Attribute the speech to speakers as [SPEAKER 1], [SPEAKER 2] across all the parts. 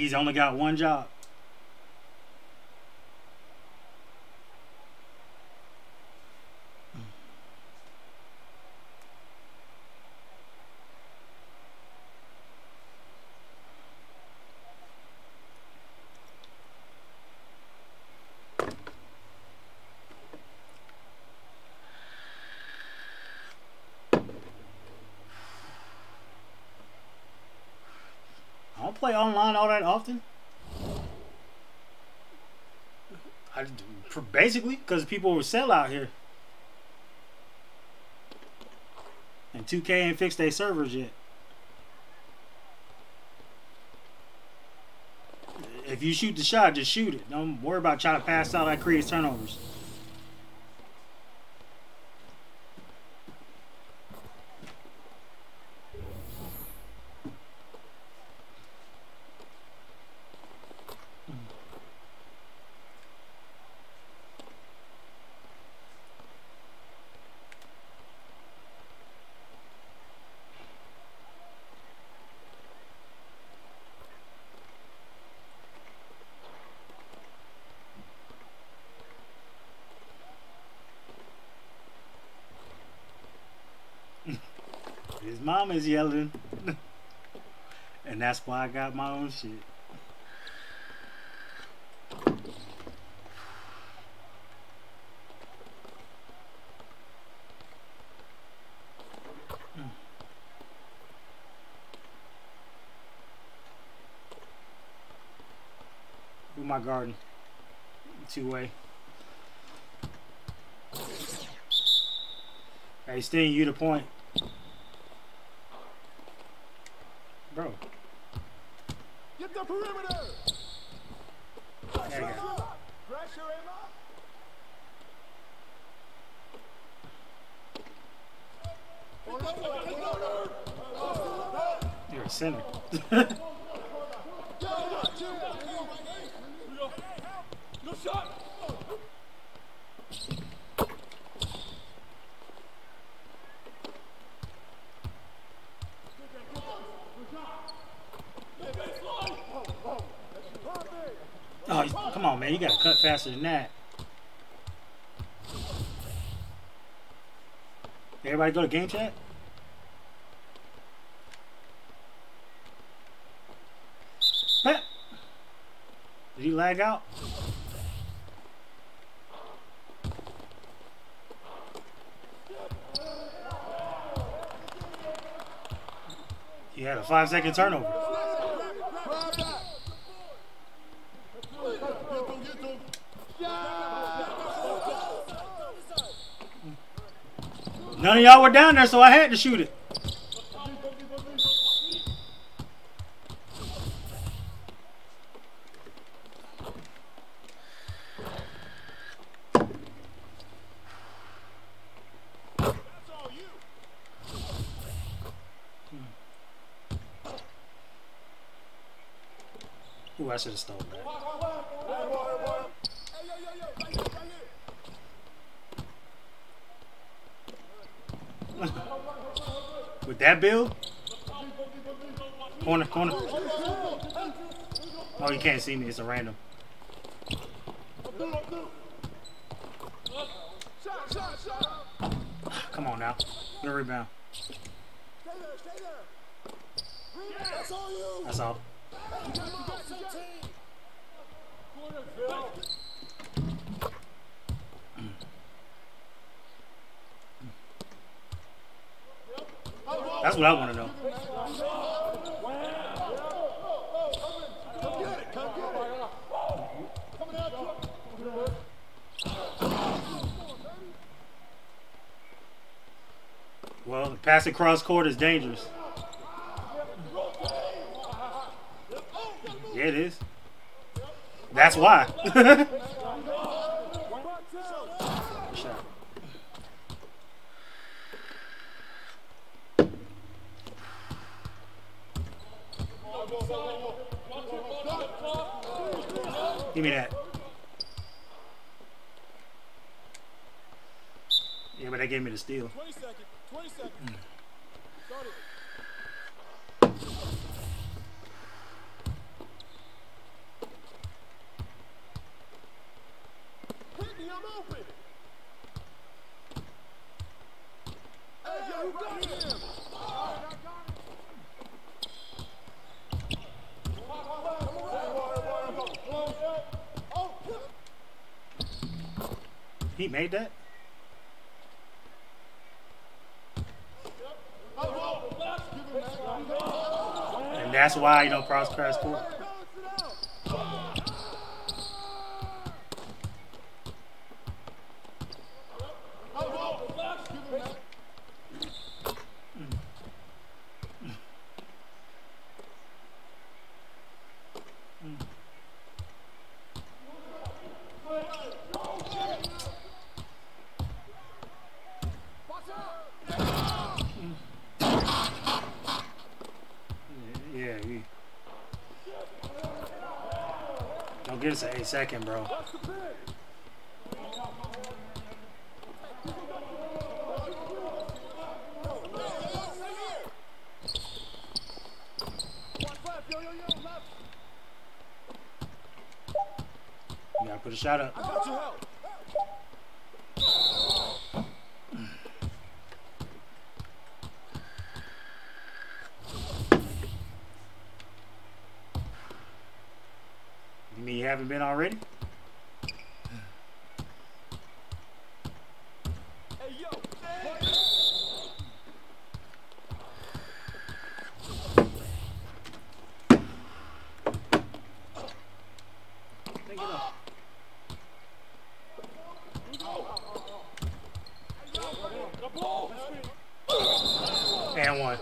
[SPEAKER 1] He's only got one job. I don't play online all that often. Basically, because people will sell out here. And 2K ain't fixed their servers yet. If you shoot the shot, just shoot it. Don't worry about trying to pass out. That creates turnovers. His mom is yelling. And that's why I got my own shit. Who my garden? Two-way. Hey, Sting, you the point. Bro.
[SPEAKER 2] Get the perimeter.
[SPEAKER 1] There you go.
[SPEAKER 2] Pressure Emma.
[SPEAKER 1] You're a center.
[SPEAKER 2] No shot.
[SPEAKER 1] Oh, come on, man. You got to cut faster than that. Everybody go to game chat? Pat. Did he lag out? He had a 5-second turnover. None of y'all were down there, so I had to shoot it. Ooh, I should have stolen that. With that build? Corner, corner. Oh, you can't see me. It's a random. Come on now. Good rebound. That's all. That's what I want to know. Well, the pass across court is dangerous. Yeah, it is. That's why. Shot. Give me that. Yeah, but they gave me the steal.
[SPEAKER 2] 20 seconds. 20 seconds. I'm open. Hey, yo, you got him.
[SPEAKER 1] He made that? And that's why you don't cross crash court. Yeah, don't give us an 8-second, bro. You gotta put a shot up. You mean you haven't been already?
[SPEAKER 2] Hey, yo.
[SPEAKER 1] Take it off. And one.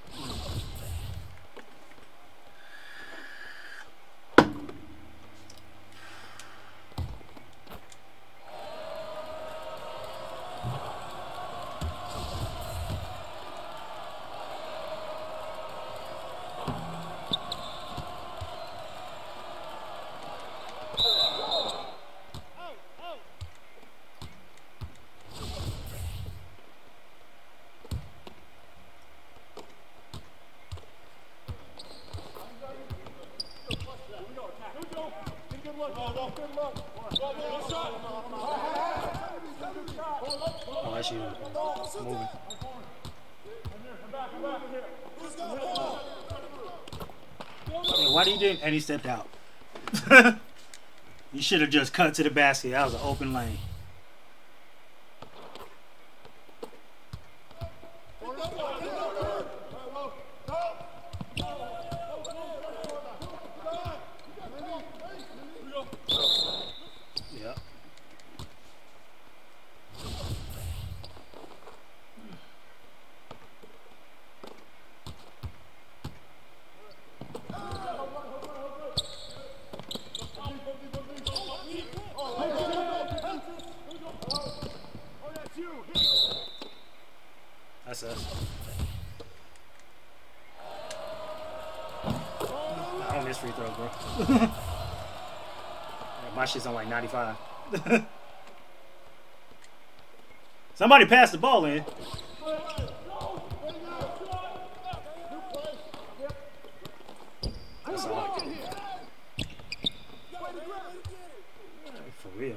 [SPEAKER 1] Oh, that's you. Moving. Hey, why did you do? And he stepped out. You should have just cut to the basket. That was an open lane. Yep. That's us. I don't miss free throws, bro. My shit's on like 95. Somebody passed the ball in. That's all. For real.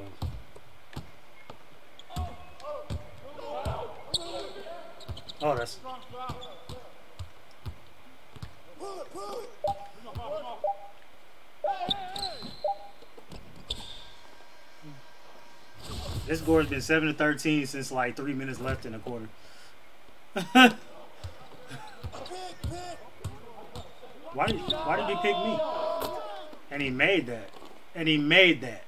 [SPEAKER 1] Oh, that's. This score has been 7-13 since like 3 minutes left in the quarter. Why did he pick me? And he made that. And he made that.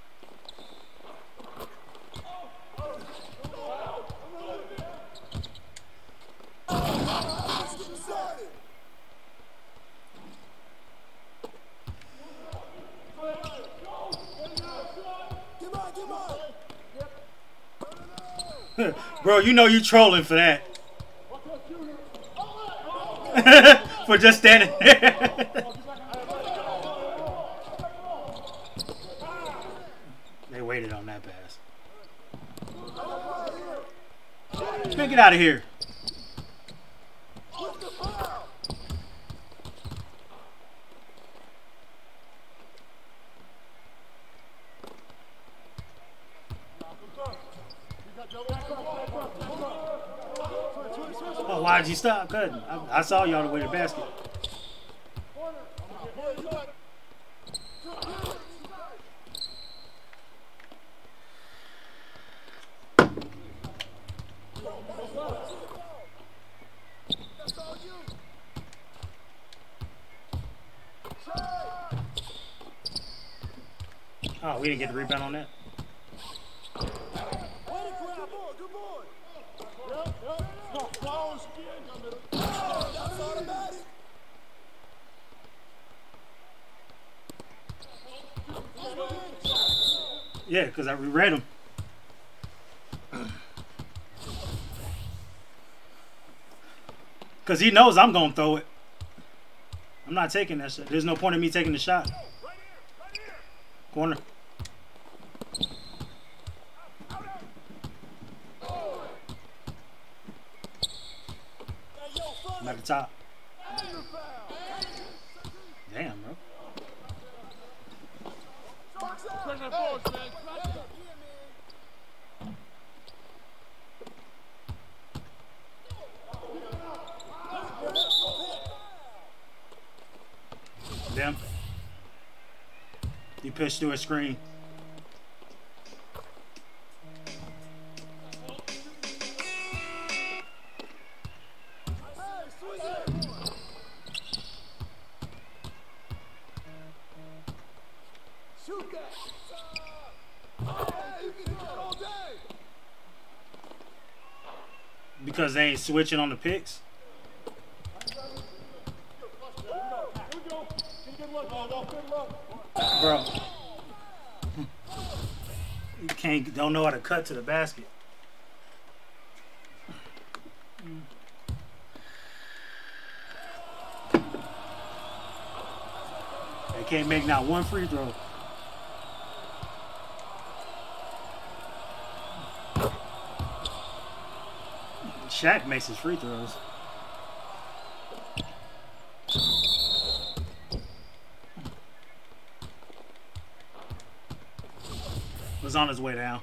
[SPEAKER 1] Bro, you know you trolling for that. For just standing there. They waited on that pass. Man, get out of here. Oh, why'd you stop? Good. I saw y'all the way to the basket. Oh, we didn't get the rebound on that. Yeah, because I reread him. Because he knows I'm going to throw it. I'm not taking that shot. There's no point in me taking the shot. Corner. I'm at the top. Damn, bro. Damn. He pushed through a screen. Because they ain't switching on the picks. Bro. You don't know how to cut to the basket. They can't make not one free throw. Shaq makes his free throws. Was on his way down.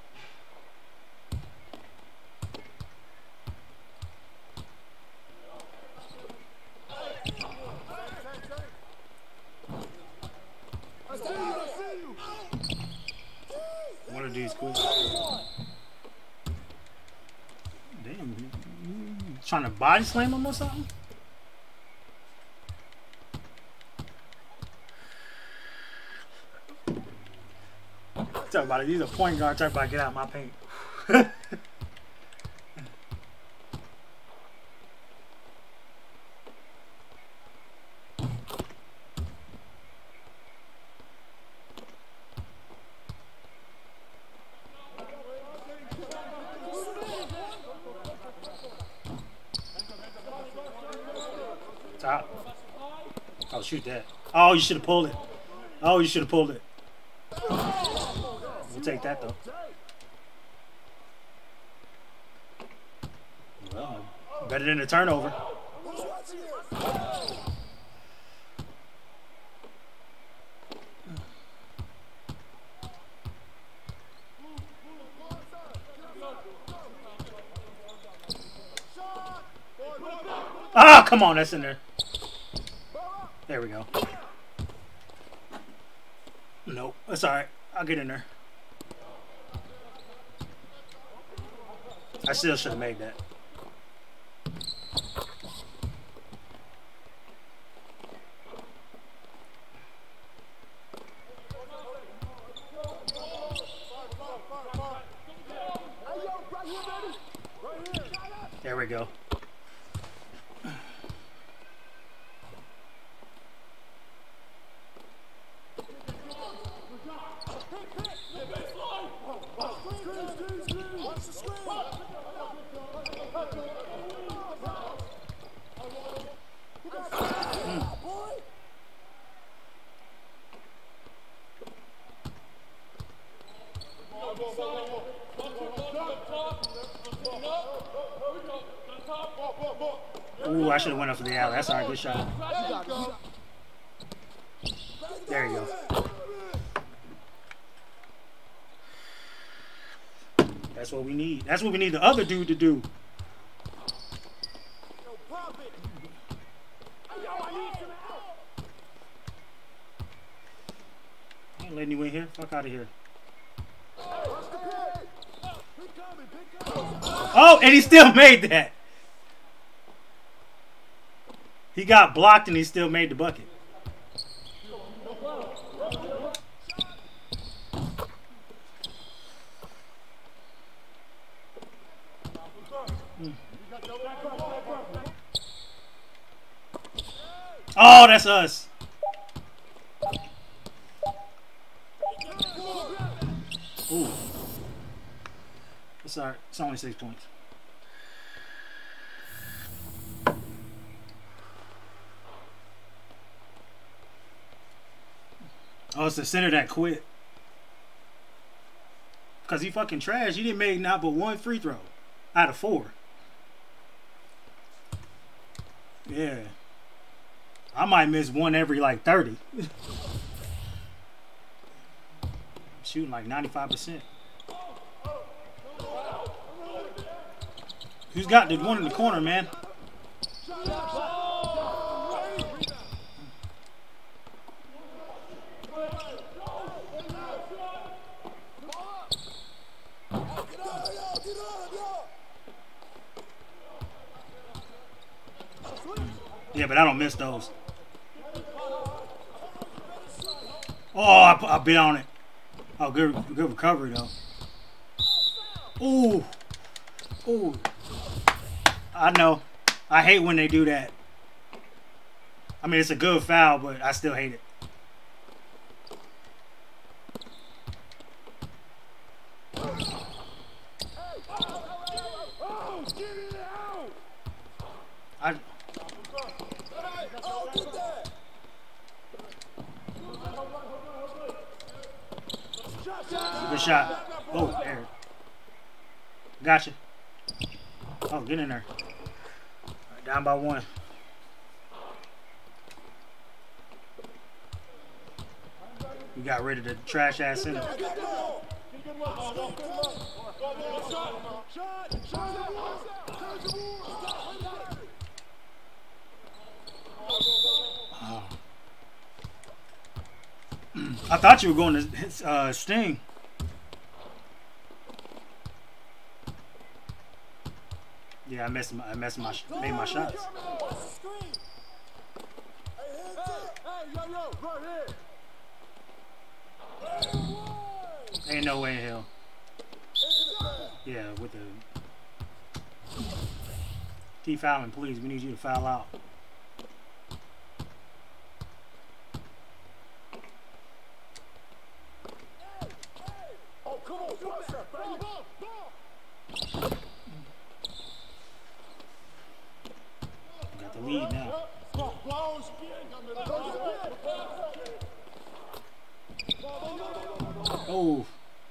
[SPEAKER 1] One of these quick. Damn, you trying to body slam him or something? Talk about it. He's a point guard. Talk about get out of my paint. Top. Oh, shoot that. Oh, you should have pulled it. Oh, you should have pulled it. We'll take that though. Well, better than a turnover. Ah, come on, that's in there. There we go. Nope, that's alright. I'll get in there. I still should have made that. There we go. Ooh, I should have went up for the alley. That's all right. Good shot. There you go. That's what we need. That's what we need the other dude to do.
[SPEAKER 2] Yo, pop it. Yo, I need some help.
[SPEAKER 1] I ain't letting you in here. Fuck out of here.
[SPEAKER 2] Watch the pit. Pick coming, pick coming.
[SPEAKER 1] Oh, and he still made that. He got blocked and he still made the bucket. Oh, that's us. Ooh. It's alright. It's only 6 points. Oh, it's the center that quit. Because he fucking trash. He didn't make not but one free throw out of 4. Yeah. I might miss one every like 30. Shooting like 95%. Who's got the one in the corner, man? Yeah, but I don't miss those. Oh, I bit on it. Oh, good recovery though. Ooh, ooh. I know. I hate when they do that. I mean, it's a good foul, but I still hate it. Good shot. Oh, there. Gotcha. Oh, get in there. Right, down by 1. We got rid of the trash ass center. Oh. I thought you were going to Sting. Yeah, I made my shots. Ain't no way in hell. Yeah, with the keep fouling, please. We need you to foul out.
[SPEAKER 2] Oh, come on,
[SPEAKER 1] Got the lead now. Oh.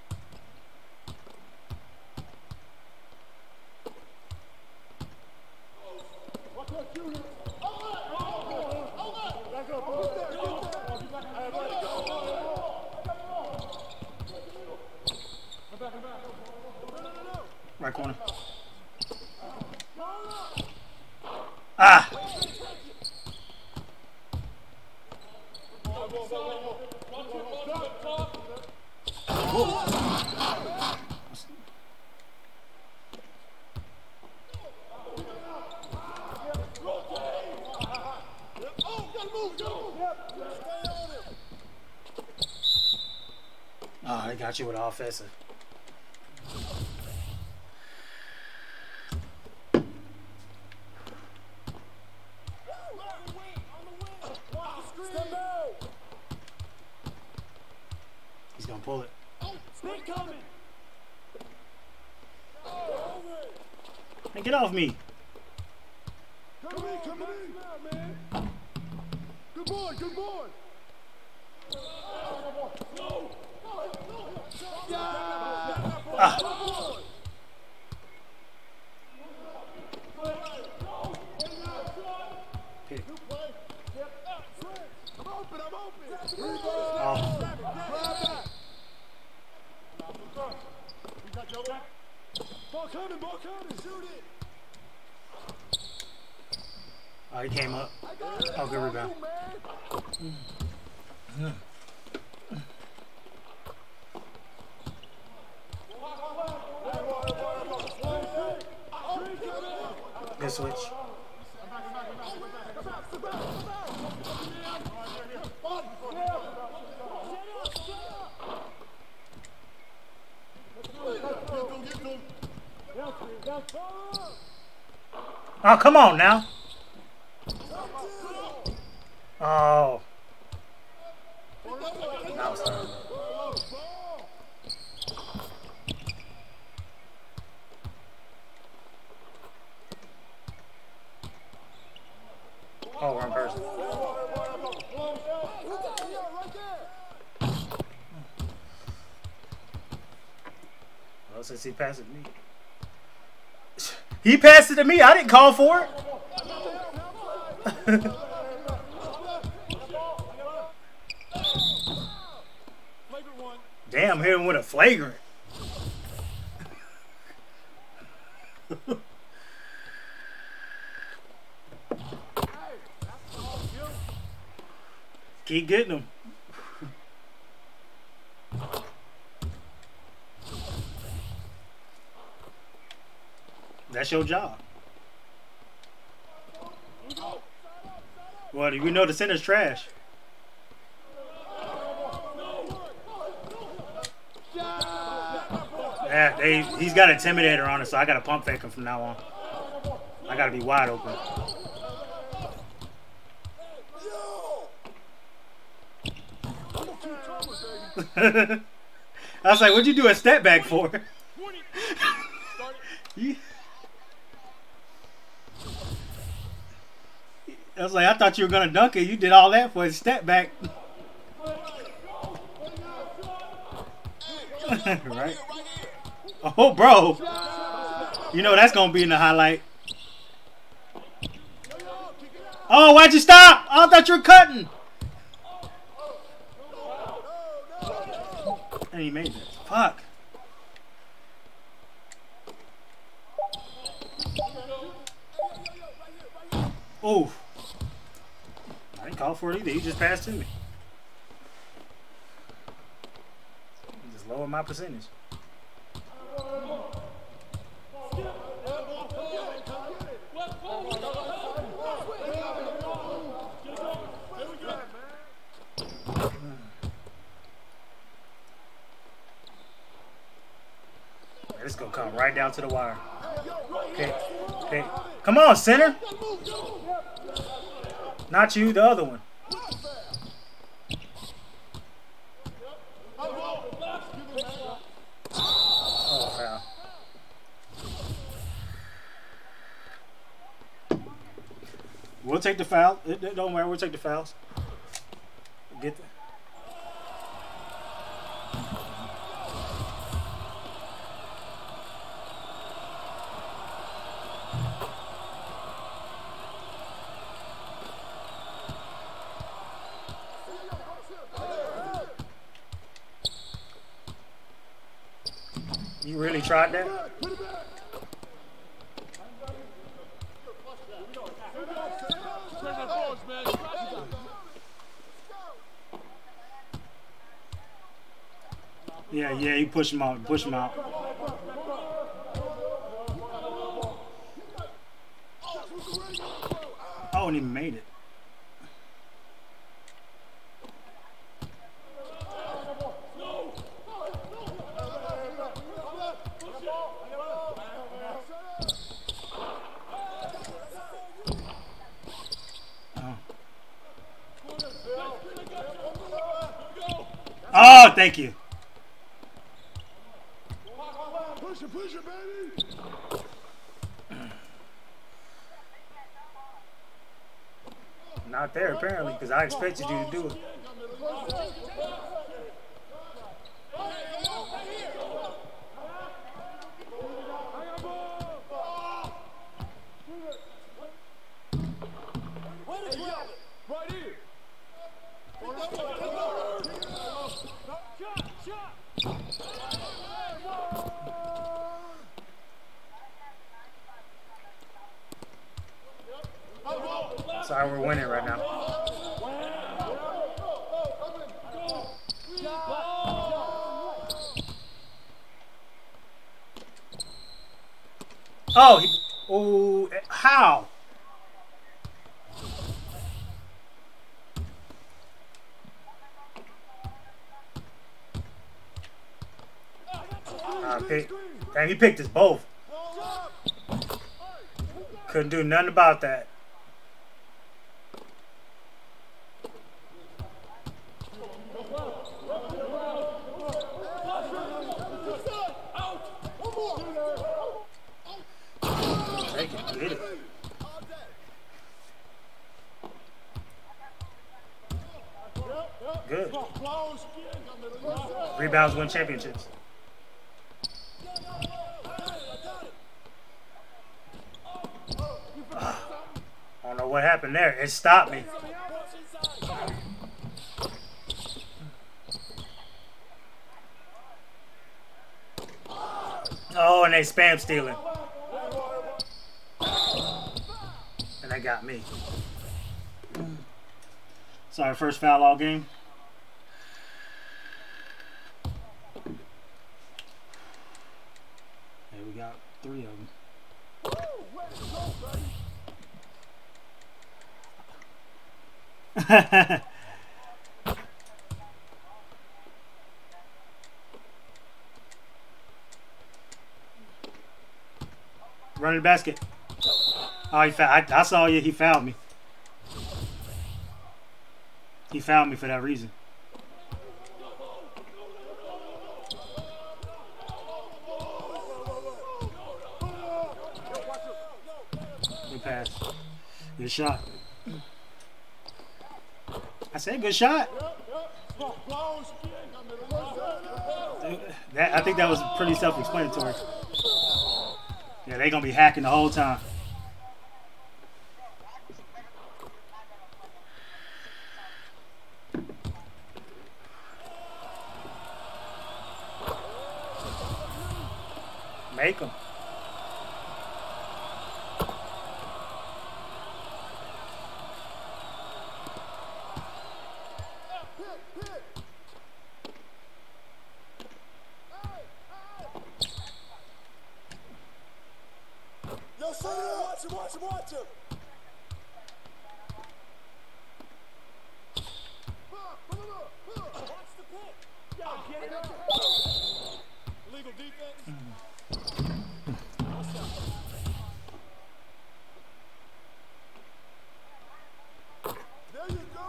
[SPEAKER 1] Right corner. Ah. Oh, they got you with offensive. He's gonna pull it. Hey, get off me.
[SPEAKER 2] Come in, man. Good boy, good boy.
[SPEAKER 1] Ah. Pick.
[SPEAKER 2] I'm open.
[SPEAKER 1] Oh.
[SPEAKER 2] Ball coming, shoot it.
[SPEAKER 1] Oh, he came up. Oh, good rebound. Good switch. Oh, come on now. Oh. That was terrible. Oh, wrong person. Well, since he passed it to me. He passed it to me. I didn't call for it. Damn, hit him with a flagrant. Keep getting him. That's your job. Well, we know the center's trash. Yeah, he's got an intimidator on it, so I got to pump fake him from now on. I got to be wide open. I was like, what'd you do a step back for? I was like, I thought you were going to dunk it. You did all that for a step back. Right? Oh, bro. You know that's going to be in the highlight. Oh, why'd you stop? I thought you were cutting. And he made it. Fuck. Oh. I didn't call for it either. He just passed to me. Just lower my percentage. This gonna come right down to the wire. Okay, okay. Come on, center. Not you, the other one. Oh, foul. We'll take the foul. Don't worry, we'll take the fouls. Get the. You really tried that? Yeah, you push him out. Push him out. Oh, and he made it. Oh, thank you.
[SPEAKER 2] Push it, baby.
[SPEAKER 1] Not there, apparently, because I expected you to do it.
[SPEAKER 2] Right here.
[SPEAKER 1] why we're winning right now. Oh, oh, how? Dang, he picked us both. Couldn't do nothing about that. Take it, get it. Good. Rebounds win championships. I don't know what happened there. It stopped me. Oh, and they spam stealing. And they got me. Sorry, first foul all game. Hey, we got 3 of them. Running the basket. Oh, he found. I saw you. He found me. He found me for that reason. Good pass. Good shot. I said good shot. I think that was pretty self-explanatory. Yeah, they're gonna be hacking the whole time. Make them.
[SPEAKER 2] Watch him. Watch the pick. Yo, get it up. Illegal defense. There you go.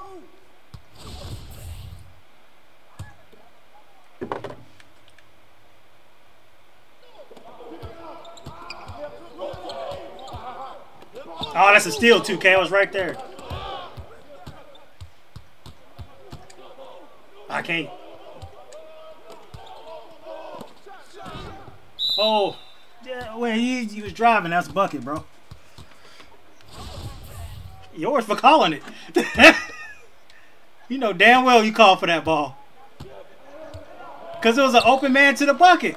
[SPEAKER 1] Oh, that's a steal, 2K. I was right there. I can't. Oh, yeah, when he was driving, that's a bucket, bro. Yours for calling it. You know damn well you called for that ball. Because it was an open man to the bucket.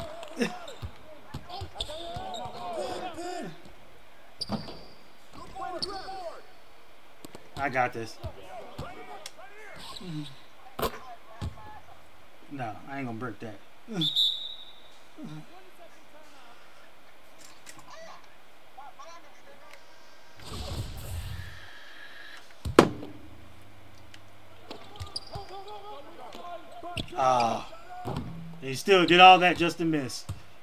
[SPEAKER 1] I got this. No, I ain't gonna break that. Ah, he still did all that just to miss.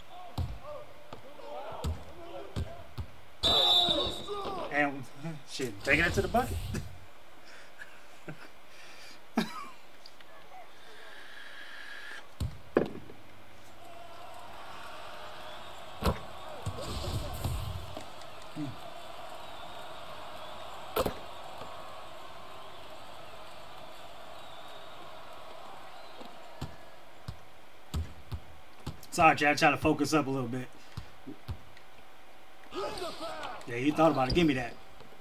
[SPEAKER 1] And shit, taking it to the bucket. Sorry, Chad, trying to focus up a little bit. Yeah, you thought about it. Give me that.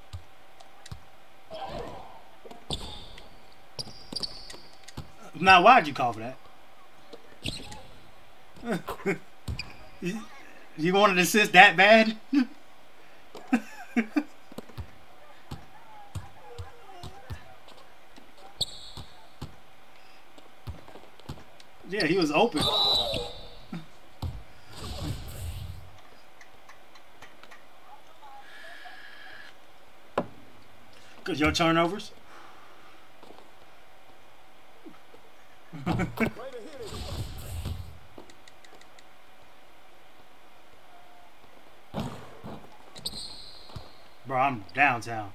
[SPEAKER 1] Now, why'd you call for that? You wanted to assist that bad? was open. Cause your turnovers.
[SPEAKER 2] Way to hit it.
[SPEAKER 1] Bro, I'm downtown.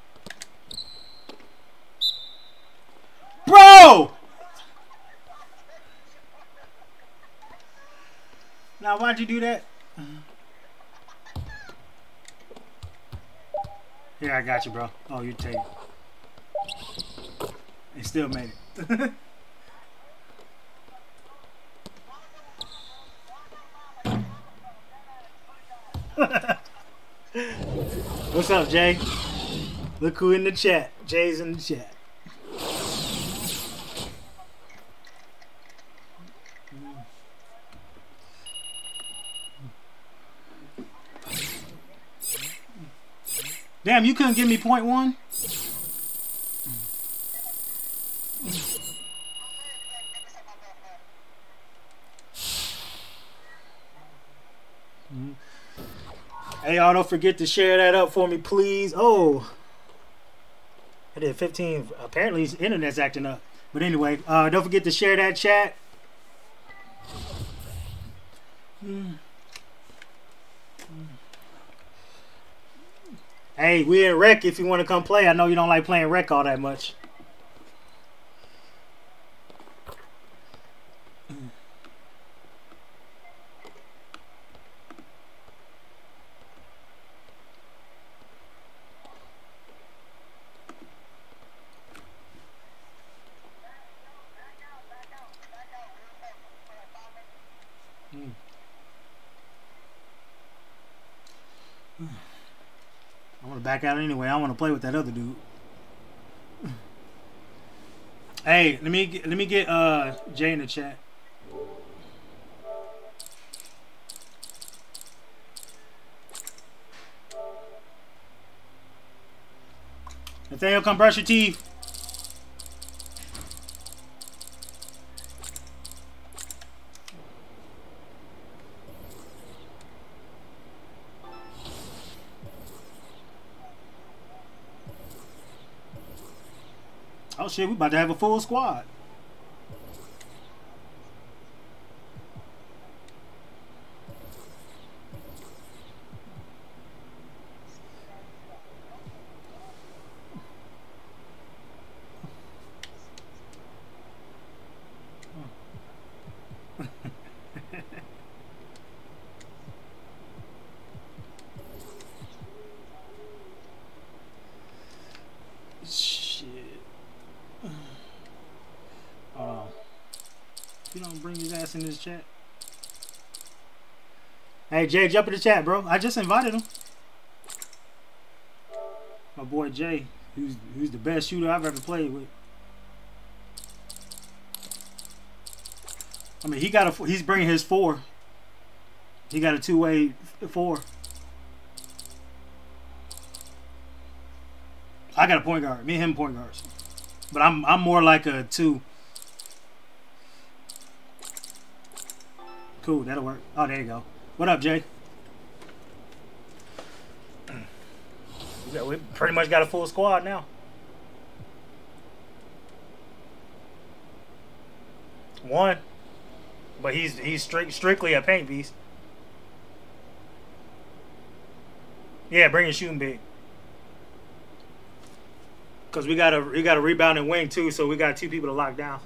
[SPEAKER 1] Bro! Now, why'd you do that? Here, I got you, bro. Oh, you take it. And still made it. What's up, Jay? Look who in the chat. Jay's in the chat. Damn, you couldn't give me .1? Hey, y'all, don't forget to share that up for me, please. Oh, I did 15. Apparently, his internet's acting up. But anyway, don't forget to share that chat. Hey, we in rec if you want to come play. I know you don't like playing rec all that much. I want to back out anyway. I want to play with that other dude. Hey, let me get Jay in the chat. Nathaniel, come brush your teeth. Oh shit, we about to have a full squad. You don't bring his ass in this chat. Hey Jay, jump in the chat, bro. I just invited him. My boy Jay, who's the best shooter I've ever played with. I mean, he's bringing his 4. He got a 2-way 4. I got a point guard. Me and him point guards. But I'm more like a 2. Cool, that'll work. Oh, there you go. What up, Jay? We pretty much got a full squad now. One, but he's strictly a paint beast. Yeah, bring your shooting big. Cause we got a rebounding wing too, so we got 2 people to lock down.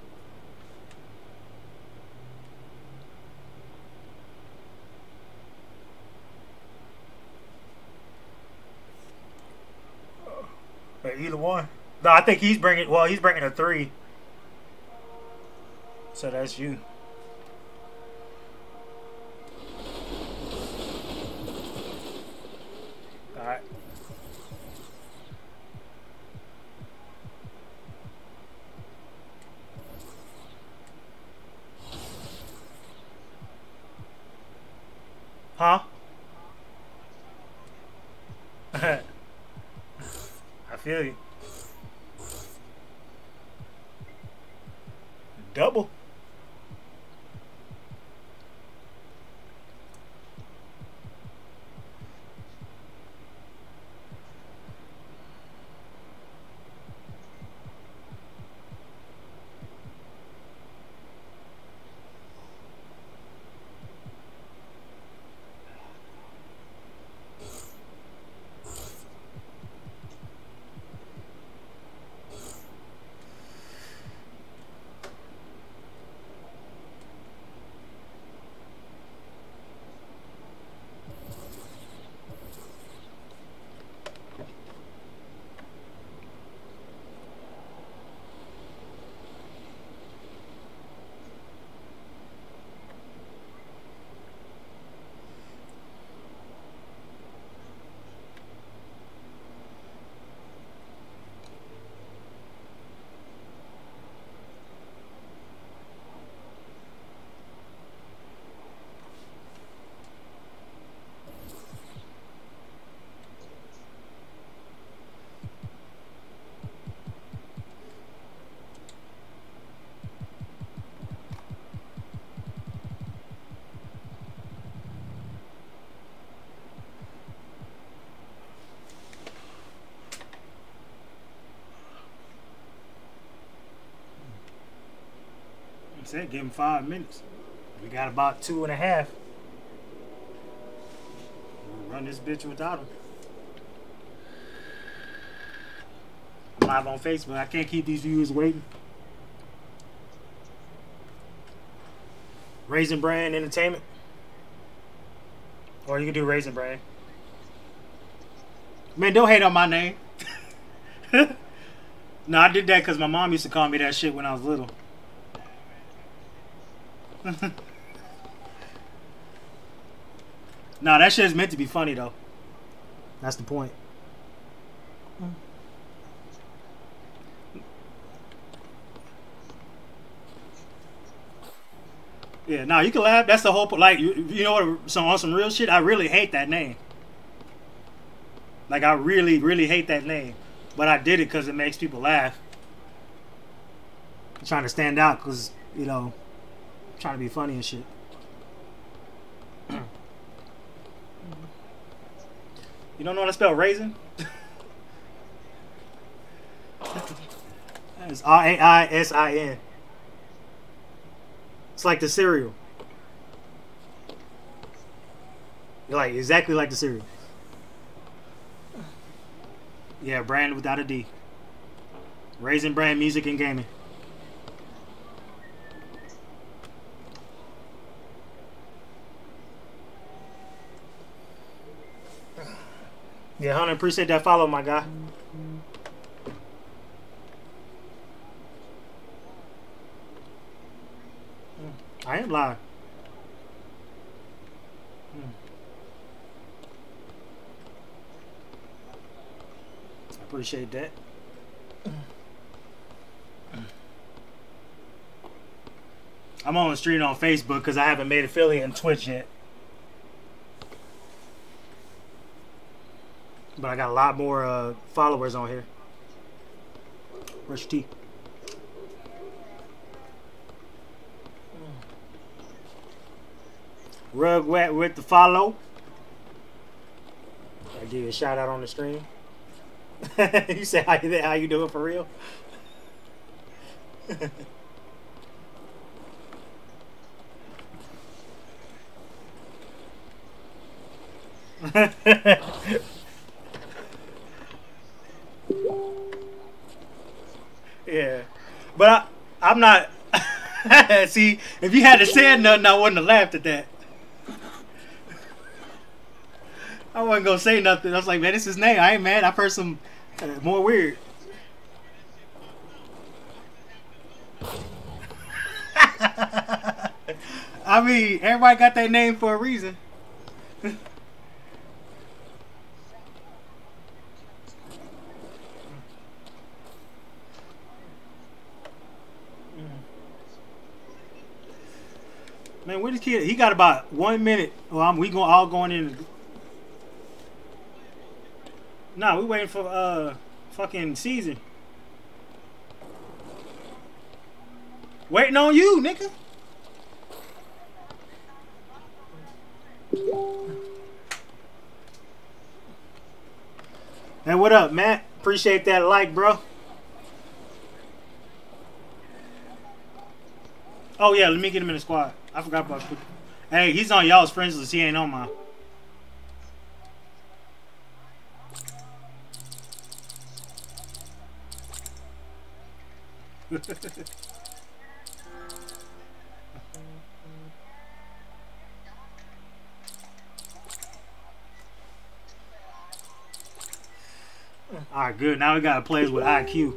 [SPEAKER 1] Either one. No, I think he's bringing a 3. So that's you. All right. Huh? I feel you. Double. said give him 5 minutes. We got about 2.5. We'll run this bitch without him. I'm live on Facebook. I can't keep these viewers waiting. Raisin Brand Entertainment. Or you can do Raisin Brand. Man, don't hate on my name. No, I did that because my mom used to call me that shit when I was little. Nah, that shit is meant to be funny though. That's the point. Yeah, no, you can laugh. That's the whole point. Like, you know what? On some real shit, I really hate that name. Like, I really, really hate that name. But I did it because it makes people laugh. I'm trying to stand out because, you know, I'm trying to be funny and shit. You don't know how to spell raisin? It's R-A-I-S-I-N. It's like the cereal. Like, exactly like the cereal. Yeah, brand without a D. Raisin Brand Music and Gaming. Yeah, Hunter, appreciate that follow, my guy. I am live. I appreciate that. I'm on the stream on Facebook because I haven't made affiliate in Twitch yet. But I got a lot more followers on here. Brush your teeth. Rug wet with the follow. I give you a shout out on the stream. You say how you doing for real? Yeah, but I'm not. See, if you hadn't said nothing, I wouldn't have laughed at that. I wasn't gonna say nothing. I was like, man, this is his name. I ain't mad. I've heard some more weird. I mean, everybody got their name for a reason. Man, where this kid? He got about 1 minute. Well, we all going in. Nah, we waiting for fucking season. Waiting on you, nigga. Hey, what up, Matt? Appreciate that like, bro. Oh yeah, let me get him in the squad. I forgot about you. Hey, he's on y'all's friends list. He ain't on mine. Alright, good. Now we got players with IQ.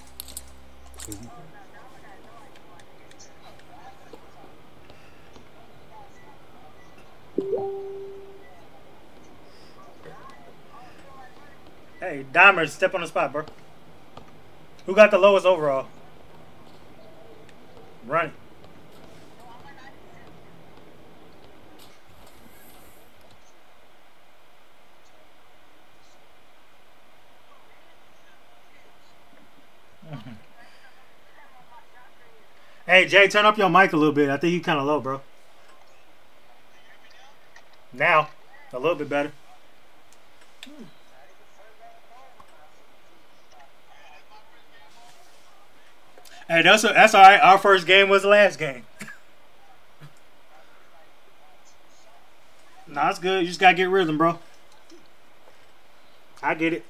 [SPEAKER 1] Hey, Diamond, step on the spot, bro. Who got the lowest overall? Run it. Hey, Jay, turn up your mic a little bit. I think you kind of low, bro. Now, a little bit better. Hey, that's all right. Our first game was the last game. Nah, it's good. You just gotta get rhythm, bro. I get it.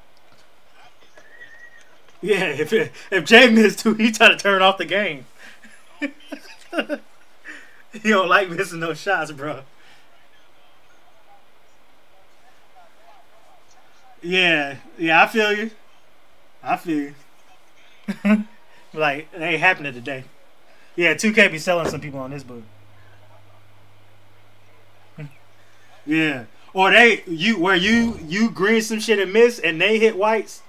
[SPEAKER 1] Yeah, if Jay missed too, he try to turn off the game. He don't like missing no shots, bro. Yeah, I feel you. I feel you. Like, it ain't happening today. Yeah, 2K be selling some people on this book. Yeah. Or you green some shit and miss and they hit whites.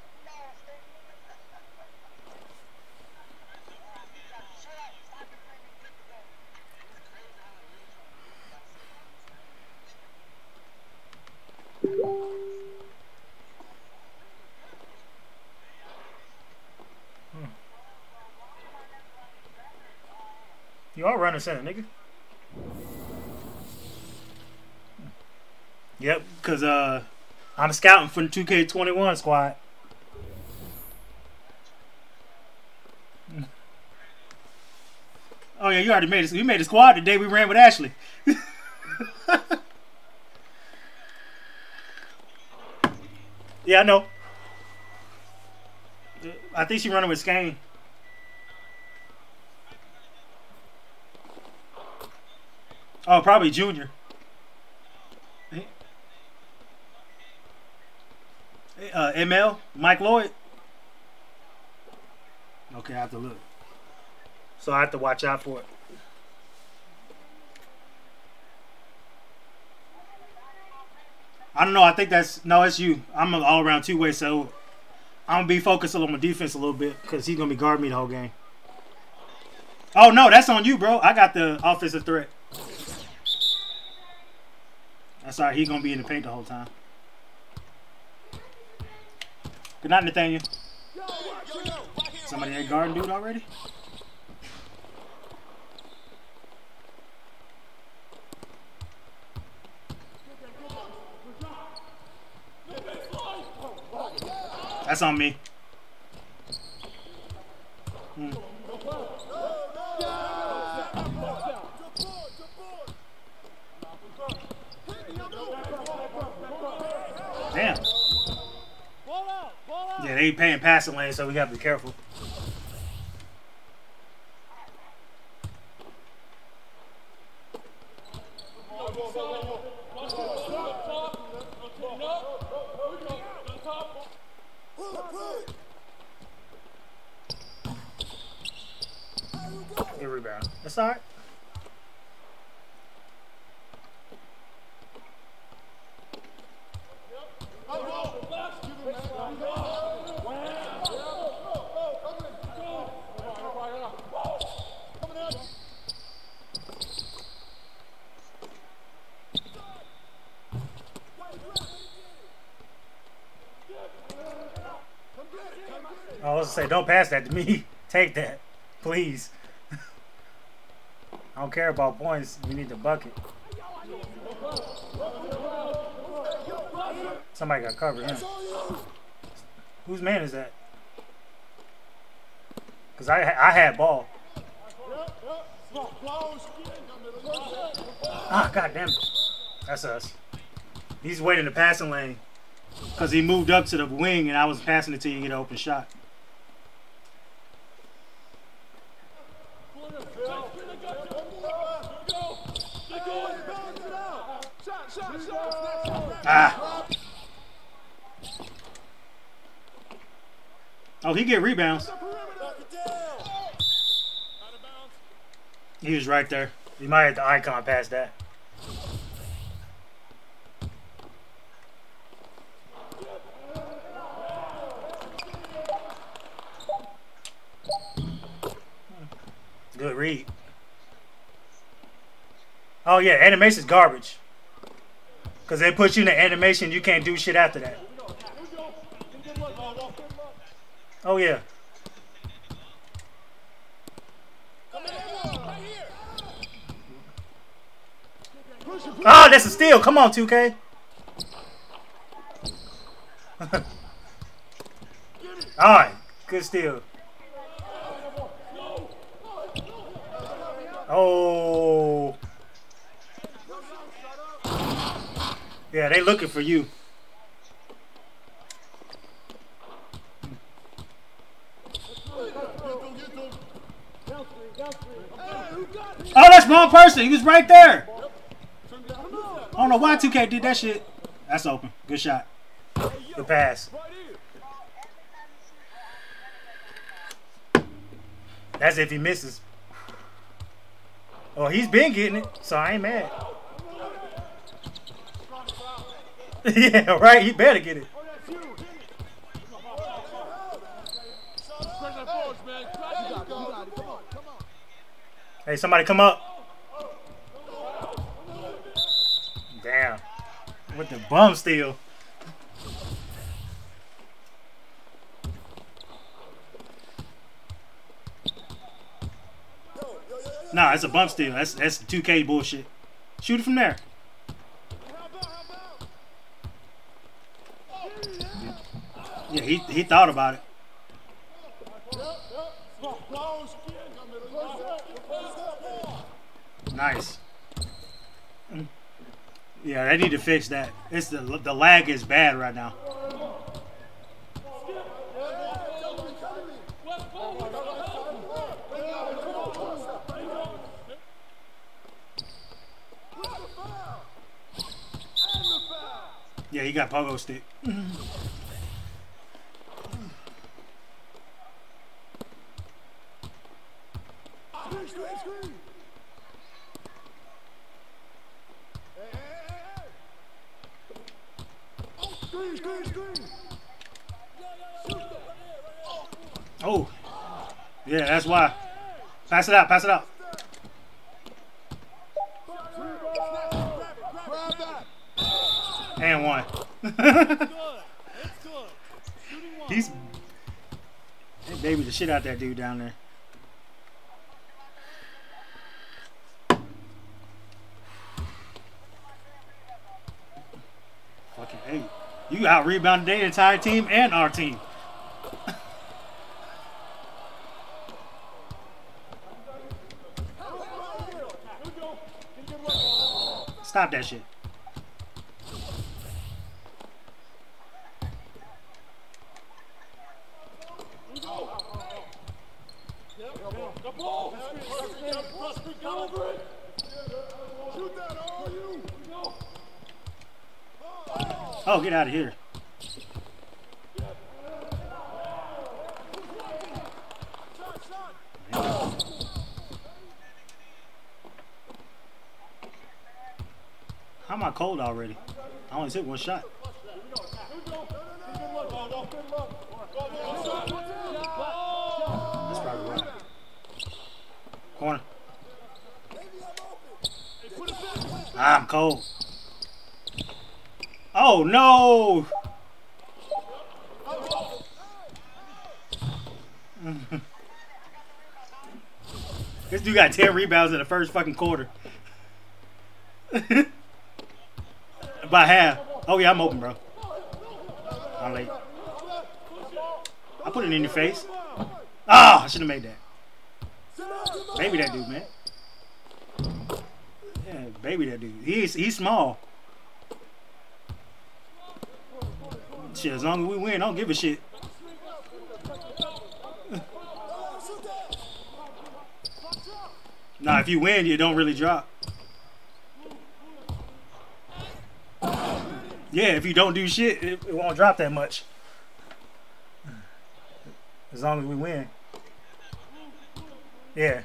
[SPEAKER 1] You all running center, nigga. Yep, cause I'm scouting for the 2K21 squad. Oh yeah, you already made it. You made the squad the day we ran with Ashley. Yeah, I know. I think she's running with Skane. Oh, probably Junior. ML? Mike Lloyd? Okay, I have to look. So I have to watch out for it. I don't know. I think it's you. I'm an all-around two-way, so I'm going to be focused on my defense a little bit because he's going to be guarding me the whole game. Oh, no, that's on you, bro. I got the offensive threat. That's all right. He's going to be in the paint the whole time. Good night, Nathaniel. Somebody had guarding dude already? That's on me. Damn. Yeah, they ain't paying passing lane, so we gotta be careful. Good rebound. That's all right. I was gonna say, don't pass that to me. Take that, please. I don't care about points. We need the bucket. Somebody got covered, huh? Whose man is that? Because I had ball. Ah, God damn it. That's us. He's waiting in the passing lane because he moved up to the wing and I was passing it till you get an open shot. Ah. Oh, he get rebounds. He was right there. He might have the icon past that. Good read. Oh yeah, animation's garbage. Cause they put you in the animation, you can't do shit after that. Oh yeah. Oh, that's a steal. Come on, 2K. Alright, good steal. Oh. Yeah, they looking for you. Oh, that's wrong person. He was right there. I don't know why 2K did that shit. That's open. Good shot. Good pass. That's if he misses. Oh, he's been getting it, so I ain't mad. Yeah, right. He better get it. Hey, somebody come up. Damn. With the bum steal. Nah, it's a bump steal. That's 2K bullshit. Shoot it from there. Yeah, he thought about it. Nice. Yeah, they need to fix that. It's the lag is bad right now. Yeah, he got pogo stick. Oh, yeah, that's why. Pass it out, pass it out. And one. He's they baby the shit out that dude down there. Fucking hey, you out rebounded the entire team and our team. Stop that shit. Oh, get out of here. How am I cold already? I only took one shot. That's probably right. Corner. I'm cold. Oh no! This dude got 10 rebounds in the first fucking quarter. About half. Oh yeah, I'm open, bro. I'm late. I put it in your face. Ah, I should have made that. Baby that dude, man. Yeah, baby that dude. He's small. Shit, as long as we win, I don't give a shit. Nah, if you win, you don't really drop. Yeah, if you don't do shit, it won't drop that much. As long as we win. Yeah.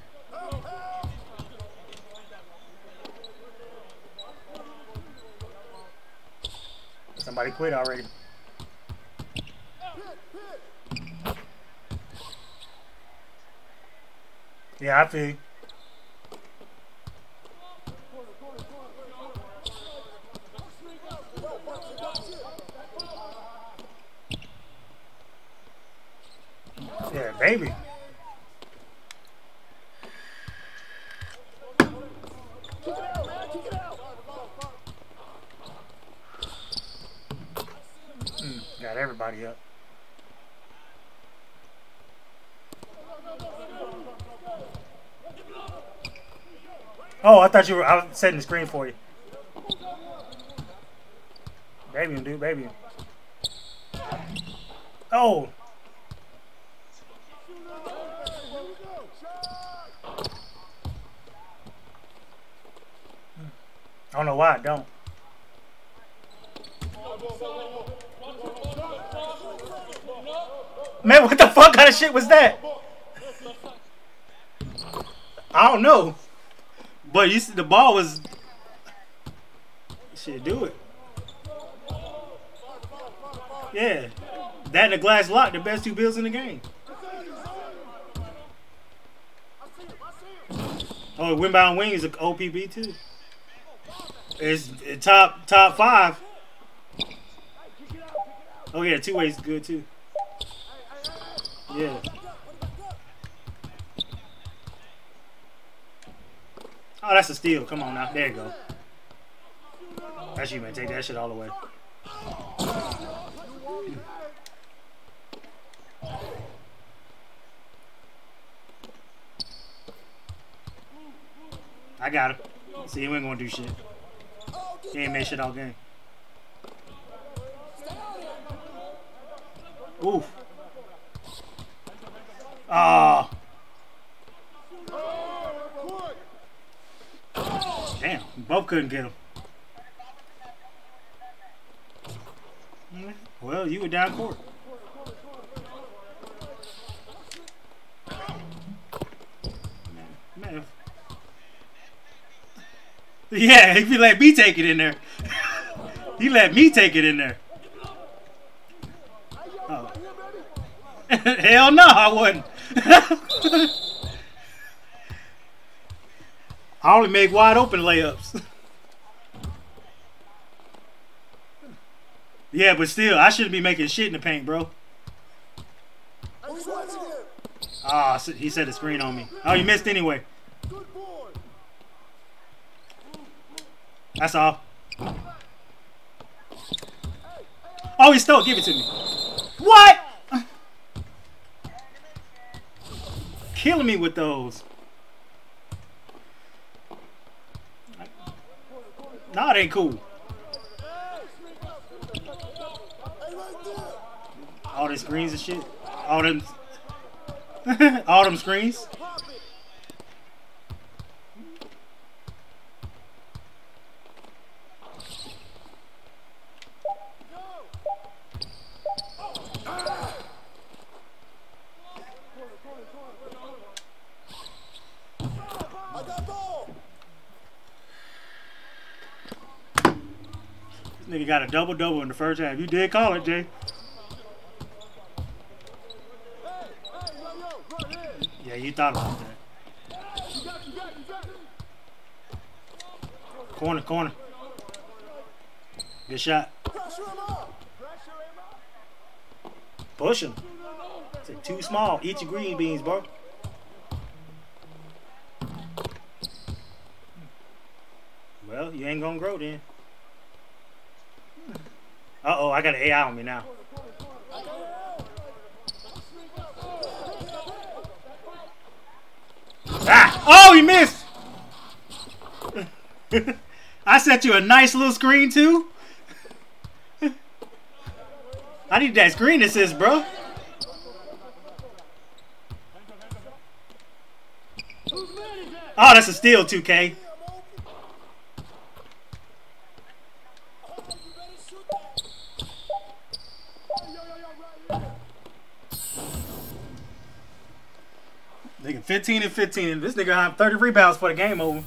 [SPEAKER 1] Somebody quit already. Yeah, I feel you. Yeah, baby. Got everybody up. Oh, I thought you were. I was setting the screen for you. Baby him, dude. Baby him. Oh. I don't know why I don't. Man, what the fuck kind of shit was that? I don't know. But you see, the ball was. Shit, do it. Yeah. That and the glass lock, the best two bills in the game. Oh, Windbound Wing is an OPB too. It's top 5. Oh yeah, two ways good too. Yeah. Oh, that's a steal. Come on now. There you go. That's you, man. Take that shit all the way. I got him. See, he ain't gonna do shit. He ain't made shit all game. Oof. Oh. Damn, both couldn't get him. Well, you were down court. Man. Yeah, if you let me take it in there. He let me take it in there. Oh. Hell no, I wouldn't. I only make wide open layups. Yeah, but still, I shouldn't be making shit in the paint, bro. Ah, oh, he set a screen on me. Oh, you missed anyway. That's all. Oh, he stole. Give it to me. What? Killing me with those. Nah, it ain't cool. All the screens and shit. All them. All them screens. Nigga got a double-double in the first half. You did call it, Jay. Yeah, you thought about that. Corner, corner. Good shot. Push him. It's too small. Eat your green beans, bro. Well, you ain't gonna grow then. Uh-oh, I got an AI on me now. Ah! Oh, he missed! I set you a nice little screen, too. I need that screen assist, bro. Oh, that's a steal, 2K. Nigga 15 and 15. This nigga have 30 rebounds for the game over.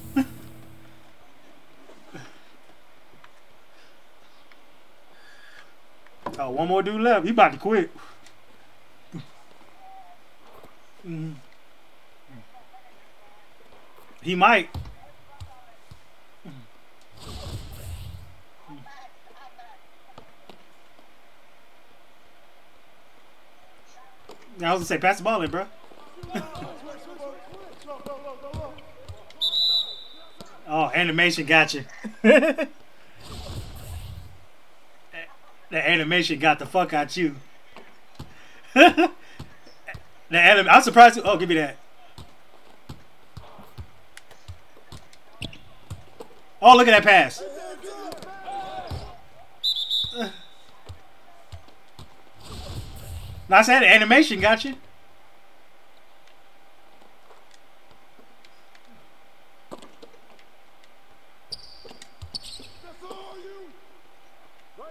[SPEAKER 1] Oh, one more dude left. He about to quit. He might. I was gonna say, pass the ball in, bro. Oh, animation got you. The animation got the fuck out you. I'm surprised. Oh, give me that. Oh, look at that pass. I said animation got you.
[SPEAKER 2] That's all you. Right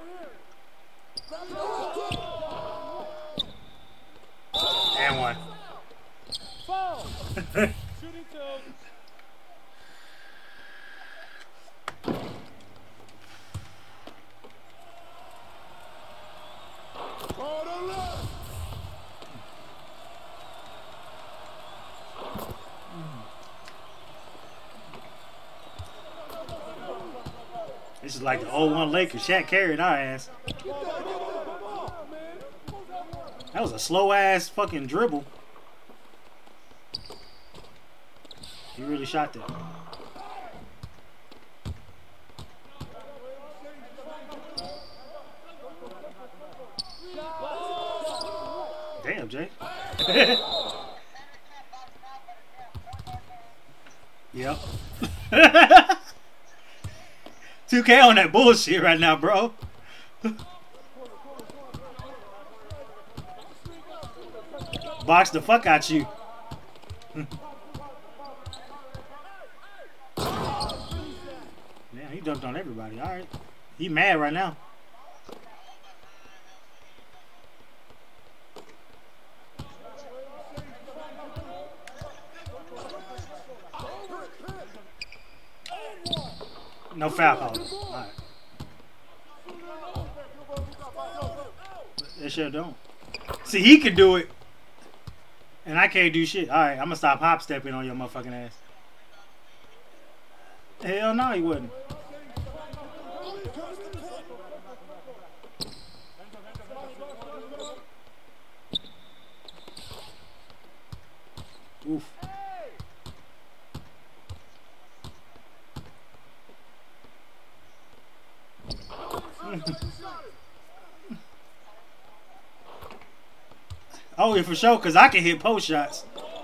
[SPEAKER 2] here.
[SPEAKER 1] And one.
[SPEAKER 3] Foul. Shooting field.
[SPEAKER 2] Call the left.
[SPEAKER 1] This is like the 0-1 Lakers. Shaq carried our ass. That was a slow ass fucking dribble. He really shot that. Damn, Jay. Yep. 2K on that bullshit right now, bro. Box the fuck out you. Yeah, he dunked on everybody. All right. He mad right now. No foul call. All right. They sure don't. See, he can do it. And I can't do shit. All right, I'm going to stop hop stepping on your motherfucking ass. Hell no, he wouldn't. Oof. Oh, yeah, for sure, because I can hit post shots.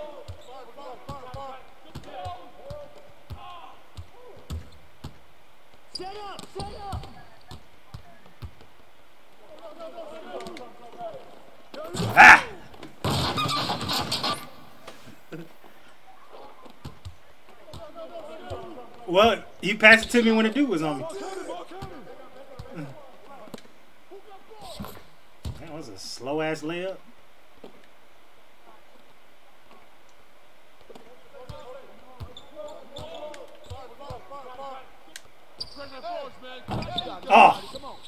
[SPEAKER 2] Set up, set up.
[SPEAKER 1] Ah! Well, he passed it to me when the dude was on me. That was a slow ass layup. Oh!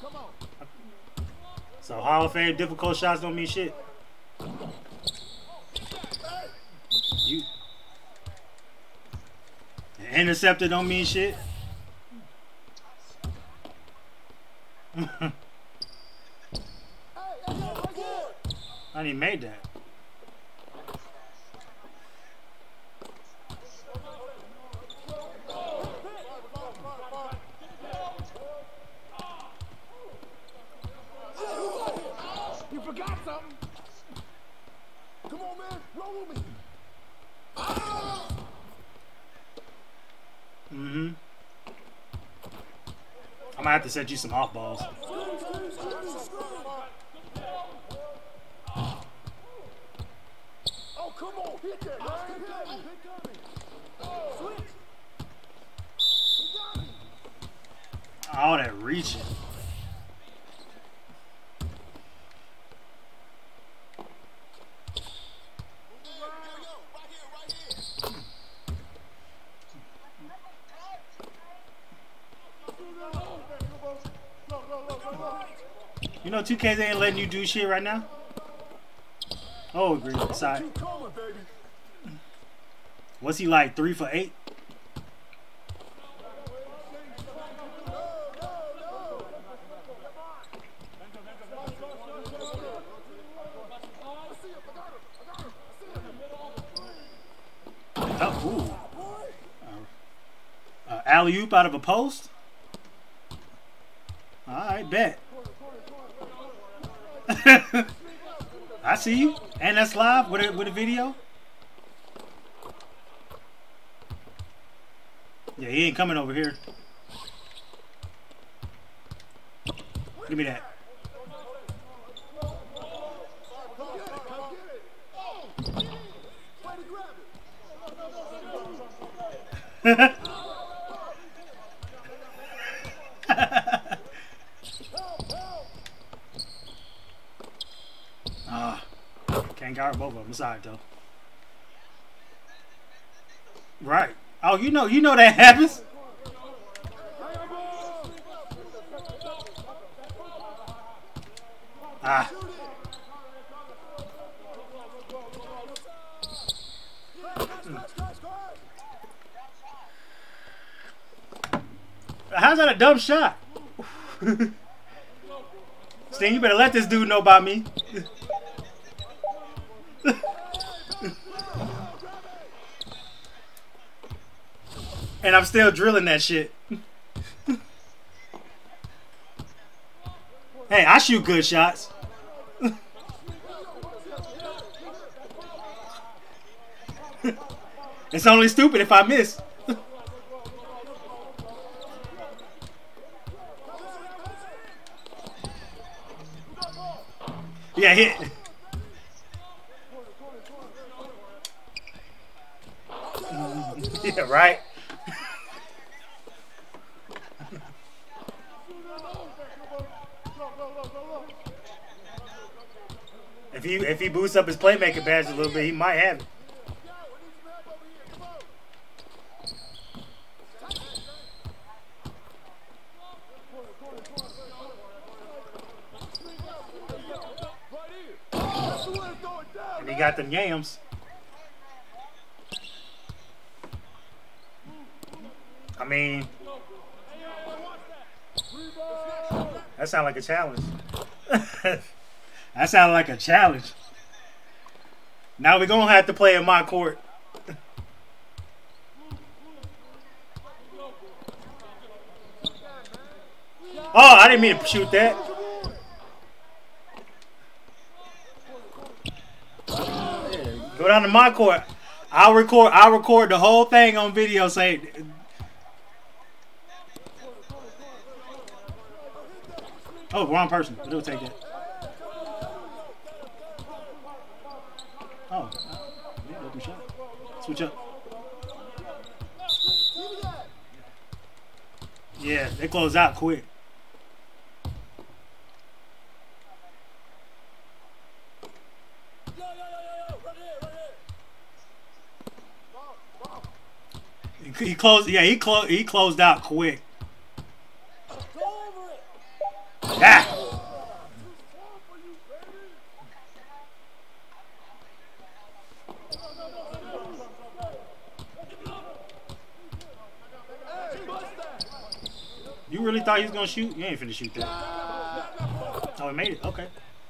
[SPEAKER 1] So Hall of Fame difficult shots don't mean shit. You interceptor don't mean shit. I ain't even made that.
[SPEAKER 2] You forgot something. Come on, man. Roll with me.
[SPEAKER 1] Mm-hmm. I might have to set you some off balls.
[SPEAKER 2] Oh, come on. Hit that. Switch.
[SPEAKER 1] All that reaching. You know 2K ain't letting you do shit right now? Oh, agree. Side.
[SPEAKER 2] Keep coming, baby.
[SPEAKER 1] What's he like, 3 for 8? Oh, ooh. Alley-oop out of a post? Alright, bet. I see you. And that's live with a video? Yeah, he ain't coming over here. Give me that.
[SPEAKER 2] Come get it. Come get it. Way to grab it.
[SPEAKER 1] Can't guard both of them. Sorry, though. Right. Oh, you know that happens. Ah. How's that a dumb shot? Sting, you better let this dude know about me. And I'm still drilling that shit. Hey, I shoot good shots. It's only stupid if I miss. Yeah, hit. Yeah, right. If he boosts up his playmaker badge a little bit, he might have it. And he got them yams. I mean, that sounds like a challenge. That sounded like a challenge. Now we're going to have to play in my court. Oh, I didn't mean to shoot that. Go down to my court. I'll record the whole thing on video. Say, oh, wrong person. It'll take it. Oh, yeah, open shot. Switch up. Yeah, they close out quick. He closed. Yeah, he closed out quick. Ah. You really thought he was gonna shoot? You ain't finna shoot that. Oh, he made it. Okay.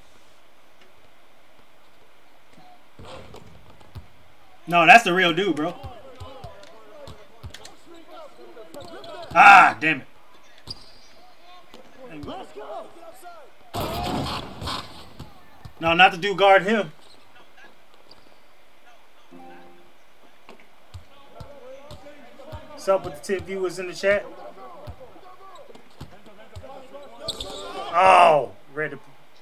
[SPEAKER 1] No, that's the real dude, bro. Ah, damn it. No, not the dude guarding him. What's up with the tip viewers in the chat? Oh, ready.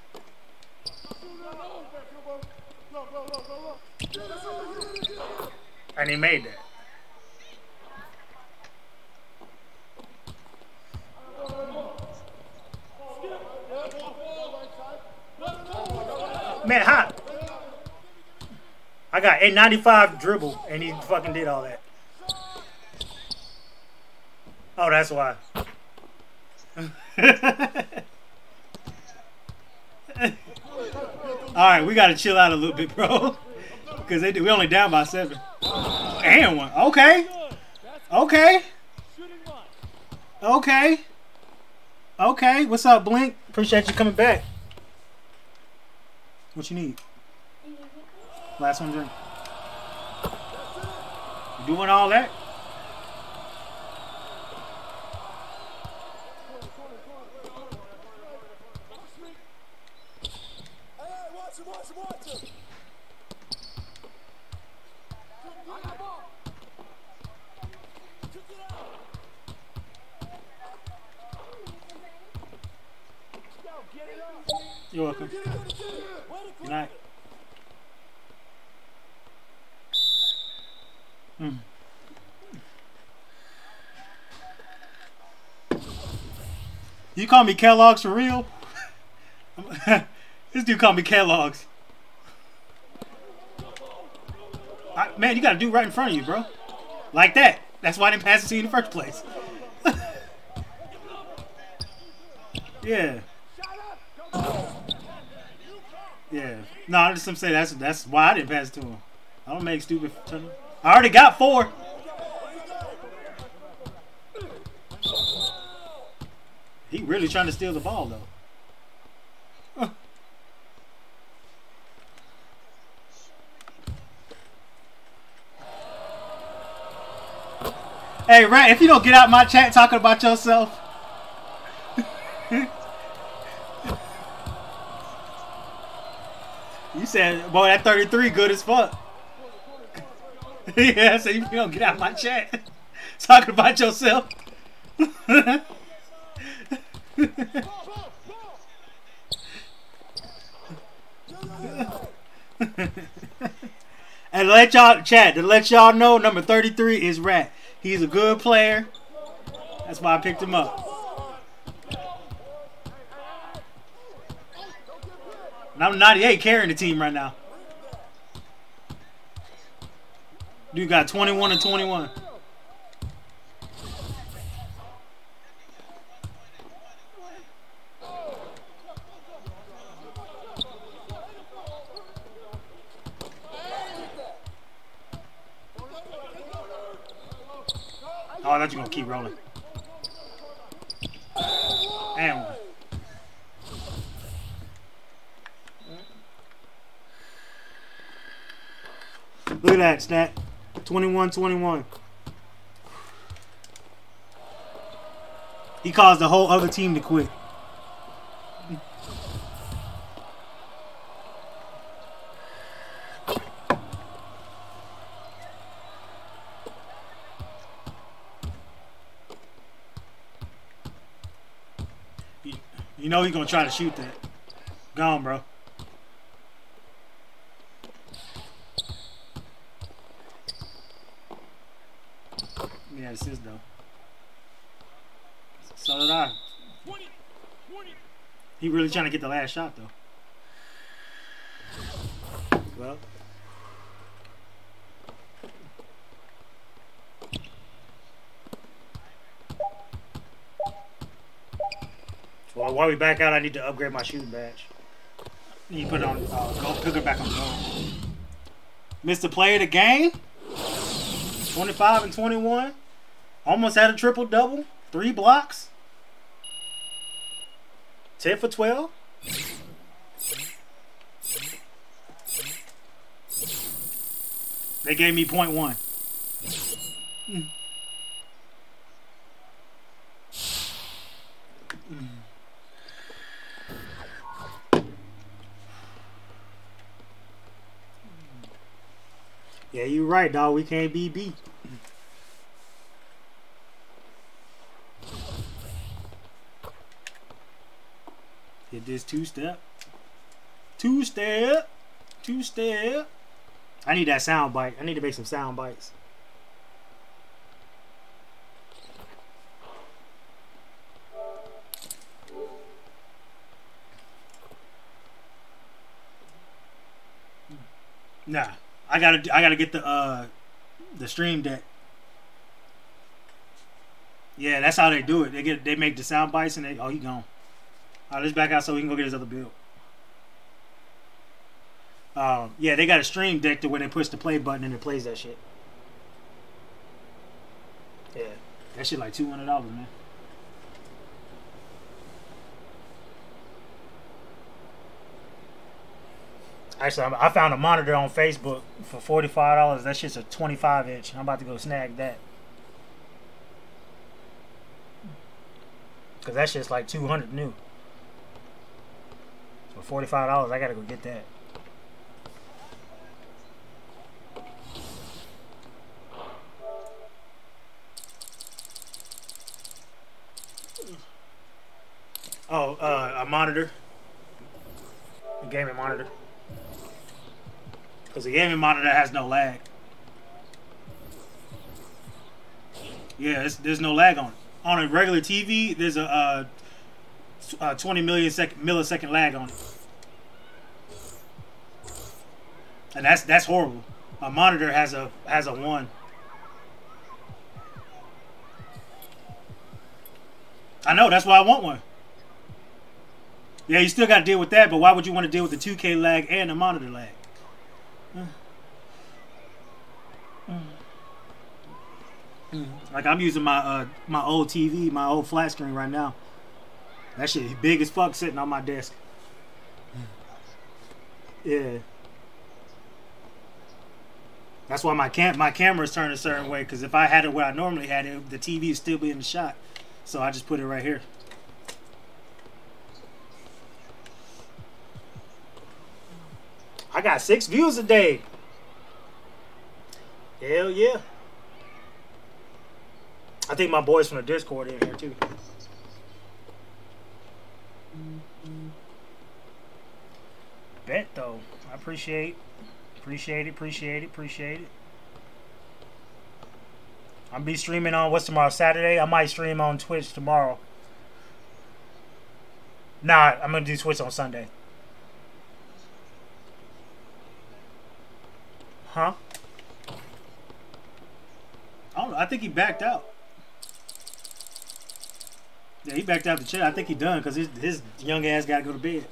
[SPEAKER 1] And he made that. Man, hot. I got 895 dribble, and he fucking did all that. Oh, that's why. Alright, we gotta chill out a little bit, bro. Because we only down by 7. And 1. Okay. Okay. Okay. Okay. What's up, Blink? Appreciate you coming back. What you need? Last one drink. You doing all that? You're welcome. Good night. You call me Kellogg's for real? This dude called me Kellogg's. Man, you got to do right in front of you, bro. Like that. That's why I didn't pass it to you in the first place. Yeah. Yeah. No, I'm just saying that's why I didn't pass it to him. I don't make stupid. I already got 4. He really trying to steal the ball though. Hey, Rat, if you don't get out my chat talking about yourself. You said, boy, that 33 good as fuck. Yeah, so you don't get out my chat talking about yourself. And let y'all chat to let y'all know, number 33 is Rat. He's a good player. That's why I picked him up. And I'm 98 carrying the team right now. Dude got 21 and 21. Oh, I thought you were going to keep rolling. And one. Look at that stat. 21-21. He caused the whole other team to quit. You know he's going to try to shoot that. Gone, bro. Yeah, assist though. So did I. He really trying to get the last shot though. Well. Well, while we back out, I need to upgrade my shooting badge. You put it on, go pick it back on the goal. Mr. Player of the game. 25 and 21. Almost had a triple-double. 3 blocks. 10 for 12. They gave me .1. Yeah, you're right, dog. We can't be beat. Hit this two-step. Two-step. Two-step. I need that sound bite. I need to make some sound bites. Nah. I gotta get the Stream Deck. Yeah, that's how they do it. They make the sound bites and he gone. All right, let's back out so we can go get his other build. Yeah, they got a Stream Deck to where they push the play button and it plays that shit. Yeah, that shit like $200, man. Actually, I found a monitor on Facebook for $45. That shit's a 25-inch. I'm about to go snag that. Because that shit's like $200 new. So $45, I gotta go get that. Oh, a monitor. gaming monitor. Because the gaming monitor has no lag. Yeah, there's no lag on it. On a regular TV, there's a 20 millisecond lag on it. And that's horrible. My monitor has a 1. I know, that's why I want one. Yeah, you still got to deal with that, but why would you want to deal with the 2K lag and the monitor lag? Like I'm using my my old TV, my old flat screen right now. That shit big as fuck sitting on my desk. Yeah. That's why my camera's turned a certain way, because if I had it where I normally had it, the TV would still be in the shot. So I just put it right here. I got 6 views a day. Hell yeah. I think my boys from the Discord in here too. Bet though. I appreciate it. I'll be streaming on, what's tomorrow, Saturday? I might stream on Twitch tomorrow. Nah, I'm gonna do Twitch on Sunday. Huh? I don't know. I think he backed out. Yeah, he backed out the chat. I think he done because his young ass got to go to bed.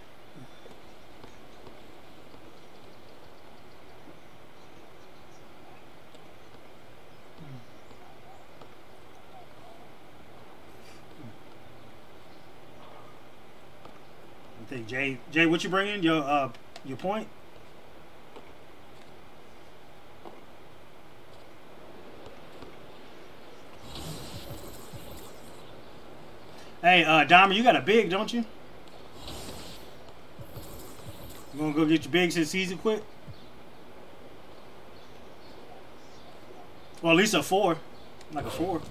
[SPEAKER 1] I think Jay, what you bringing? Your point? Hey, Dahmer, you got a big, don't you? You gonna go get your bigs this season quick? Well, at least a 4. Like a 4.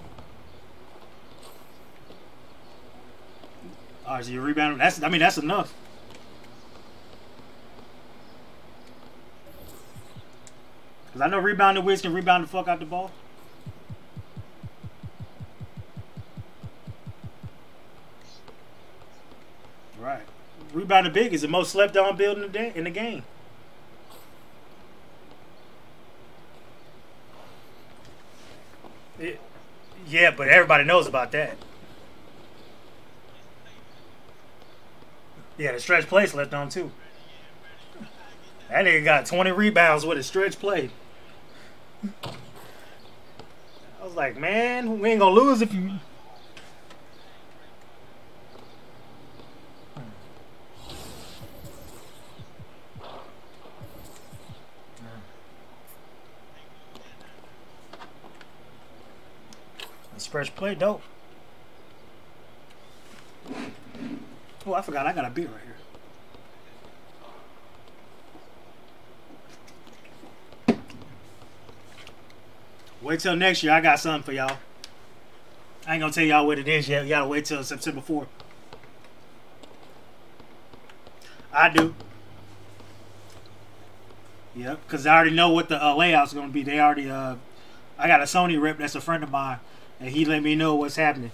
[SPEAKER 1] Alright, so you rebound. That's enough. Because I know rebounding Wiz can rebound the fuck out the ball. Right. Rebounding big is the most slept on build in the game. Yeah, but everybody knows about that. Yeah, the stretch play slept on too. That nigga got 20 rebounds with a stretch play. I was like, man, we ain't gonna lose if you... Stretch play, dope. Oh, I forgot I got a beer right here. Wait till next year. I got something for y'all. I ain't gonna tell y'all what it is yet. You gotta wait till September 4th. I do. Yep, because I already know what the layout's gonna be. They already, I got a Sony rep that's a friend of mine, and he let me know what's happening.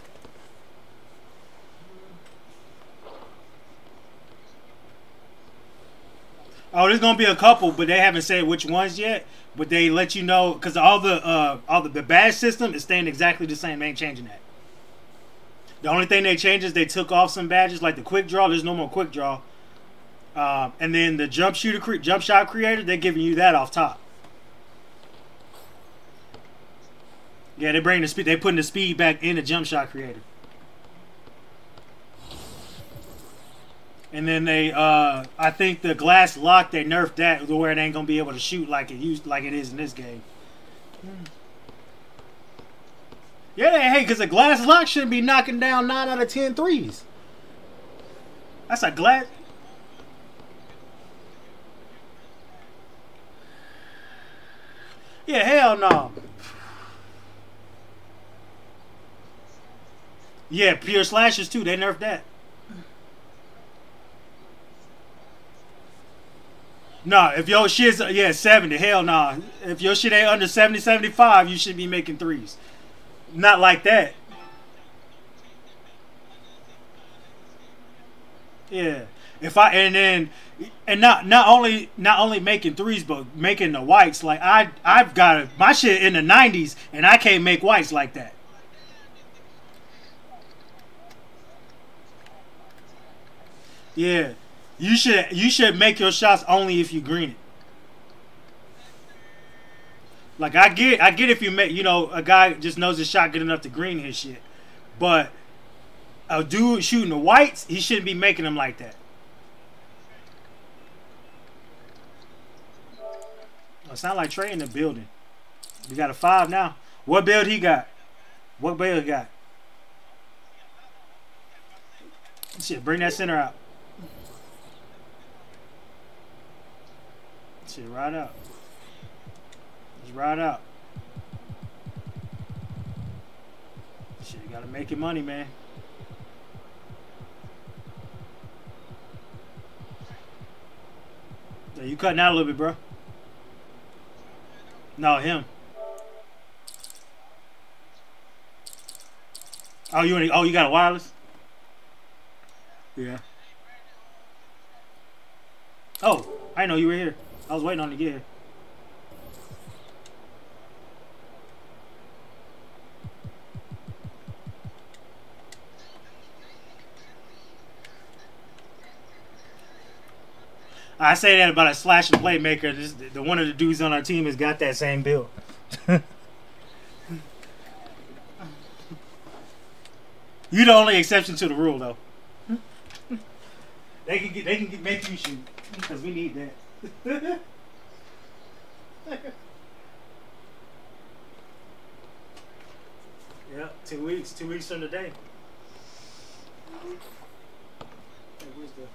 [SPEAKER 1] Oh, there's gonna be a couple, but they haven't said which ones yet. But they let you know because all the badge system is staying exactly the same. They ain't changing that. The only thing they changed is they took off some badges like the quick draw. There's no more quick draw. And then the jump shot creator, they're giving you that off top. Yeah, they bring the speed. They putting the speed back in the jump shot creator. And then they, I think the glass lock, they nerfed that to where it ain't gonna be able to shoot like it is in this game. Yeah, hey, because the glass lock shouldn't be knocking down 9 out of 10 threes. That's a glass. Yeah, hell no. Yeah, pure slashes too. They nerfed that. No, if your shit's 70, hell no. If your shit ain't under 70, 75, you should be making threes. Not like that. Yeah. If I not only making threes, but making the whites. Like I've got my shit in the 90s, and I can't make whites like that. Yeah. You should make your shots only if you green it. Like I get if you make a guy just knows his shot good enough to green his shit, but a dude shooting the whites, he shouldn't be making them like that. It sound like Trey in the building. We got a 5 now. What build he got? What build he got? Shit, bring that center out. Shit, right out. Just right out. Shit, you gotta make your money, man. Yeah, you cutting out a little bit, bro. No, him. Oh, you got a wireless? Yeah. Oh, I didn't know you were here. I was waiting on you to get here. I say that about a slash and playmaker. The one of the dudes on our team has got that same build. You the only exception to the rule, though. They can make you shoot because we need that. Yeah, 2 weeks. 2 weeks from today. Hey, where's the?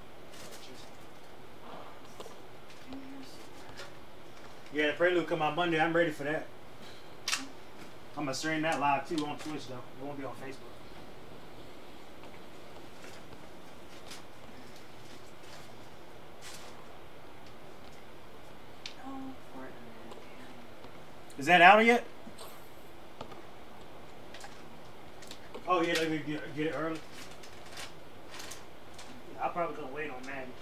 [SPEAKER 1] Yeah, the Prelude come out Monday. I'm ready for that. I'm gonna stream that live too on Twitch though. It won't be on Facebook. Is that out yet? Oh yeah, let me get it early. I'm probably gonna wait on Madden.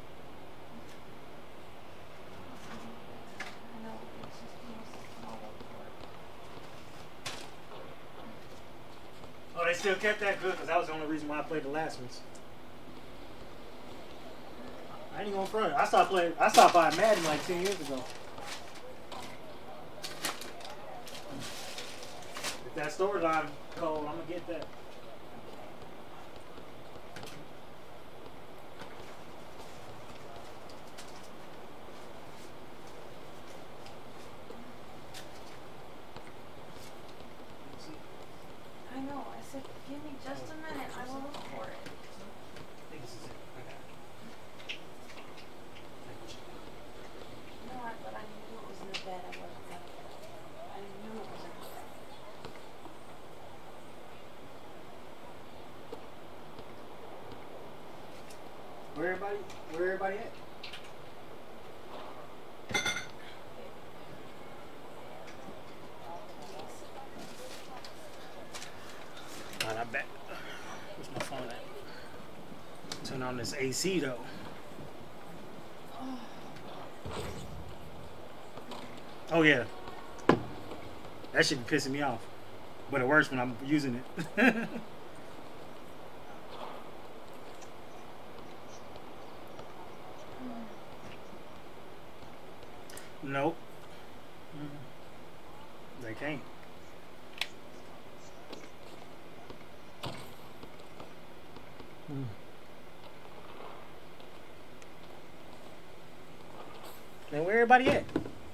[SPEAKER 1] Oh, they still kept that good because that was the only reason why I played the last ones. I ain't gonna front. I stopped buying Madden like 10 years ago. If that storyline cold, I'm gonna get that.
[SPEAKER 4] I know. I said, give me just a minute. I will look for it.
[SPEAKER 1] I think this is it. I got it.
[SPEAKER 4] You know what? But I knew it was in the bed. I wasn't gonna get it. I knew it was in the bed.
[SPEAKER 1] Where everybody at? Alright, I'm back. Where's my phone at? Turn on this AC though. Oh yeah. That should be pissing me off. But it works when I'm using it. Nope. They can't. Man, where everybody at?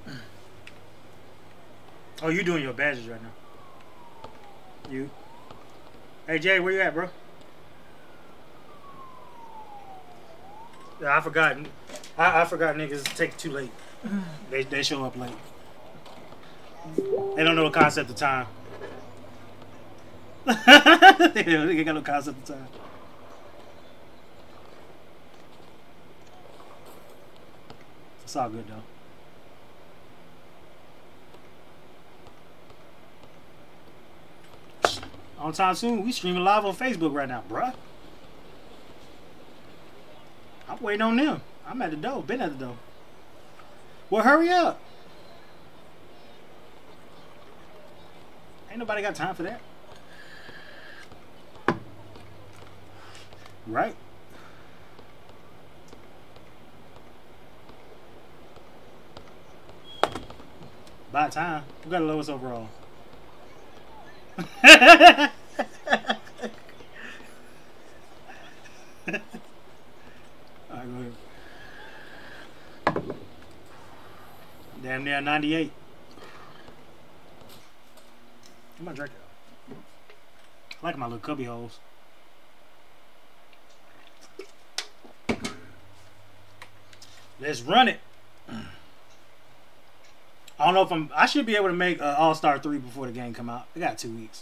[SPEAKER 1] Oh, you doing your badges right now. You. Hey, Jay, where you at, bro? Yeah, I forgot. I forgot niggas take too late. They show up late. They don't know the concept of time. They got no concept of time. It's all good though. On time soon. We streaming live on Facebook right now, bruh. I'm waiting on them. I'm at the door. Been at the door. Well, hurry up. Ain't nobody got time for that. Right? By time. We got the lowest overall. Alright, go ahead. Damn near 98. Come on, drink it. I like my little cubby holes. Let's run it. I don't know if I should be able to make All-Star 3 before the game come out. I got 2 weeks.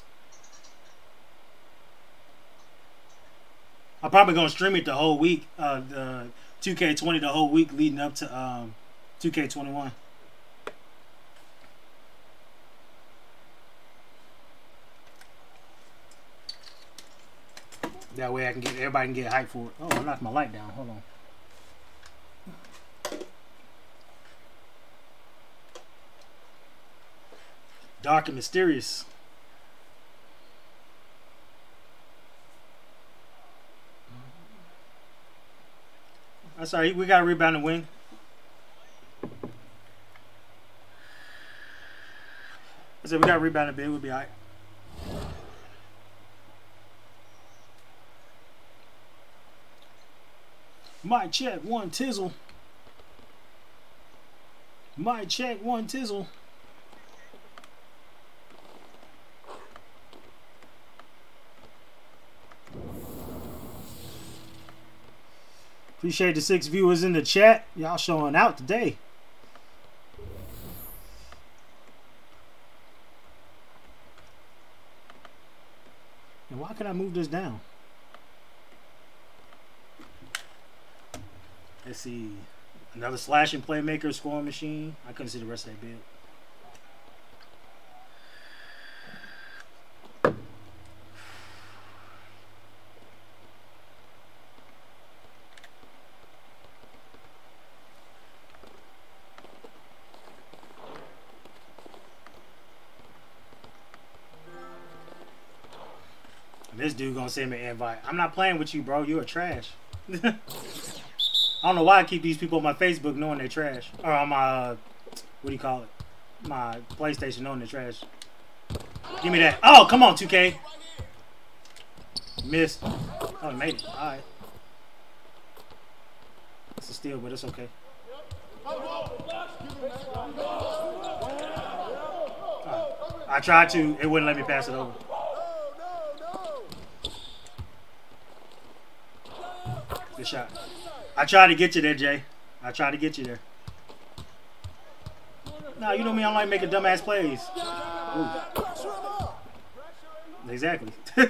[SPEAKER 1] I'm probably going to stream it the whole week. The 2K20 the whole week leading up to 2K21. That way everybody can get hyped for it. Oh, I knocked my light down. Hold on. Dark and mysterious. That's all right. We got a rebound and win. I said we got a rebound and bid. We'll be all right. Mic check, one tizzle. Mic check, one tizzle. Appreciate the 6 viewers in the chat. Y'all showing out today. And why can I move this down? Let's see. Another slashing playmaker, scoring machine. I couldn't see the rest of that build. This dude gonna send me an invite. I'm not playing with you, bro. You're trash. I don't know why I keep these people on my Facebook knowing they're trash. Or on my, what do you call it? My PlayStation knowing they're trash. Give me that. Oh, come on, 2K. Missed. Oh, I made it. Alright. It's a steal, but it's okay. I tried to. It wouldn't let me pass it over. Good shot. I tried to get you there, Jay. I tried to get you there. No, you know me. I don't like making dumbass plays. Ooh. Exactly.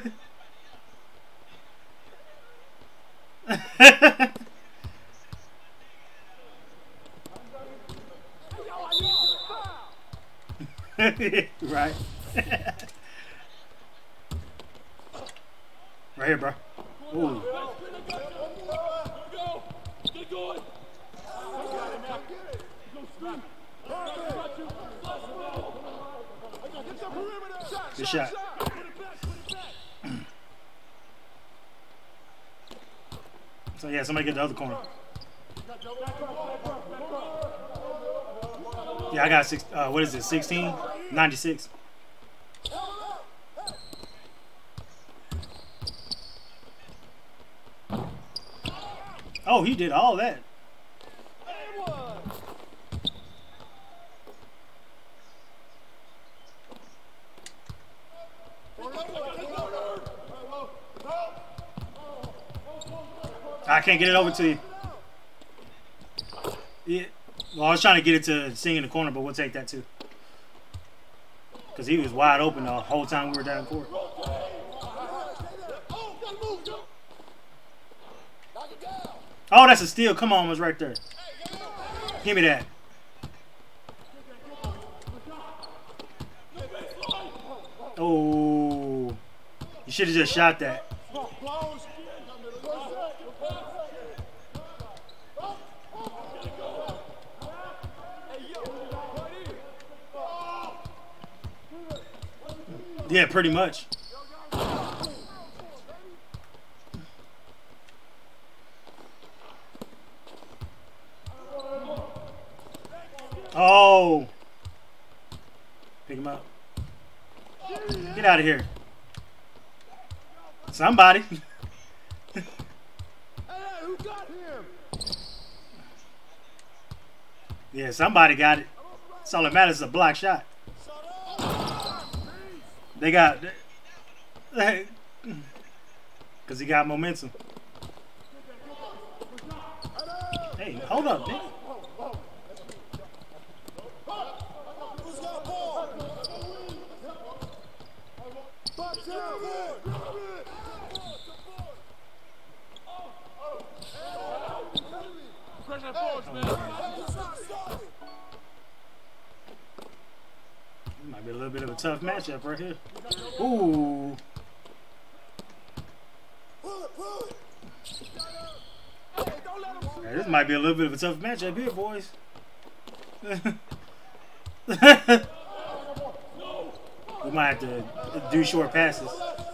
[SPEAKER 1] Right. Right here, bro. Ooh. Good shot. So yeah, somebody get the other corner. Yeah, I got what is it? 16? 96. Oh, he did all that. I can't get it over to you. Yeah. Well, I was trying to get it to Sing in the corner, but we'll take that too. Because he was wide open the whole time we were down court. Oh, that's a steal. Come on, was right there. Give me that. Oh, you should have just shot that. Yeah, pretty much. Oh. Pick him up. Get out of here. Somebody.
[SPEAKER 2] Hey, who got him?
[SPEAKER 1] Yeah, somebody got it. That's all that matters is a block shot. They got... Because he got momentum. Hey, hold up, man.
[SPEAKER 2] Who's got the ball?
[SPEAKER 3] Pressure forwards, man.
[SPEAKER 1] Might be a little bit of a tough matchup right here. Ooh. Yeah, this might be a little bit of a tough matchup here, boys. We might have to do short passes.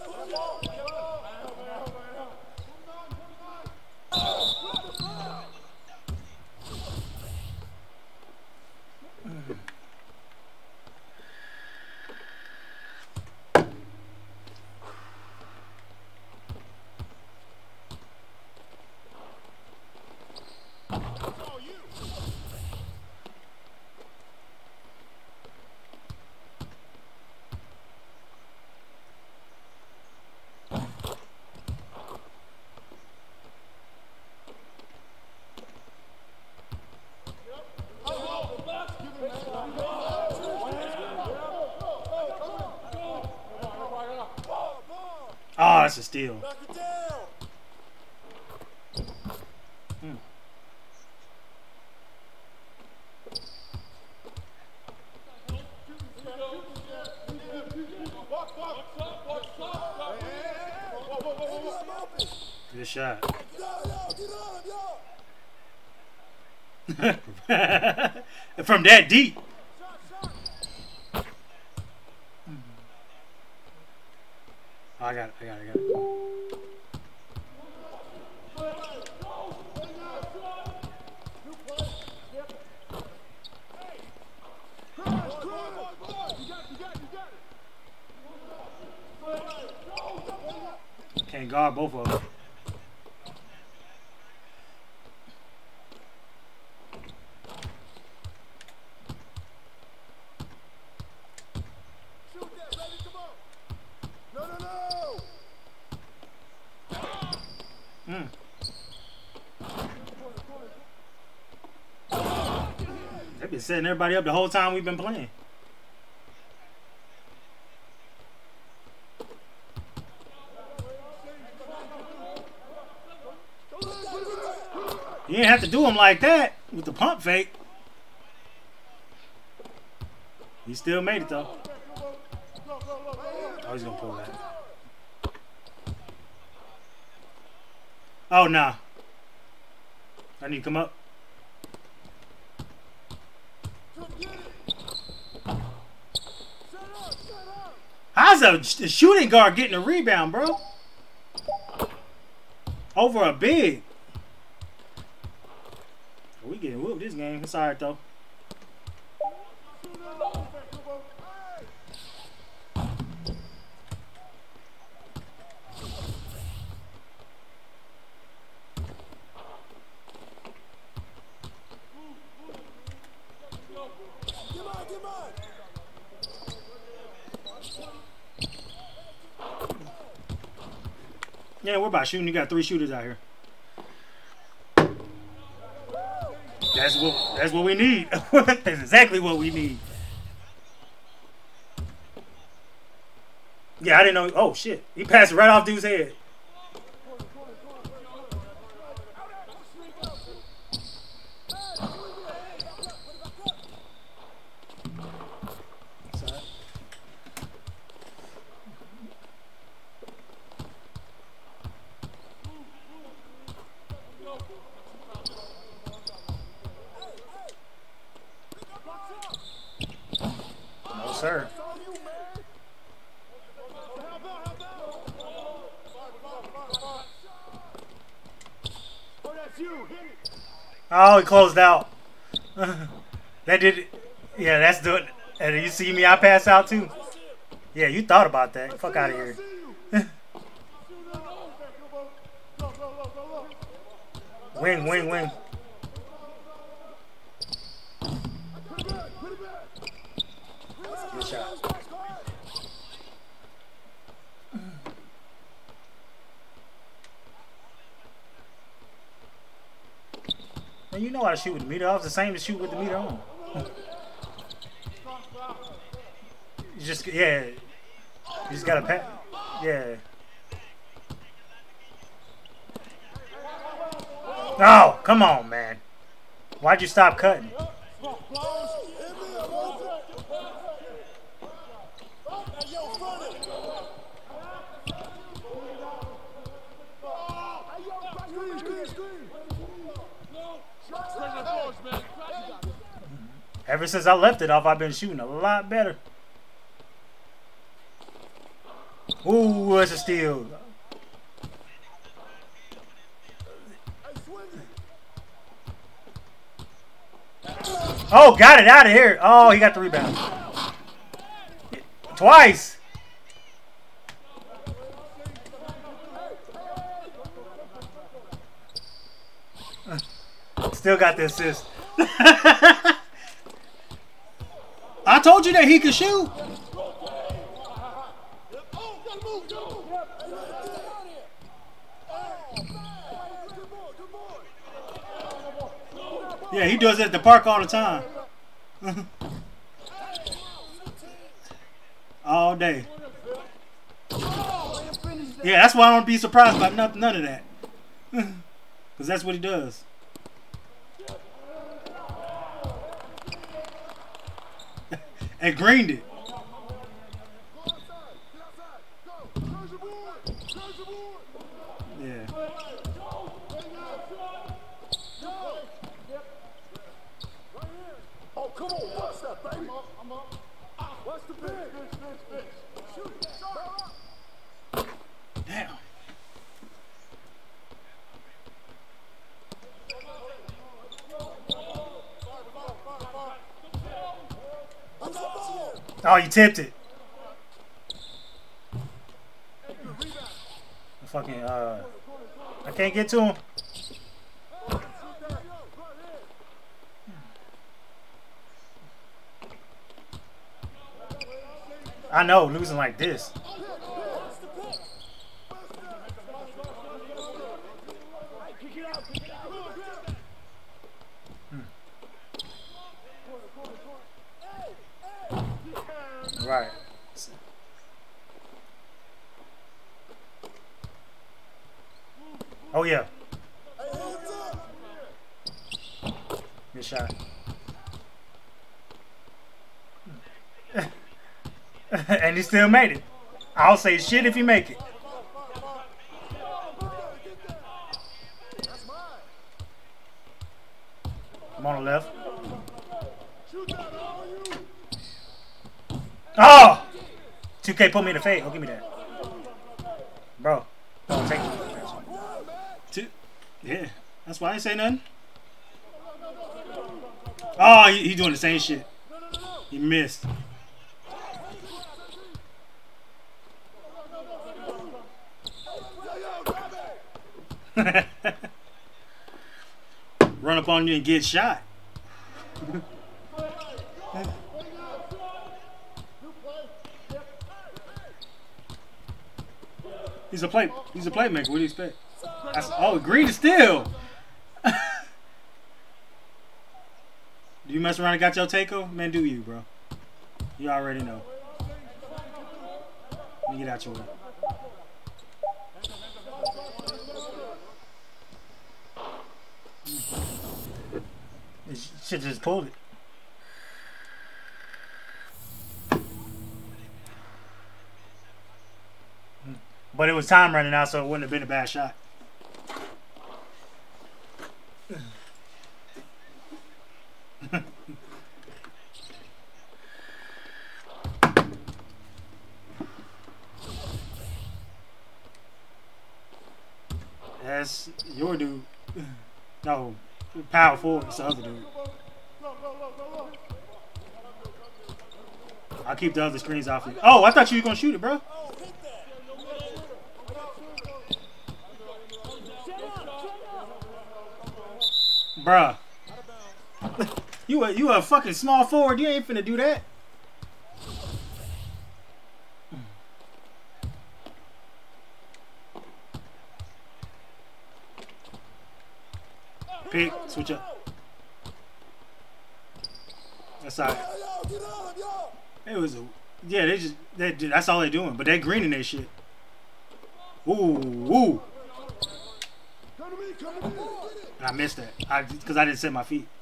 [SPEAKER 1] Oh, that's a steal. Good shot. From that deep. Oh, I got it. Can't guard both of them. They've been setting everybody up the whole time we've been playing. You didn't have to do him like that with the pump fake. He still made it though. Oh, he's gonna pull that. Oh, nah. I need to come up. How's a shooting guard getting a rebound, bro? Over a big. We getting whooped this game. It's alright though. Yeah, we're about shooting. You got 3 shooters out here. That's what we need. That's exactly what we need. Yeah, I didn't know. Oh shit! He passed it right off dude's head. sir. Oh, he closed out. That did. Yeah, that's good. And you see me, I pass out too. Yeah, you thought about that. Fuck out of here. Wing, wing, wing. Good shot. Man, you know how to shoot with the meter. I was the same to shoot with the meter on. You just, yeah. You just gotta pat. Yeah. Oh, come on, man. Why'd you stop cutting? Ever since I left it off, I've been shooting a lot better. Ooh, that's a steal. Oh, got it out of here. Oh, he got the rebound. Twice. Still got the assist. I told you that he could shoot. Yeah, he does it at the park all the time. All day. Yeah, that's why I don't be surprised by none of that. Because that's what he does. And greened it. Yeah.
[SPEAKER 2] Oh, come on, what's that, baby? I'm up. What's the big? Shoot,
[SPEAKER 1] damn. Oh, you tipped it. Fucking, I can't get to him. I know, losing like this. Right. Oh yeah. Good shot. And he still made it. I'll say shit if he make it. I'm on the left. Oh! 2K put me in the fade. Oh, give me that. Bro. Don't take it. Yeah. That's why I ain't say nothing. Oh, he doing the same shit. He missed. Run up on you and get shot. He's a playmaker. What do you expect? Oh, green is still. Do you mess around and got your takeover? Man, do you, bro? You already know. Let me get out your way. You should just pulled it. But it was time running out, so it wouldn't have been a bad shot. That's your dude. No, power forward. It's the other dude. I'll keep the other screens off you. Oh, I thought you were gonna shoot it, bro. Bruh. You a fucking small forward. You ain't finna do that. Pick. Switch up. That's all right. It was a... Yeah, that's all they doing. But they greening that shit. Ooh. And I missed that. Because I didn't set my feet.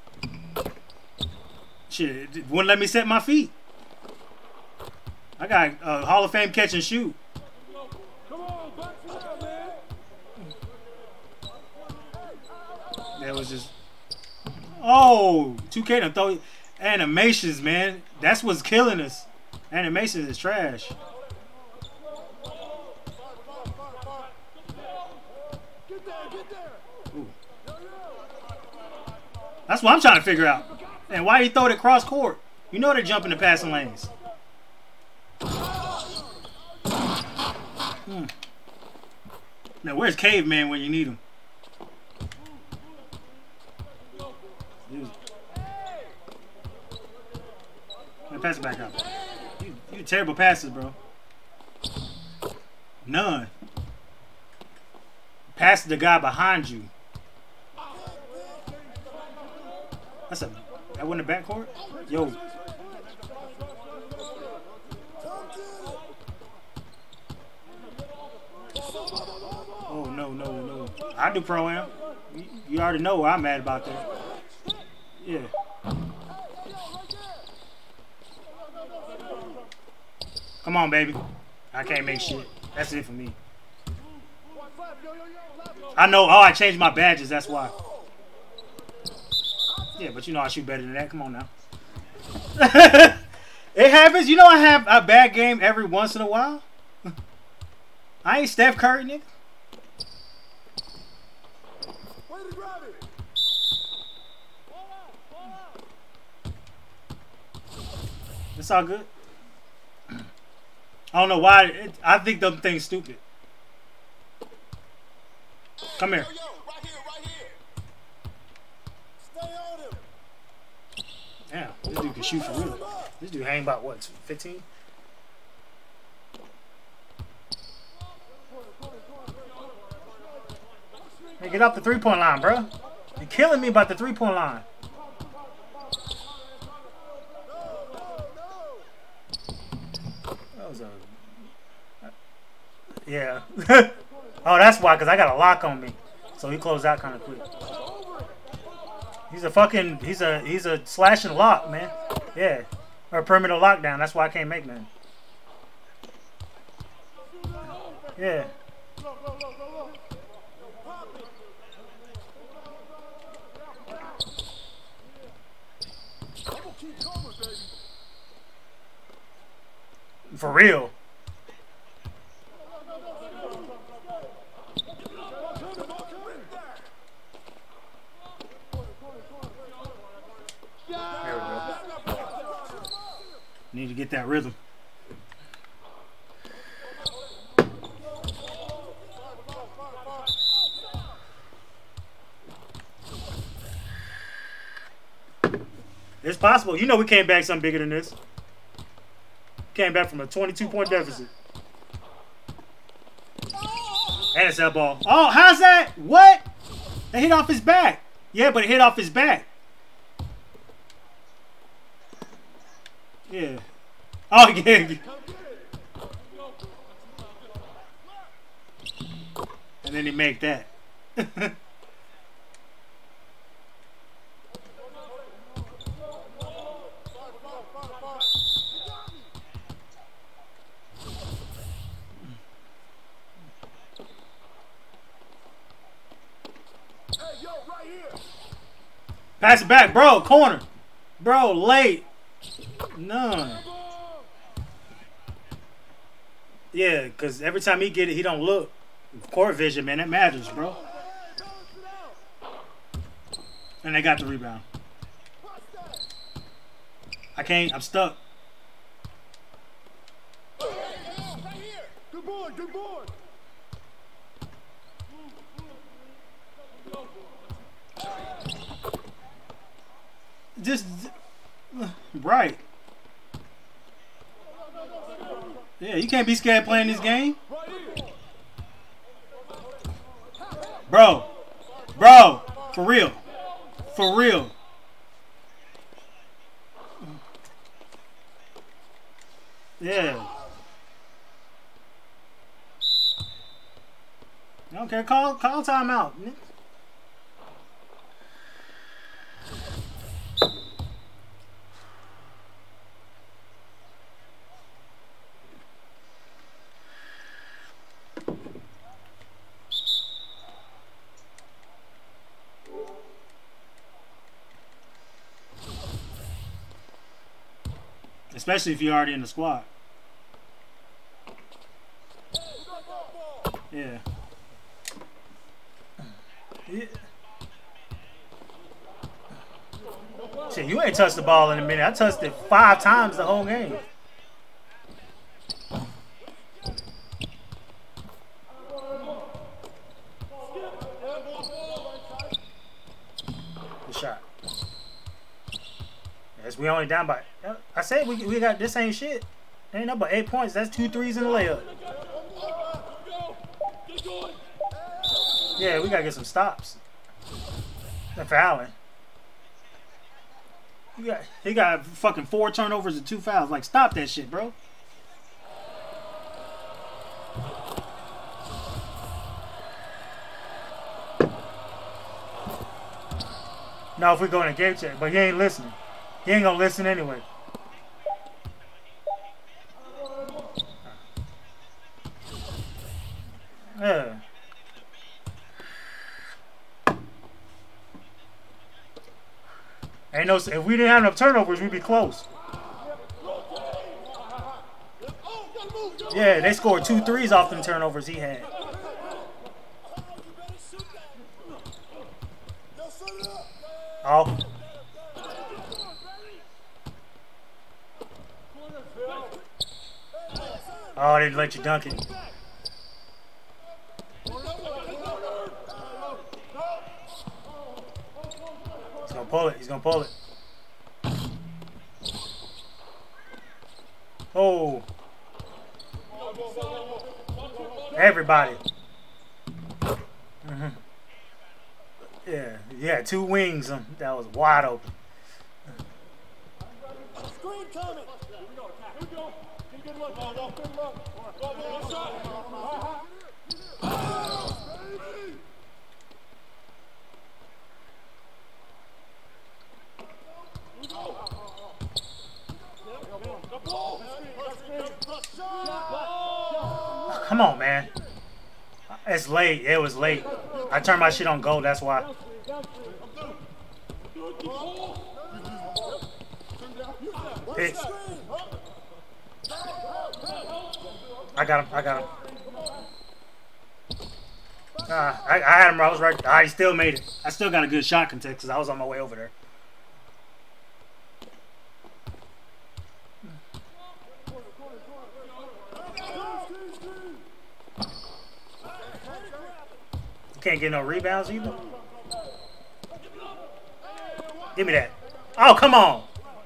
[SPEAKER 1] Shit, it wouldn't let me set my feet. I got a Hall of Fame catch and shoot. That was just... Oh! 2K done throw... Animations, man. That's what's killing us. Animations is trash. Ooh. That's what I'm trying to figure out. And why he throw it cross court? You know they're jumping the passing lanes. Now where's Caveman when you need him? Pass it back up. You terrible passes, bro. None. Pass the guy behind you. That wasn't a backcourt? Yo. Oh, no. I do pro-am. You already know where I'm mad about that. Yeah. Come on, baby. I can't make shit. That's it for me. I know. Oh, I changed my badges. That's why. Yeah, but you know I shoot better than that. Come on now. It happens. You know I have a bad game every once in a while. I ain't Steph Curry, nigga. It's all good. I don't know why. I think them things stupid. Come here. Damn, this dude can shoot for real. This dude hang about what, 15? Hey, get off the three-point line, bro. You're killing me about the three-point line. Yeah. Oh, that's why, because I got a lock on me. So he closed out kind of quick. He's a slash and lock, man. Yeah. Or a perimeter lockdown. That's why I can't make nothing. Yeah. For real. Need to get that rhythm. It's possible. You know we came back something bigger than this. Came back from a 22-point deficit. And it's that ball. Oh, how's that? What? They hit off his back. Yeah, but it hit off his back. Yeah. Oh, yeah. And then he make that. Pass it back, bro. Corner. Bro, late. None. Yeah, because every time he get it, he don't look. Court vision, man, that matters, bro. And they got the rebound. I can't. I'm stuck.
[SPEAKER 2] Good boy, good boy.
[SPEAKER 1] Just right. Yeah, you can't be scared playing this game. Bro. Bro. For real. For real. Yeah. I don't care. Call timeout. Especially if you're already in the squad. Yeah. Yeah. Shit, you ain't touched the ball in a minute. I touched it 5 times the whole game. Good shot. Yes, we only down by. I said we got this ain't shit. Ain't no but 8 points. That's 2 threes in the layup. Yeah, we gotta get some stops. And fouling. He got fucking 4 turnovers and 2 fouls. Like, stop that shit, bro. No, if we go in a game check, but he ain't listening. He ain't gonna listen anyway. Yeah. Ain't no. If we didn't have enough turnovers, we'd be close. Yeah, they scored 2 threes off them turnovers he had. Oh. Oh, they didn't let you dunk it. He's gonna pull it. He's gonna pull it. Oh. Everybody. Yeah, yeah, 2 wings. That was wide open.
[SPEAKER 2] Screen coming. Here we go. Here we go. Good luck. Good luck.
[SPEAKER 1] Come on, man. It's late. It was late. I turned my shit on gold. That's why. Pick. I got him. I got him. I had him. I was right. I still made it. I still got a good shot contest because I was on my way over there. Can't get no rebounds either. Give me that. Oh, come on.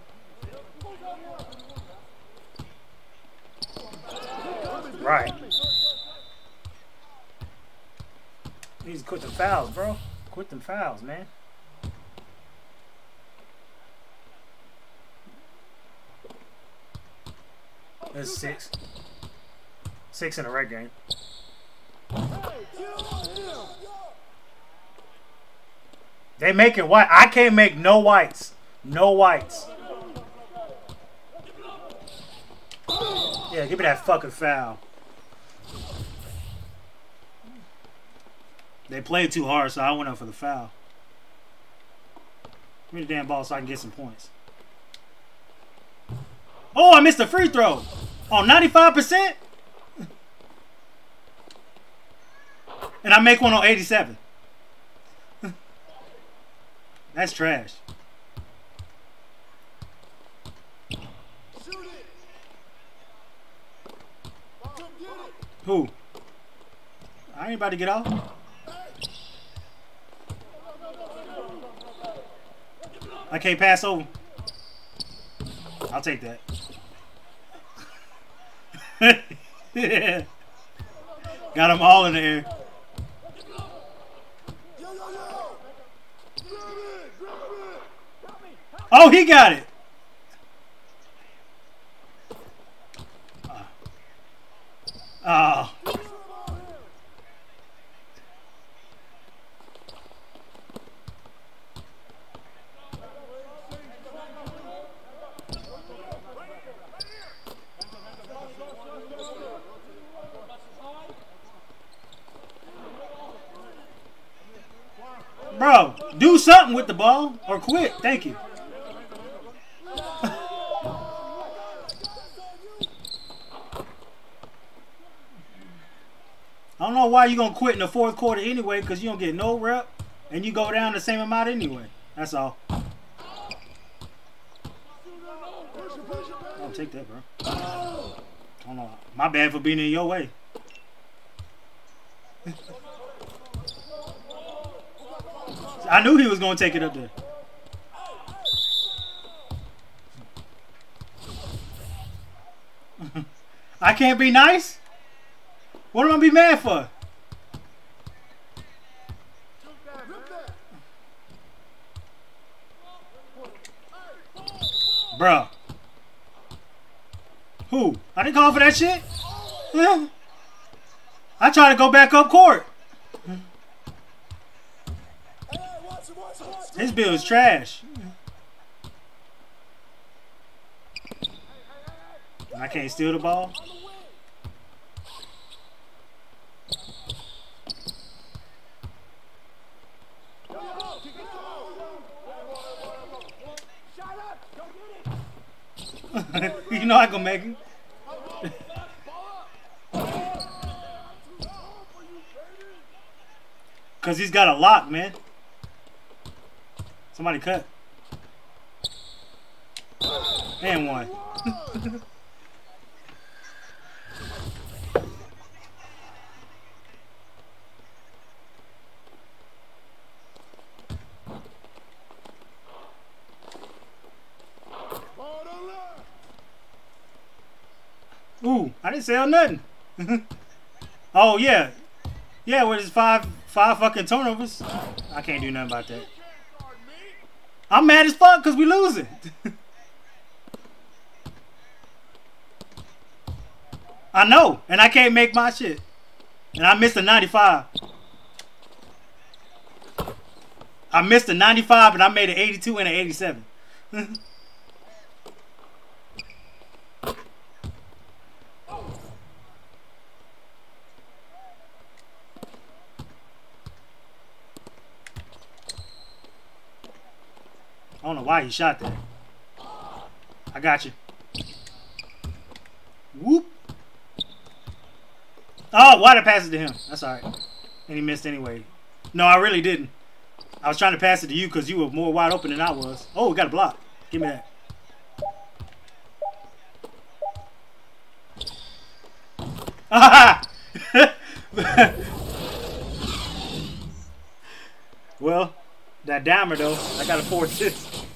[SPEAKER 1] Right. Needs to quit the fouls, bro. Quit them fouls, man. There's 6. 6 in the red game. They make it white. I can't make no whites. No whites. Yeah, give me that fucking foul. They played too hard, so I went up for the foul. Give me the damn ball so I can get some points. Oh, I missed a free throw. On 95%? And I make one on 87. That's trash.
[SPEAKER 2] Shoot it. Come get it.
[SPEAKER 1] Who? I ain't about to get off. I can't pass over. I'll take that. Got them all in the air. Oh, he got it. Oh. Bro, do something with the ball or quit. Thank you. I don't know why you're going to quit in the fourth quarter anyway, because you don't get no rep and you go down the same amount anyway. That's all. I'll take that, bro. I don't know. My bad for being in your way. I knew he was going to take it up there. I can't be nice? What am I going to be mad for? Bruh. Who? I didn't call for that shit. I tried to go back up court. His bill is trash. I can't steal the ball. You know I can make it. Cause he's got a lock, man. Somebody cut. And one. Ooh, I didn't sell nothing. Oh yeah. Yeah, with his five fucking turnovers. I can't do nothing about that. I'm mad as fuck because we losing. I know, and I can't make my shit. And I missed a 95. I missed a 95 and I made an 82 and an 87. I don't know why he shot that. I got you. Whoop. Oh, why did I pass it to him? That's alright. And he missed anyway. No, I really didn't. I was trying to pass it to you because you were more wide open than I was. Oh, we got a block. Give me that. Well, that dimer though, I got a 4 assists.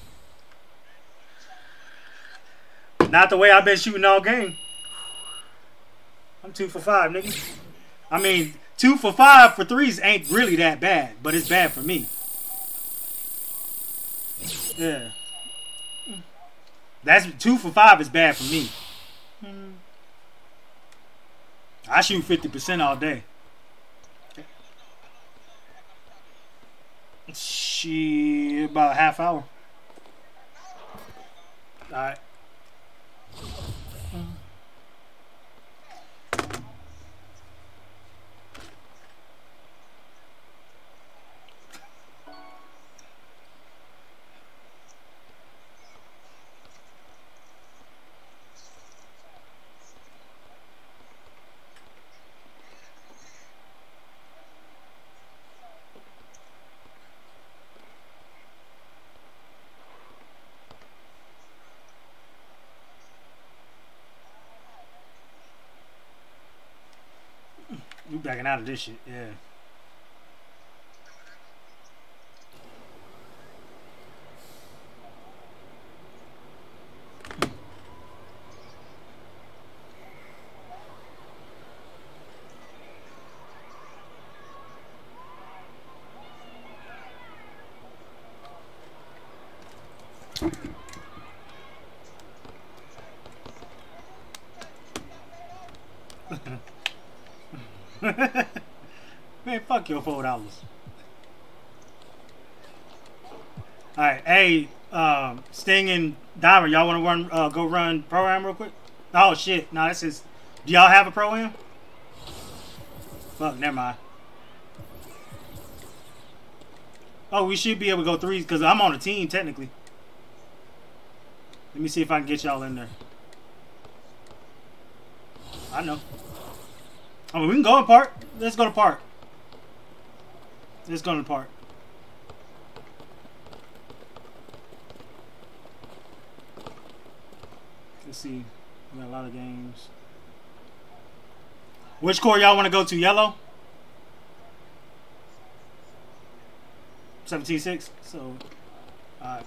[SPEAKER 1] Not the way I've been shooting all game. I'm 2 for 5, nigga. I mean, 2 for 5 for threes ain't really that bad, but it's bad for me. Yeah. That's 2 for 5 is bad for me. I shoot 50% all day. Shit, about a half hour. Alright. You backing out of this shit, yeah. Man, fuck your $4. Alright, hey, Sting and Diver, y'all want to run, go run Pro-Am real quick? Oh shit, no, that's his. Do y'all have a Pro-Am? Fuck, never mind. Oh, we should be able to go threes because I'm on a team technically. Let me see if I can get y'all in there. I know. I mean, we can go in park. Let's go to park. Let's go to the park. Let's see. We got a lot of games. Which court y'all want to go to? Yellow? 17-6. So, alright.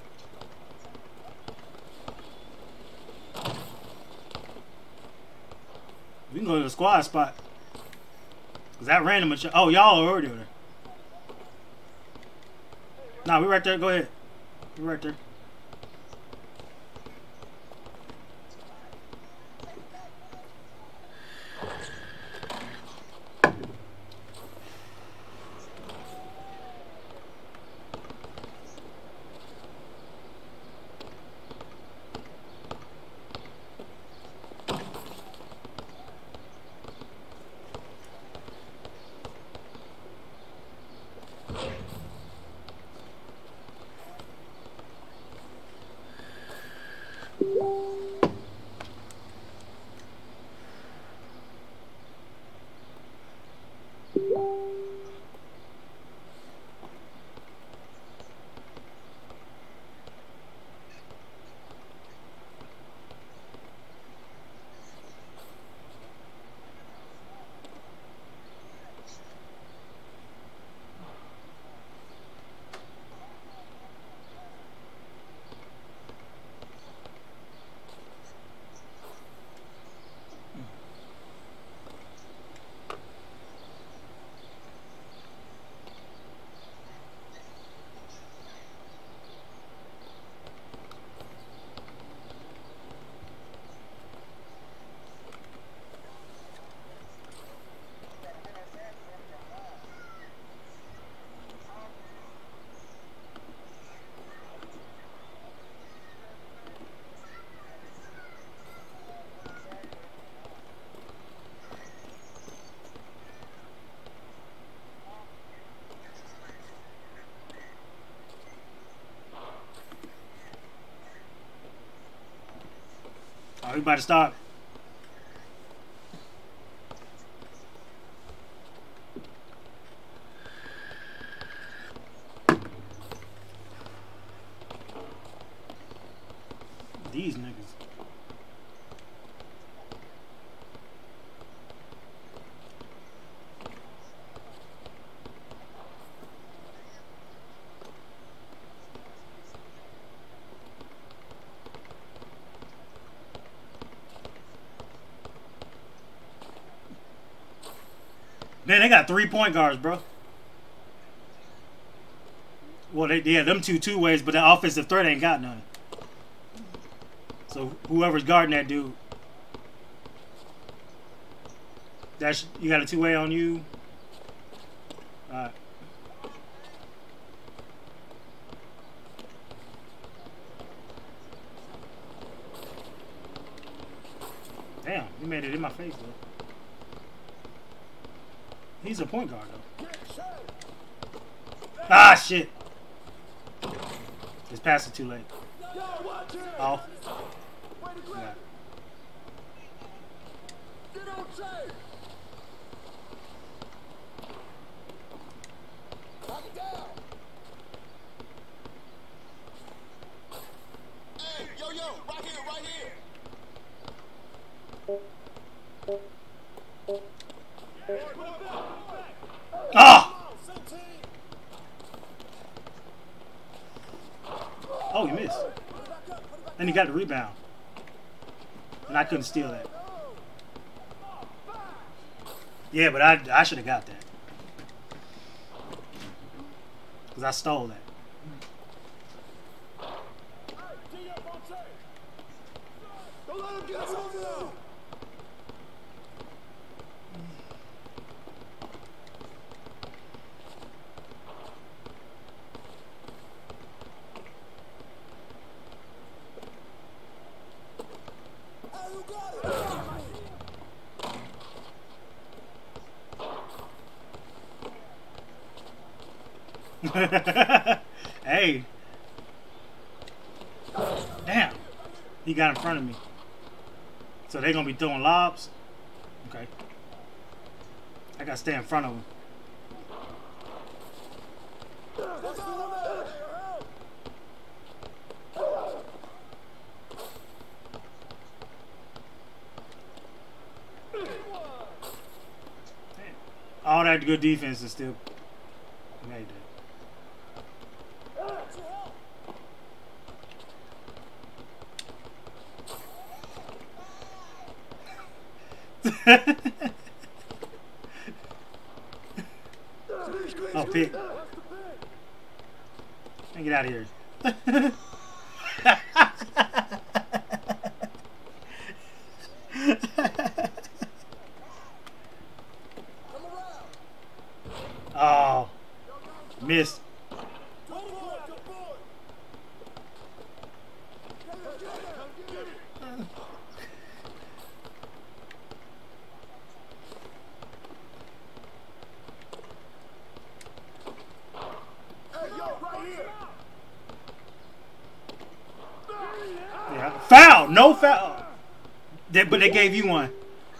[SPEAKER 1] We can go to the squad spot. Is that random? Oh, y'all are already there. Nah, we right there. Go ahead. We right there. We about to stop. These niggas. Man, they got 3 point guards, bro. Well, yeah, them two ways, but the offensive threat ain't got none. So whoever's guarding that dude, you got a 2-way on you. All right. Damn, he made it in my face though. He's a point guard though. Ah shit! Just passed it too late. Off. Yeah.
[SPEAKER 3] Hey, yo, right here, right here. Boy,
[SPEAKER 1] miss. And he got the rebound. And I couldn't steal that. Yeah, but I should have got that. Because I stole that.
[SPEAKER 2] Don't let him get over there.
[SPEAKER 1] Hey. Damn. He got in front of me. So they're going to be throwing lobs? Okay. I got to stay in front of him. All that good defense is still made that. Oh, pick. Get out of here. Oh, missed. Yeah, foul, no foul. But they gave you one.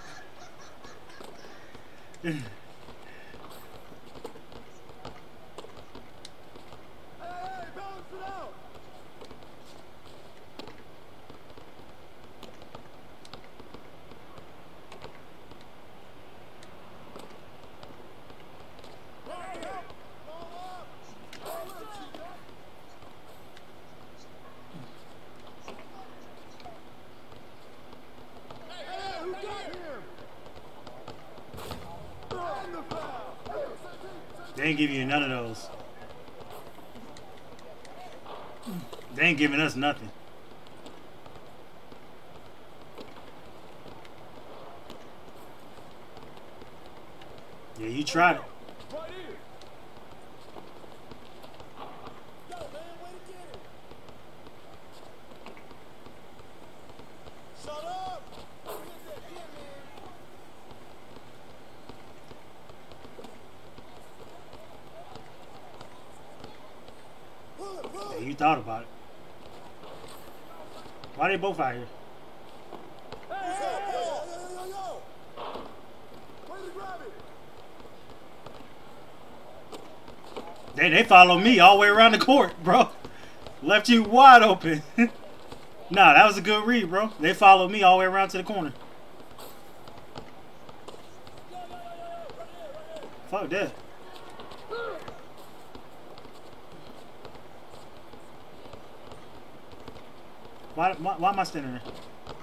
[SPEAKER 1] They ain't giving you none of those. They ain't giving us nothing. Yeah, you tried it. Yeah, you thought about it. Why are they both out here? They follow me all the way around the court, bro. Left you wide open. Nah, that was a good read, bro. They followed me all the way around to the corner. Fuck that. Why am I standing there?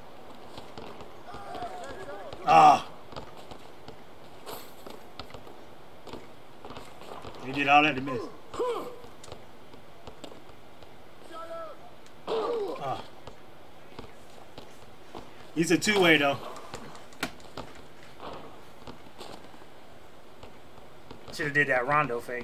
[SPEAKER 1] Ah. He did all that to miss. Ah. He's a two-way though. Should have did that Rondo fake.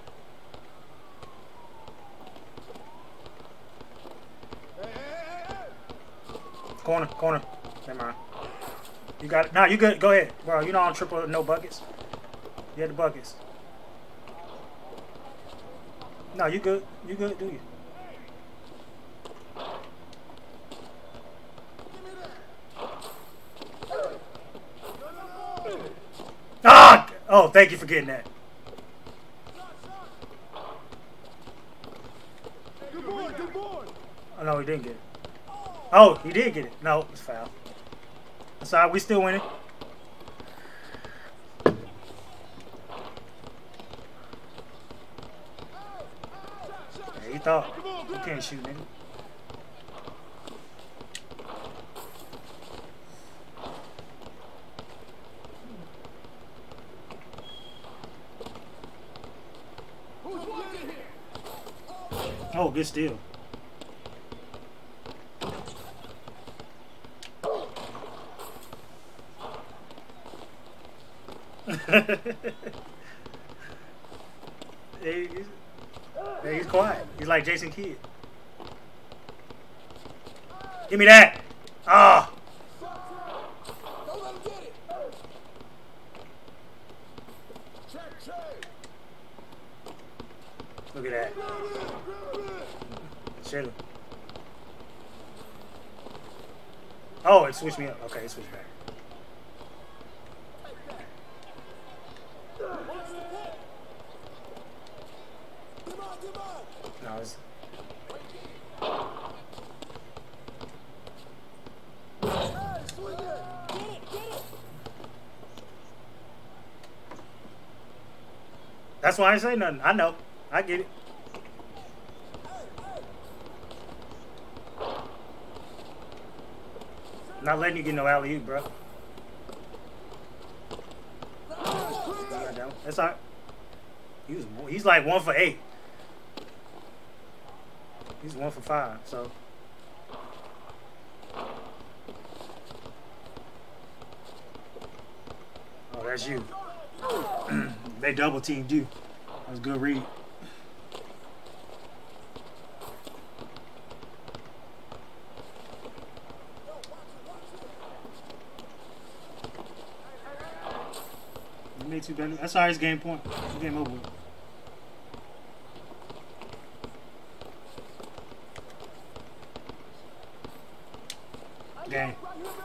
[SPEAKER 1] Corner. Never mind. You got it. Nah, you good. Go ahead. Bro, you know I'm triple no buckets. You had the buckets. No, you good. You good, do you? Ah! Oh, thank you for getting that.
[SPEAKER 2] Good boy.
[SPEAKER 1] Oh, no, he didn't get it. Oh, he did get it. No, it's foul. That's all right. We still winning. Yeah, he thought. You can't shoot, nigga. Oh, good steal. Hey, he's quiet. He's like Jason Kidd. Give me that. Ah.
[SPEAKER 3] Don't let him get it. Check, check.
[SPEAKER 1] Look at that. Shit. Oh, it switched me up. Okay, it switched back. No, it's... That's why I ain't say nothing. I know. I get it. Not letting you get no alley-oop, bro. That's all right. He's like 1 for 8. He's 1 for 5, so. Oh, that's you. They double teamed you. That was a good read. You made 2 better. That's all right, it's game point. It's game over. Game.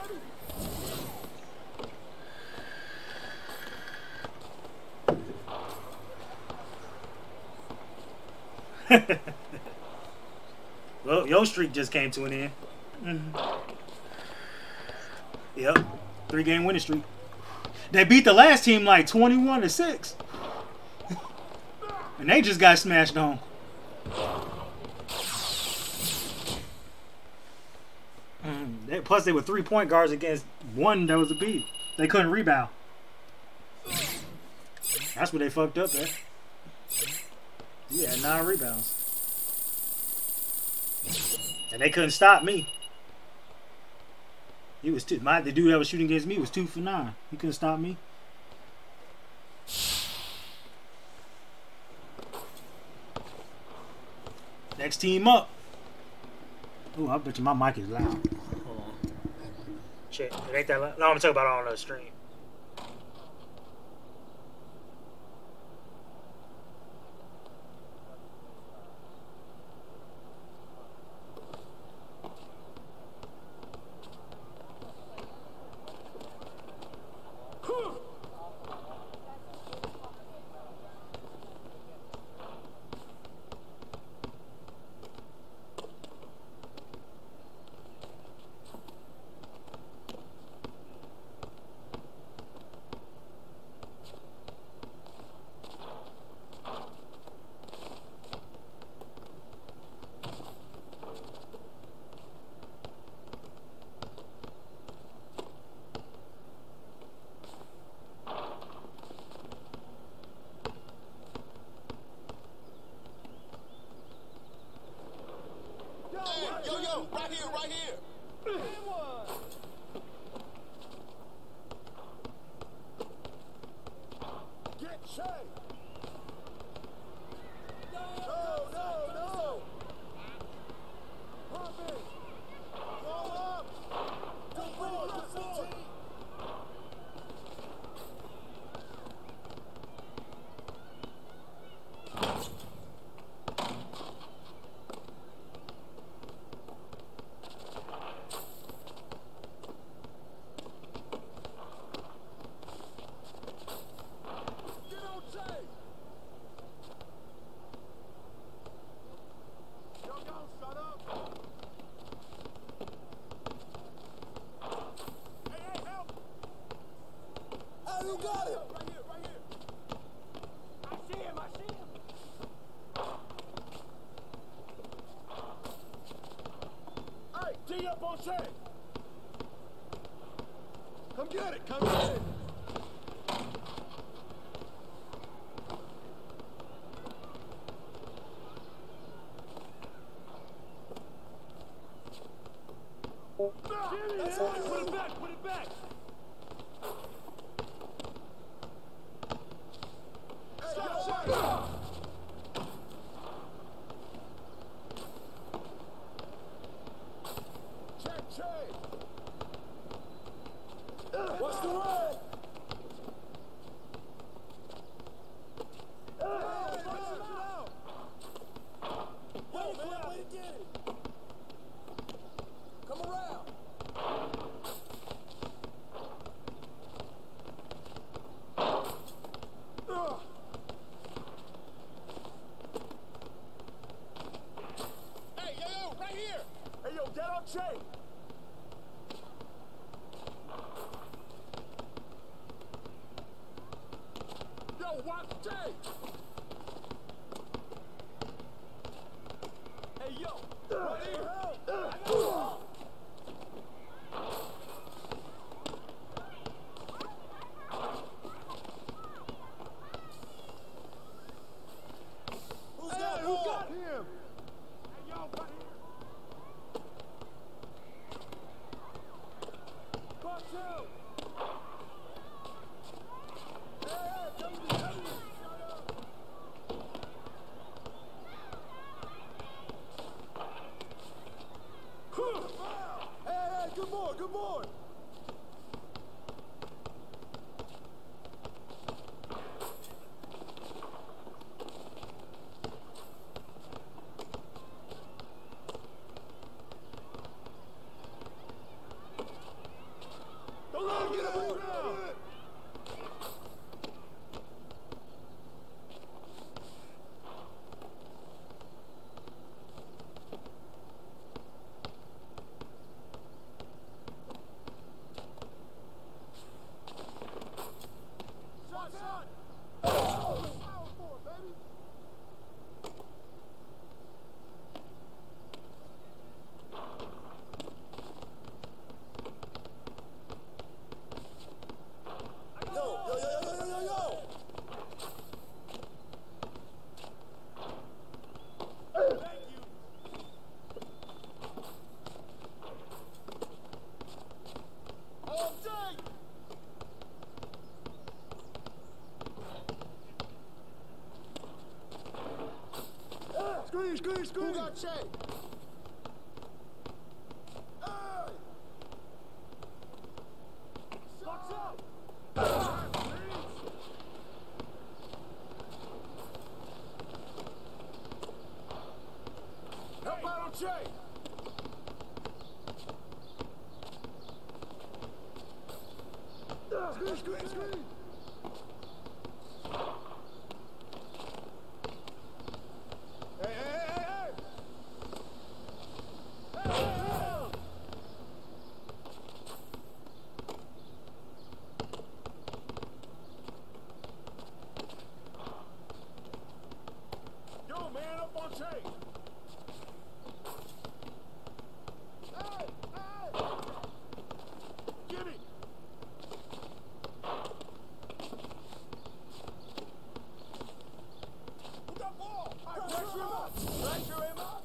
[SPEAKER 1] Well, your streak just came to an end. Yep. 3-game winning streak. They beat the last team like 21-6. And they just got smashed on. Plus, they were 3-point guards against one that was a B. They couldn't rebound. That's what they fucked up at. He had 9 rebounds. And they couldn't stop me. He was the dude that was shooting against me was 2 for 9. He couldn't stop me. Next team up. Ooh, I bet you my mic is loud. Hold on. Shit, it ain't that loud. No, I'm talking about on the stream.
[SPEAKER 3] Yo, right here, right here. Get Shay. No. Pump it. Roll up. Don't bring it up, 15. You got it! Right here. I see him. Hey, tee up on Shay. Come get it. That's
[SPEAKER 2] Put
[SPEAKER 3] all.
[SPEAKER 2] it back, put it back.
[SPEAKER 3] Check. What's the word? Yo, man, way to get it. Come around. Hey, yo, right here. Hey, yo, get on Jay. Yo, watch Jay. Hey, yo, right here. Who's got
[SPEAKER 2] Who
[SPEAKER 3] ball?
[SPEAKER 2] got him? Hey, yo, right here. Box out.
[SPEAKER 3] Hey, come to me. Hey, good boy, good boy.
[SPEAKER 2] Don't let him get a rebound.
[SPEAKER 3] Shot. Power forward, baby. Yo.
[SPEAKER 2] Thank you.
[SPEAKER 3] All day.
[SPEAKER 2] Screen.
[SPEAKER 3] Who got Che? Hey!
[SPEAKER 2] Box out.
[SPEAKER 3] Help out on Che!
[SPEAKER 2] Screen.
[SPEAKER 3] Hey! Yo, man, up on Che! Hey! Get it! Who got ball? Pressure him up!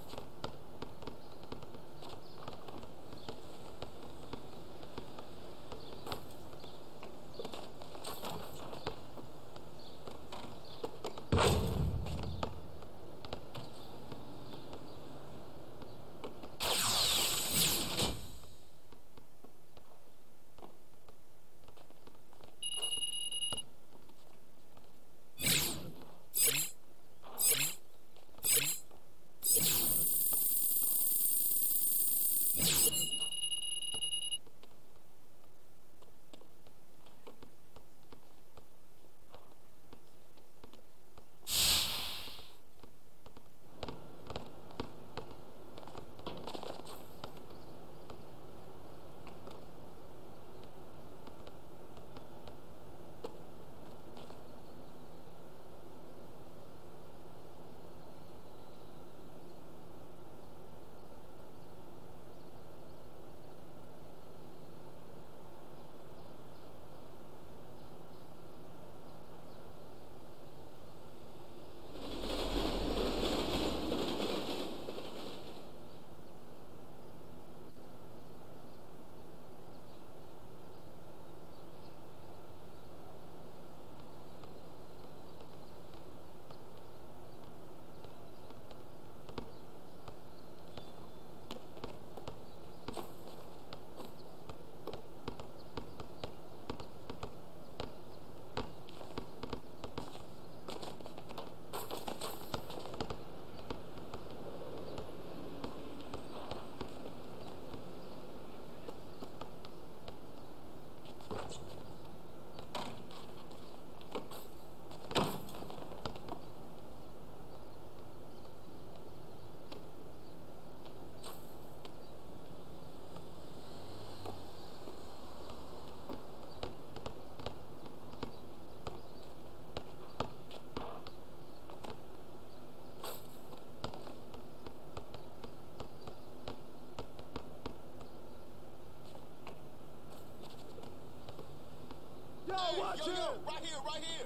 [SPEAKER 3] yo, right here, right here.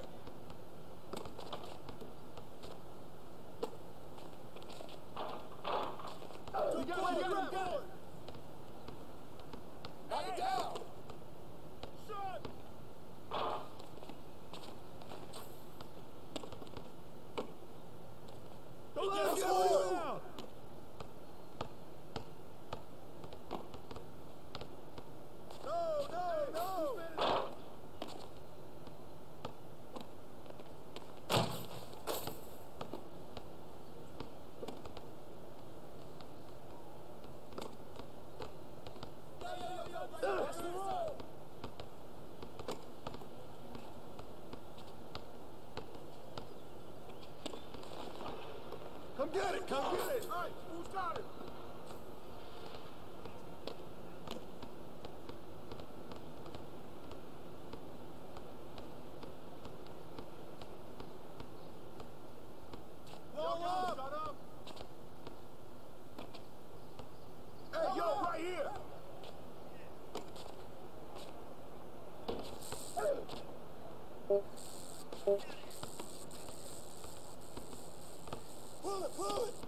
[SPEAKER 2] You got it.
[SPEAKER 3] Knock it down.
[SPEAKER 2] Shot. Don't let him get around. No.
[SPEAKER 3] Watch the roll.
[SPEAKER 2] Come get it. All right, who's got it?
[SPEAKER 3] Roll up.
[SPEAKER 2] Shut up. Hey, yo, right here.
[SPEAKER 3] Pull it.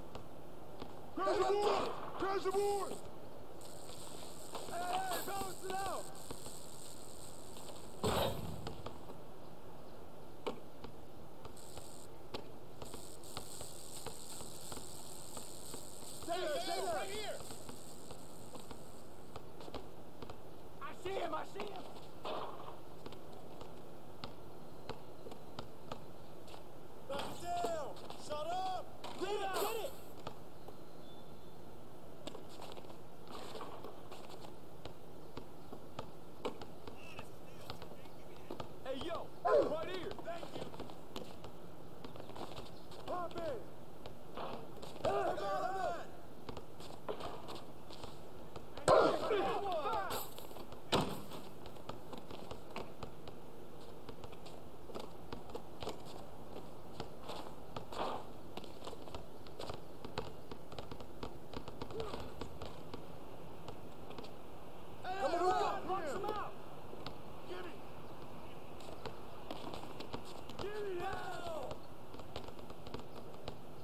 [SPEAKER 2] Crash the board. Hey, balance it out. Stay there.
[SPEAKER 3] Right here.
[SPEAKER 2] I see him.
[SPEAKER 3] Knock it down. Shut up.
[SPEAKER 2] Get it. Hey, yo, right here.
[SPEAKER 3] Thank you.
[SPEAKER 2] Pop in.
[SPEAKER 3] Come on.
[SPEAKER 2] Come on, box him out.
[SPEAKER 3] Get it.
[SPEAKER 2] Get it out.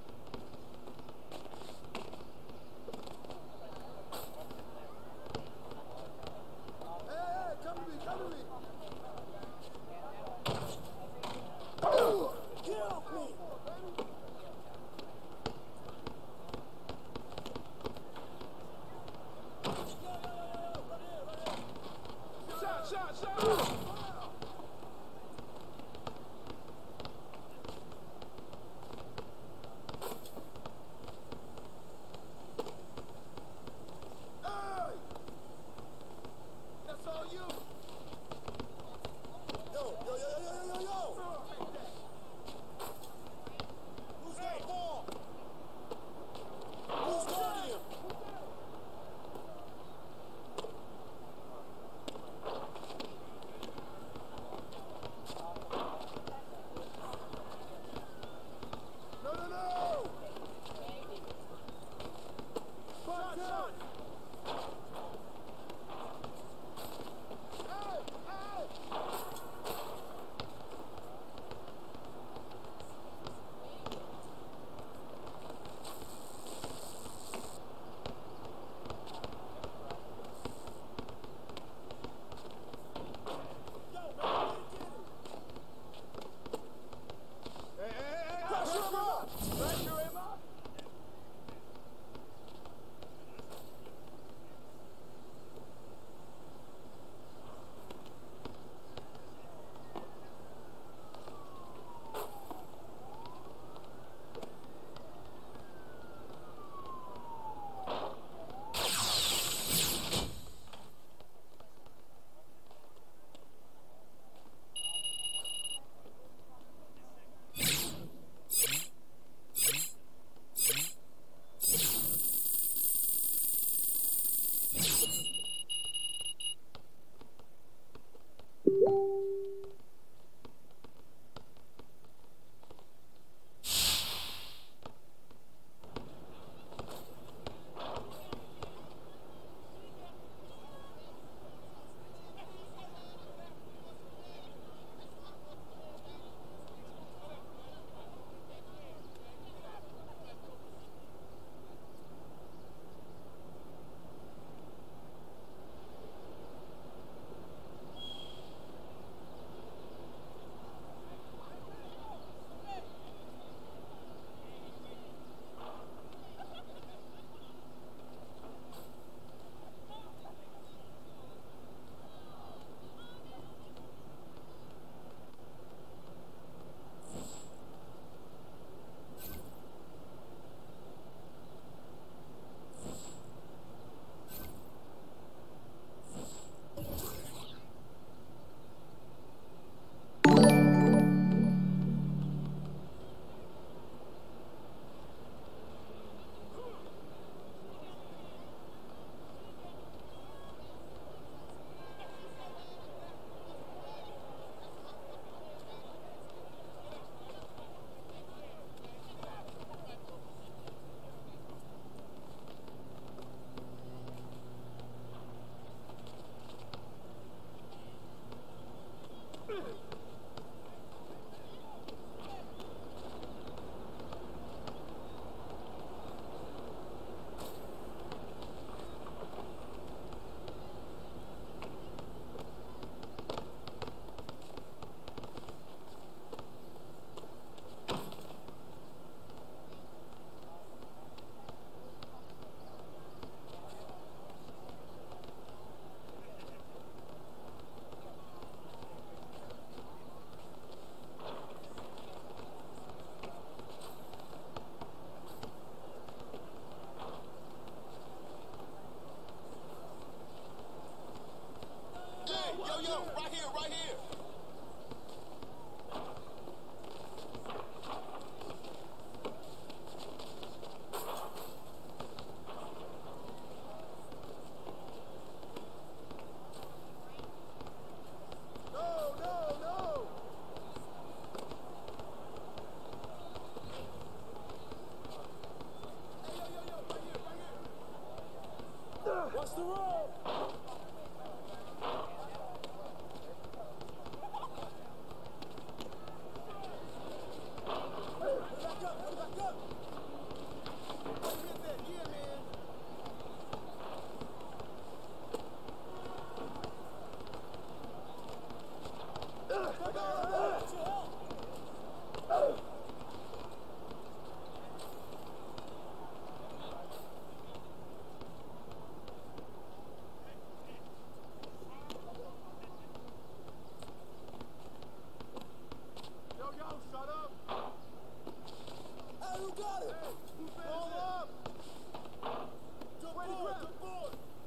[SPEAKER 3] Ball up. Good boy, good boy.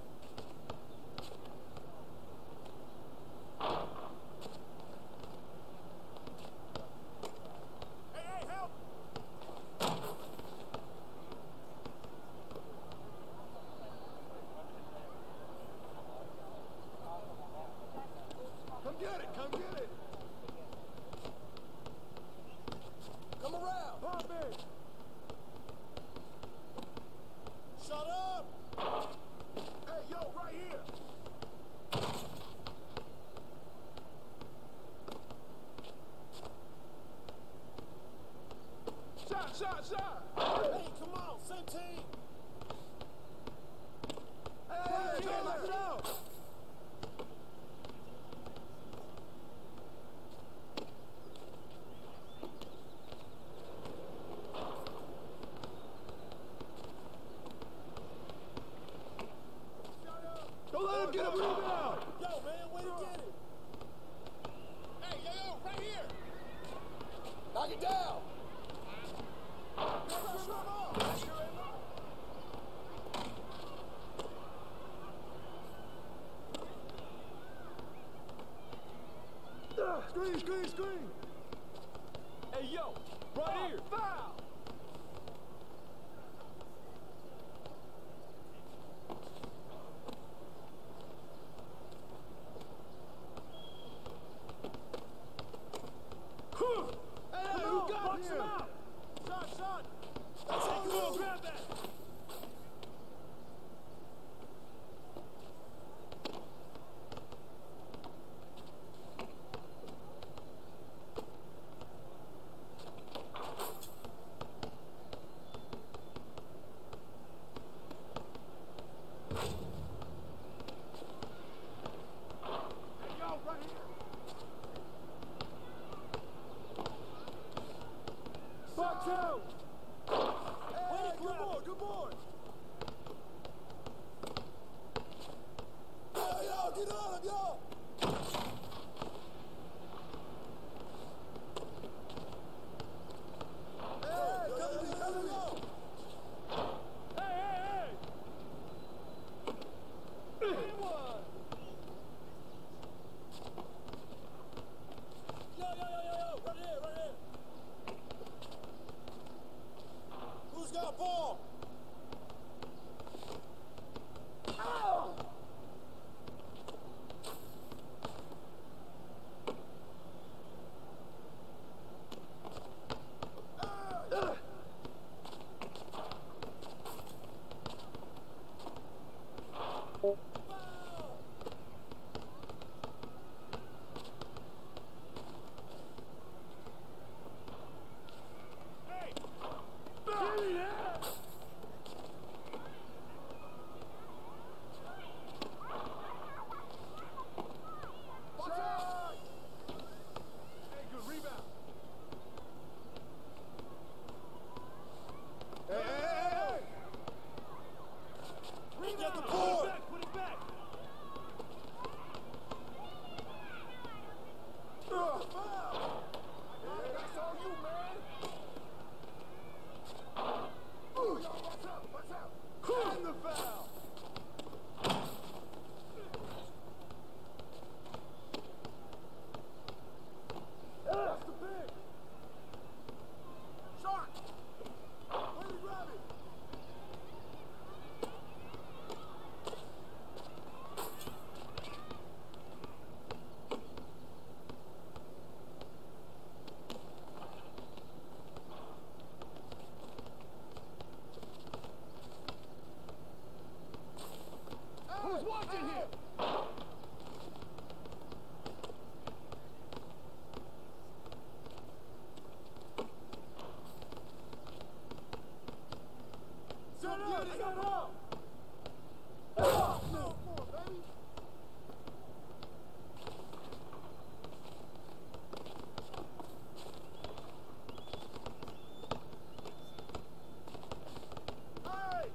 [SPEAKER 3] Hey, help. Come get it, come get it. Come around. Pop it. Shut up. Hey, yo, right here. Shot. Hey, come on, same team. Hey, knock it out. Don't let him get a rebound! Yo, man, where you get it? Hey, yo, right here! Knock it down! Screen! Hey, yo, right here! Foul! Hey, who got him? Shot! That's all you want, grab that! Hey, yo, right here! Box out! Hey, good boy! Yo, get on him, yo! Hey, come to me! Hey! Good one! Yo, right here! Who's got ball? Oh! Hey! Give me that! Watch out! Hey, good rebound. Hey! Rebound! Get the board! Put it back! Foul! Hey, that's all you, man! Watch out! And the foul! That's the big! Shot! Where you grab it? Who's watching here? Set up! Oh, no more, baby! Hey!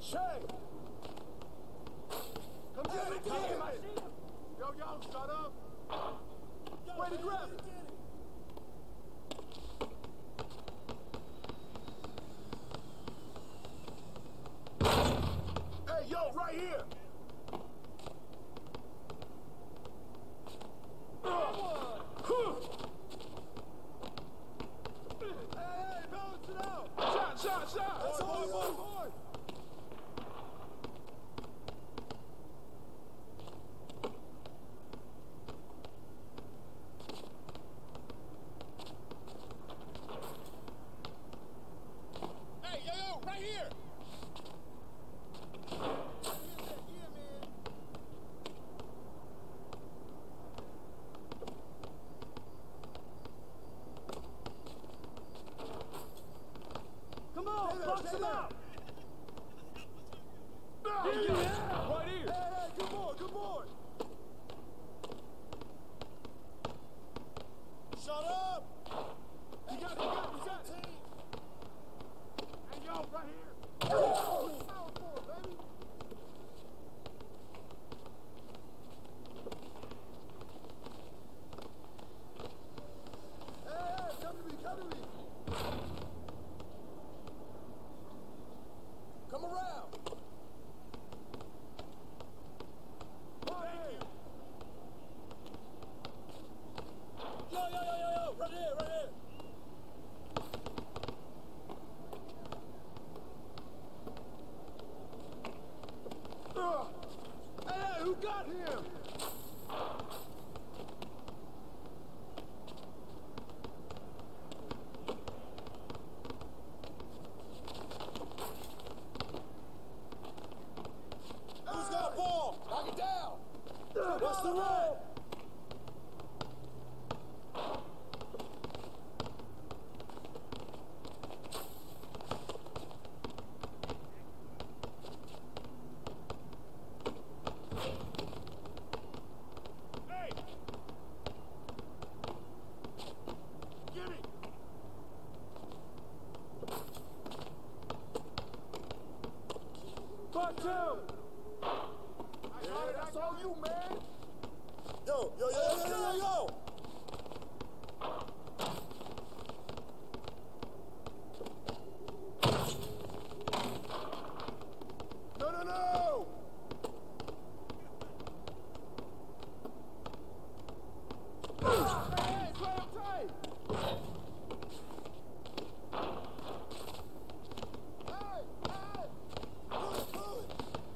[SPEAKER 3] Shay! Come get it, get him! I see him! Yo, shut up! Way to grab it! Hey, yo, right here! Hey, balance it out! Shot! That's boy! Hey, yo, right here! Yeah, man.
[SPEAKER 2] Come on, box him out.
[SPEAKER 3] Yeah. Right here. Hey, good boy. Shut up. You got it. Hey, yo, right here. Power forward, baby. Hey, come to me. Come around. Hey. Yo, right here. Hey, who got him? Who's got a ball? Knock it down. What's the run? Hey! Get it! Back down! That's all you, man! Yo! No! Hey, play him tight! Hey! Good!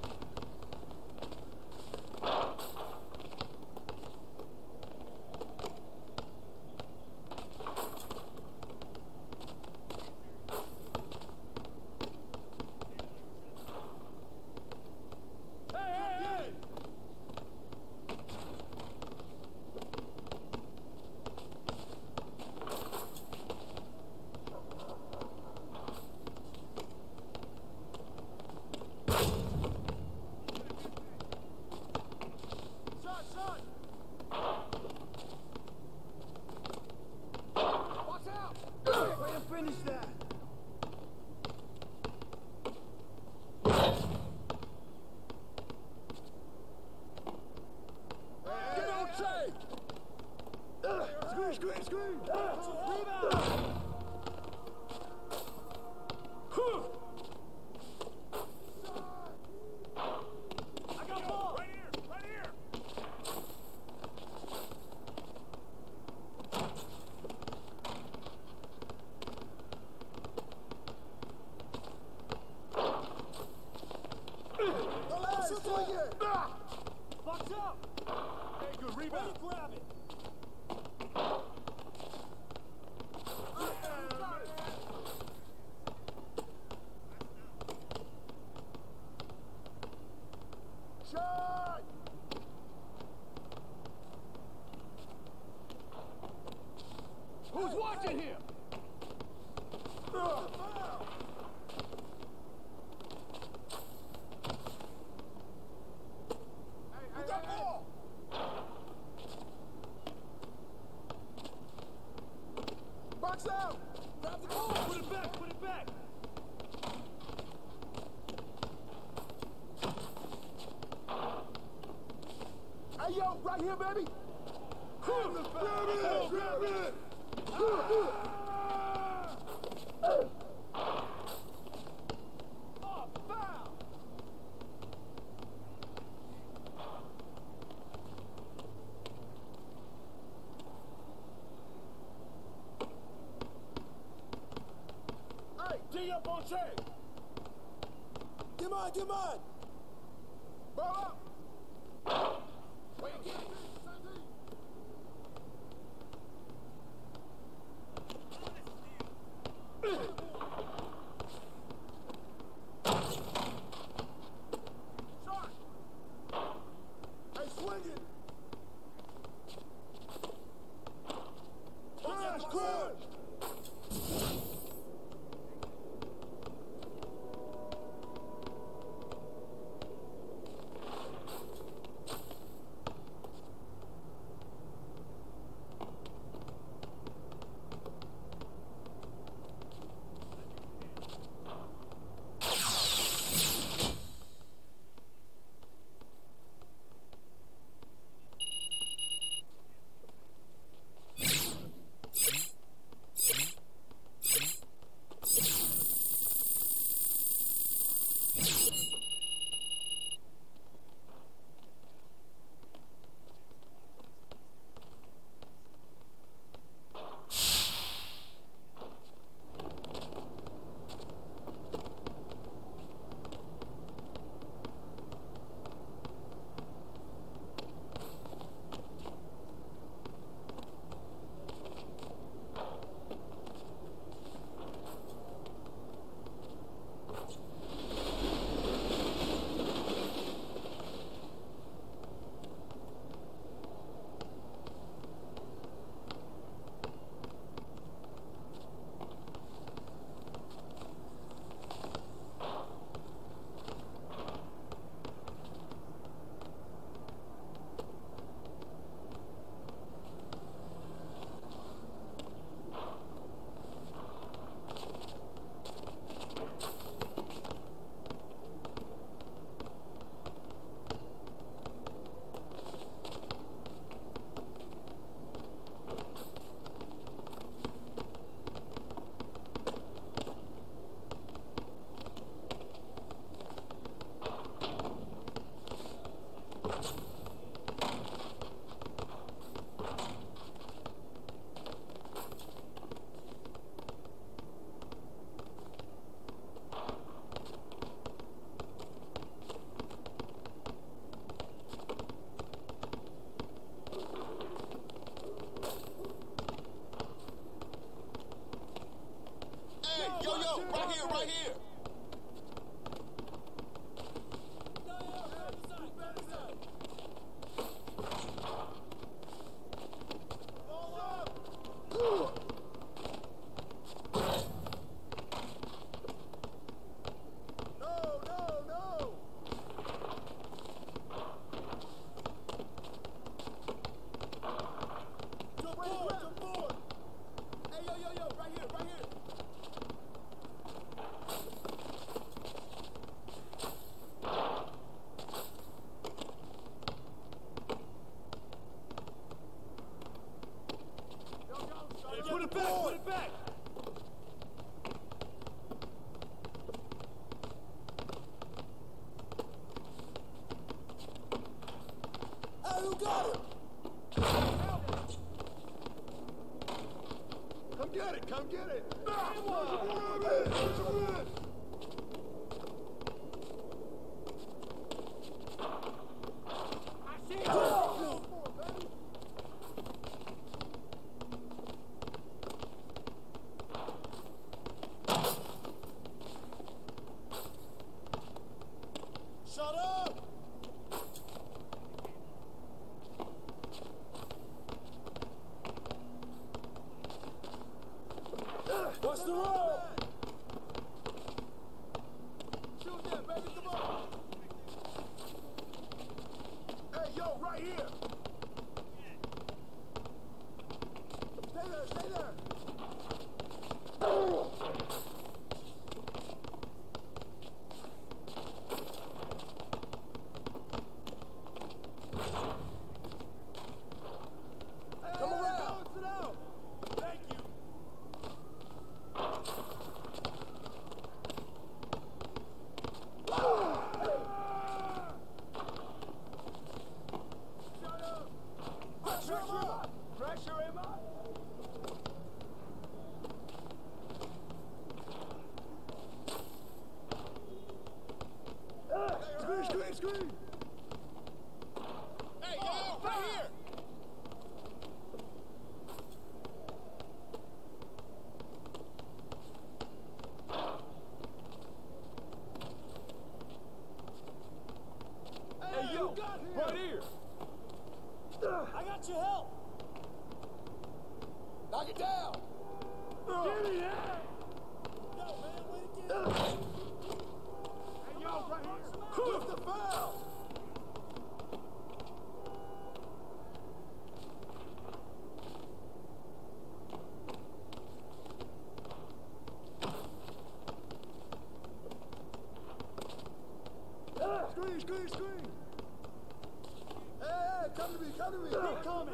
[SPEAKER 3] Hey! Shot! Watch out! Way to finish that! Get on tape! Screen! Rebound! I got ball! Right here! Box up! Hey, good rebound! Grab it! Shot! Who's watching him? Who got ball? Box out! Grab the ball! Put it back! Right here, baby. Grab it! Grab it! Oh, foul! Hey, G up on Trey. Get mine, get mine. Ball up. Wait, get it. Shot. Hey, swing it. Crash, crash. Right here. Put it back, put it back! Hey, who got it? Come get it, come get it! I see it! Shut up! What's the roll? Shoot them, baby, come on! Hey, yo, right here! Stay there, stay there! screen. Hey, yo, right here.
[SPEAKER 2] Hey, yo, right here.
[SPEAKER 3] I got your help. Knock it down.
[SPEAKER 2] Give me that.
[SPEAKER 3] Yo, man, way to get it.
[SPEAKER 2] Hey, yo, right here.
[SPEAKER 3] Who's the foul? Screen, screen, screen. Hey, come to me, come to me. Keep coming.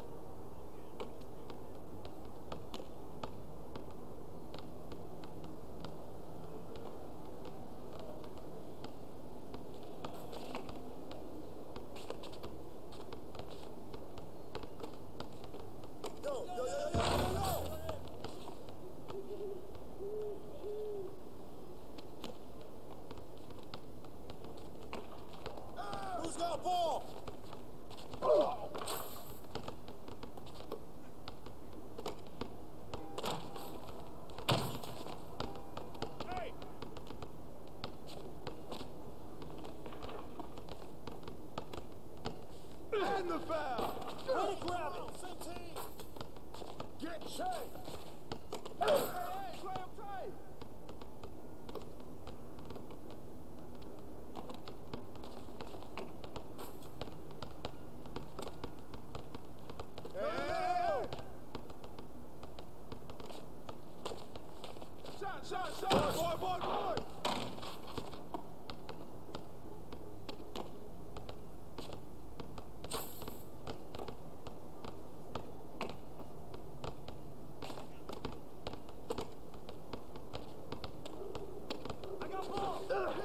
[SPEAKER 3] Yo, yo, yo, yo, yo, yo, yo. Who's got ball?
[SPEAKER 2] Hey.
[SPEAKER 3] And the foul. Way to grab it. Same team. Get chased. Hey, hey, Graham, Trey. Hey!
[SPEAKER 2] Shot, shot, shot.
[SPEAKER 3] Boy, boy, boy!
[SPEAKER 2] I got ball.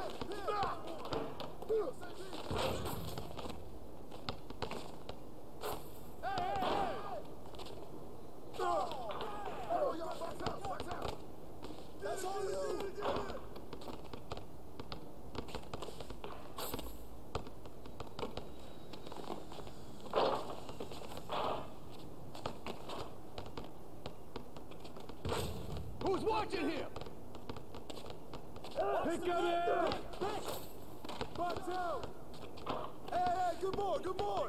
[SPEAKER 3] Oh, y'all, box out, box out! That's all you!
[SPEAKER 2] Who's watching him? Pick him in.
[SPEAKER 3] Box out! Hey, hey, good boy, good boy!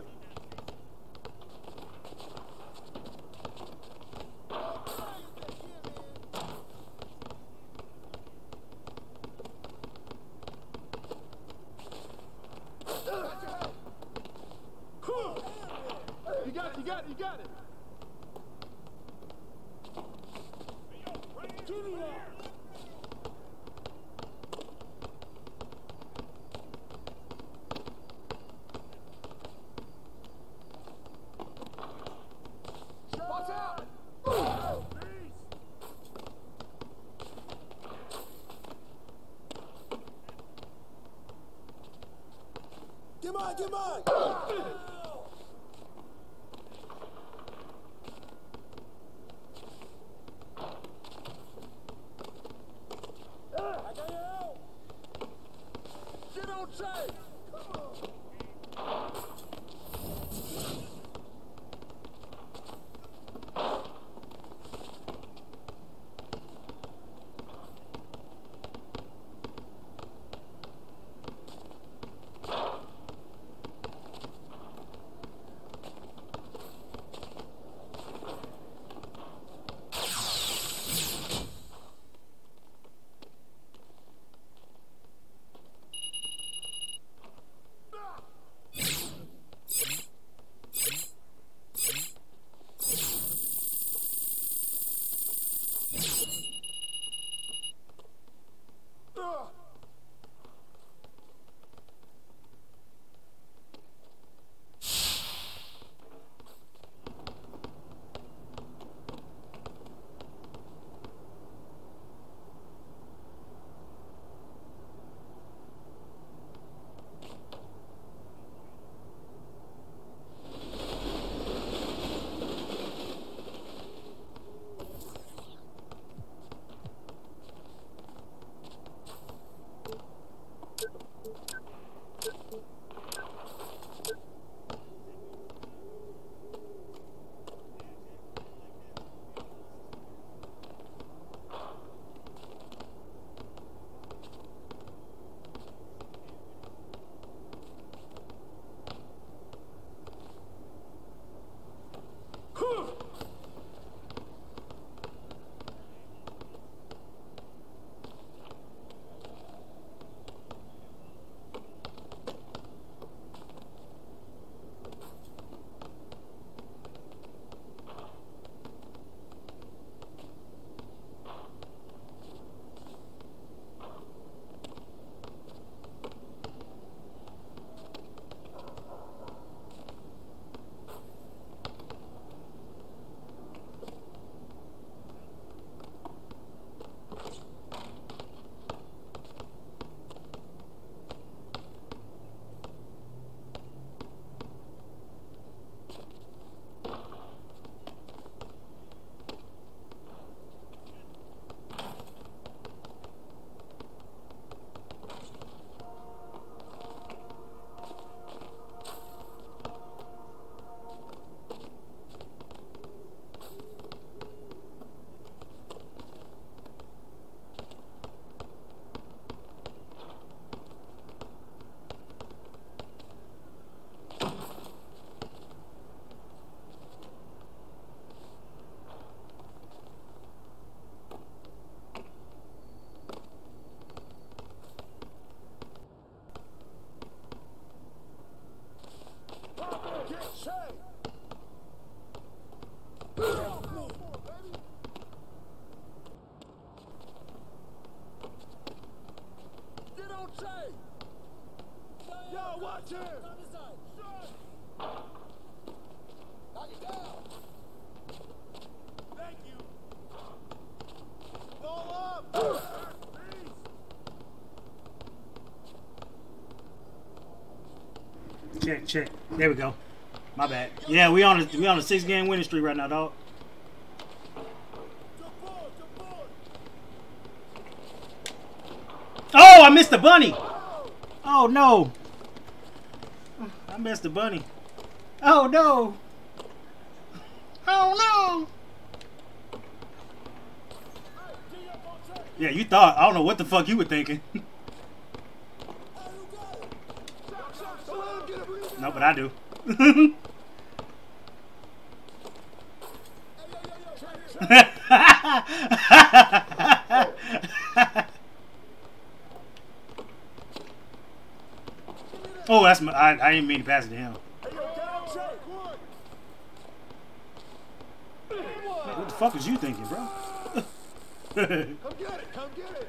[SPEAKER 2] You got it, you got it, you got it.
[SPEAKER 3] Give me that!
[SPEAKER 2] Watch out.
[SPEAKER 3] Get mine, get mine! I got your help! Get on Jay! Come on! Jay! Yo, watch him! On this side. Knock it down. Thank you. Ball up.
[SPEAKER 1] Check. There we go. My bad. Yeah, we on a 6-game winning streak right now, dog. Oh, I missed the bunny. Oh no. I missed the bunny. Oh no. Oh no. Yeah, you thought. I don't know what the fuck you were thinking. No, but I do. Oh, that's my. I didn't mean to pass it to him. What the fuck was you thinking, bro?
[SPEAKER 3] Come get it! Come get it!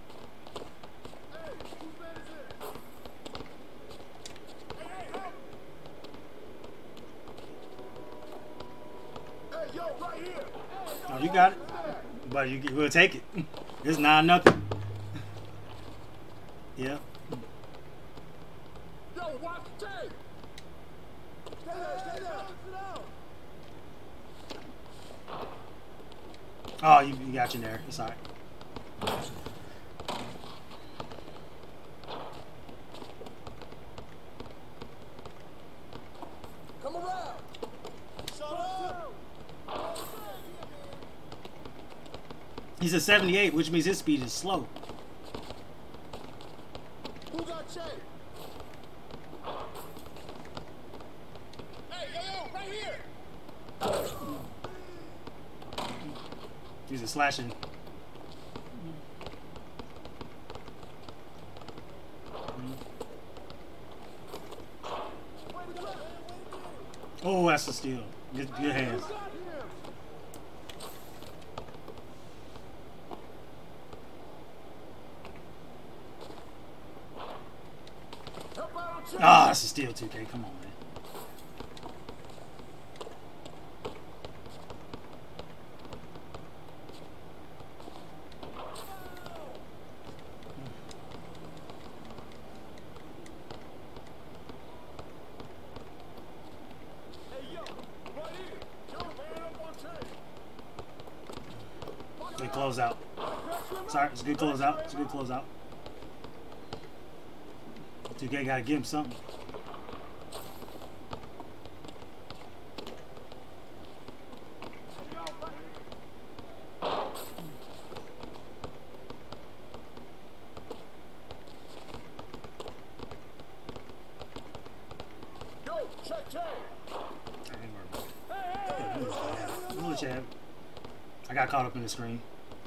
[SPEAKER 3] Hey, yo, right here!
[SPEAKER 1] Oh, you got it. But we'll take it. It's 9-0. Yeah.
[SPEAKER 3] Yo, watch Jay! Stay there, stay there!
[SPEAKER 1] Oh, you got you there. It's alright.
[SPEAKER 3] Come around! Shut up!
[SPEAKER 1] He's a 78, which means his speed is slow.
[SPEAKER 3] Who got Jay? Hey, yo, right here!
[SPEAKER 1] He's a slashing. Oh, that's a steal. Good hands. Ah, that's a steal, 2K. Come on, man. Good close out. Sorry, it's a good close out. It's a good close out. 2K gotta give him something.
[SPEAKER 3] Yo, check, check!
[SPEAKER 1] I got caught up in the screen.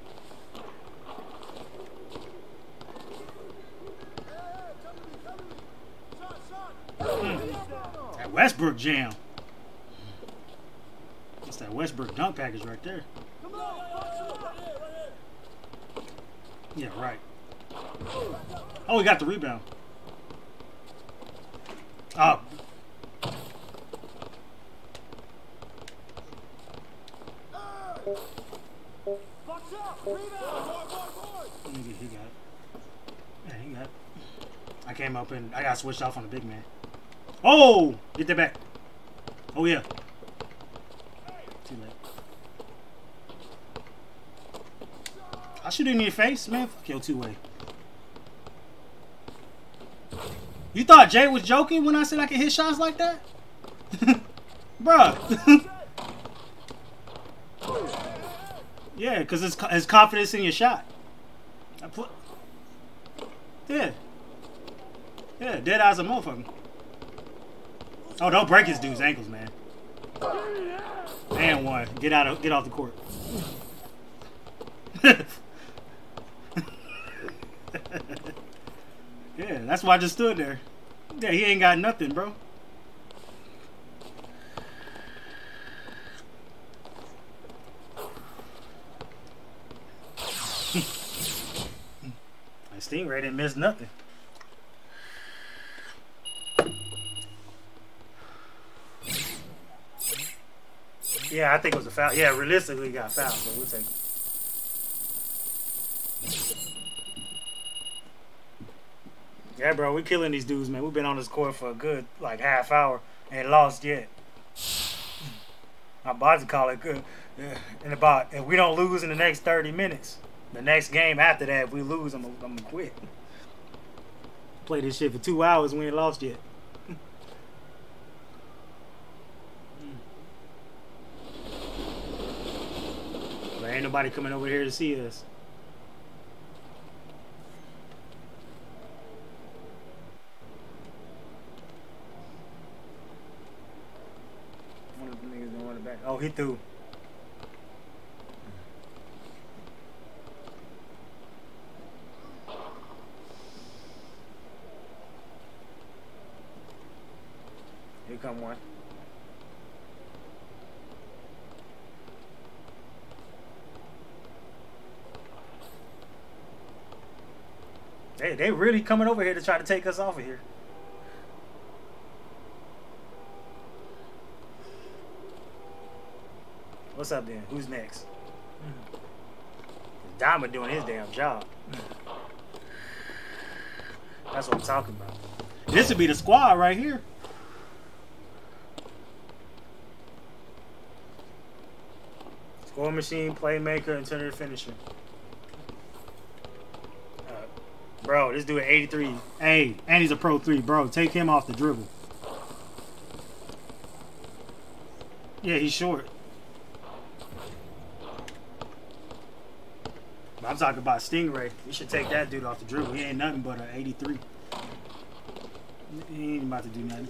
[SPEAKER 1] That Westbrook jam. That's that Westbrook dunk package right there. Yeah, right. Oh, we got the rebound. Oh. He got it. Yeah, he got it. I came up and I got switched off on the big man. Oh! Get that back. Oh, yeah. Too late. I shoot in your face, man. Fuck your two-way. You thought Jay was joking when I said I could hit shots like that? Bruh. Yeah, because it's confidence in your shot. Yeah. Yeah, dead eyes a motherfucker. Oh, don't break his dude's ankles, man. And one. Get off the court. Yeah, that's why I just stood there. Yeah, he ain't got nothing, bro. Stingray didn't miss nothing. Yeah, I think it was a foul. Yeah, realistically, he got fouled, so we'll take it. Yeah, bro, we killing these dudes, man. We've been on this court for a good, like, half hour and ain't lost yet. I'm about to call it good. In about, if we don't lose in the next 30 minutes, the next game after that, if we lose, I'm gonna quit. Play this shit for 2 hours, we ain't lost yet. But ain't nobody coming over here to see us. One of the niggas gonna run it back. Oh, he threw. Here come one. They really coming over here to try to take us off of here. What's up then? Who's next? Diamond doing his damn job. That's what I'm talking about. This would be the squad right here. Score machine, playmaker, and turner finisher. Bro, this dude at 83. Hey, and he's a pro 3, bro. Take him off the dribble. Yeah, he's short. But I'm talking about Stingray. We should take that dude off the dribble. He ain't nothing but an 83. He ain't about to do nothing.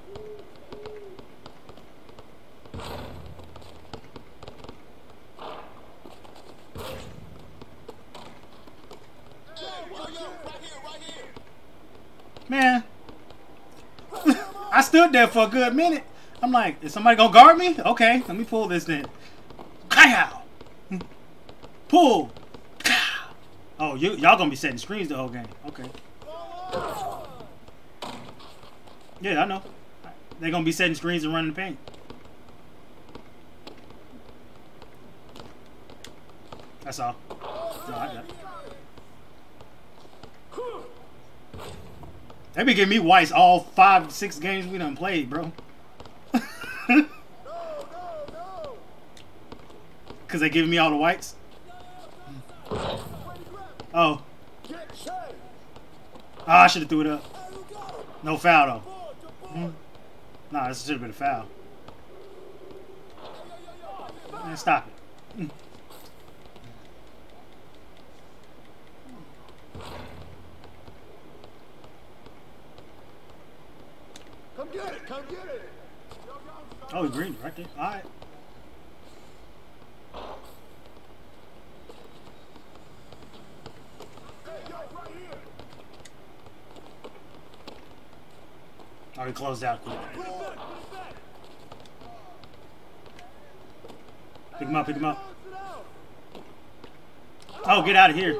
[SPEAKER 1] Man, I stood there for a good minute. I'm like, is somebody gonna guard me? Okay, let me pull this then. Kayow! Pull! Kayow! Oh, y'all gonna be setting screens the whole game. Okay. Yeah, I know. They're gonna be setting screens and running the paint. That's all. No, I got it. They be giving me whites all 5, 6 games we done played, bro. Cause they giving me all the whites. Oh. I should have threw it up. No foul though. Nah, this should have been a foul. Man, stop it.
[SPEAKER 3] Come get it! Come get it!
[SPEAKER 1] Oh, he's green right there. All right.
[SPEAKER 3] Hey, yo, right here!
[SPEAKER 1] Oh, he closed out quick. Pick him up, pick him up. Oh, get out of here.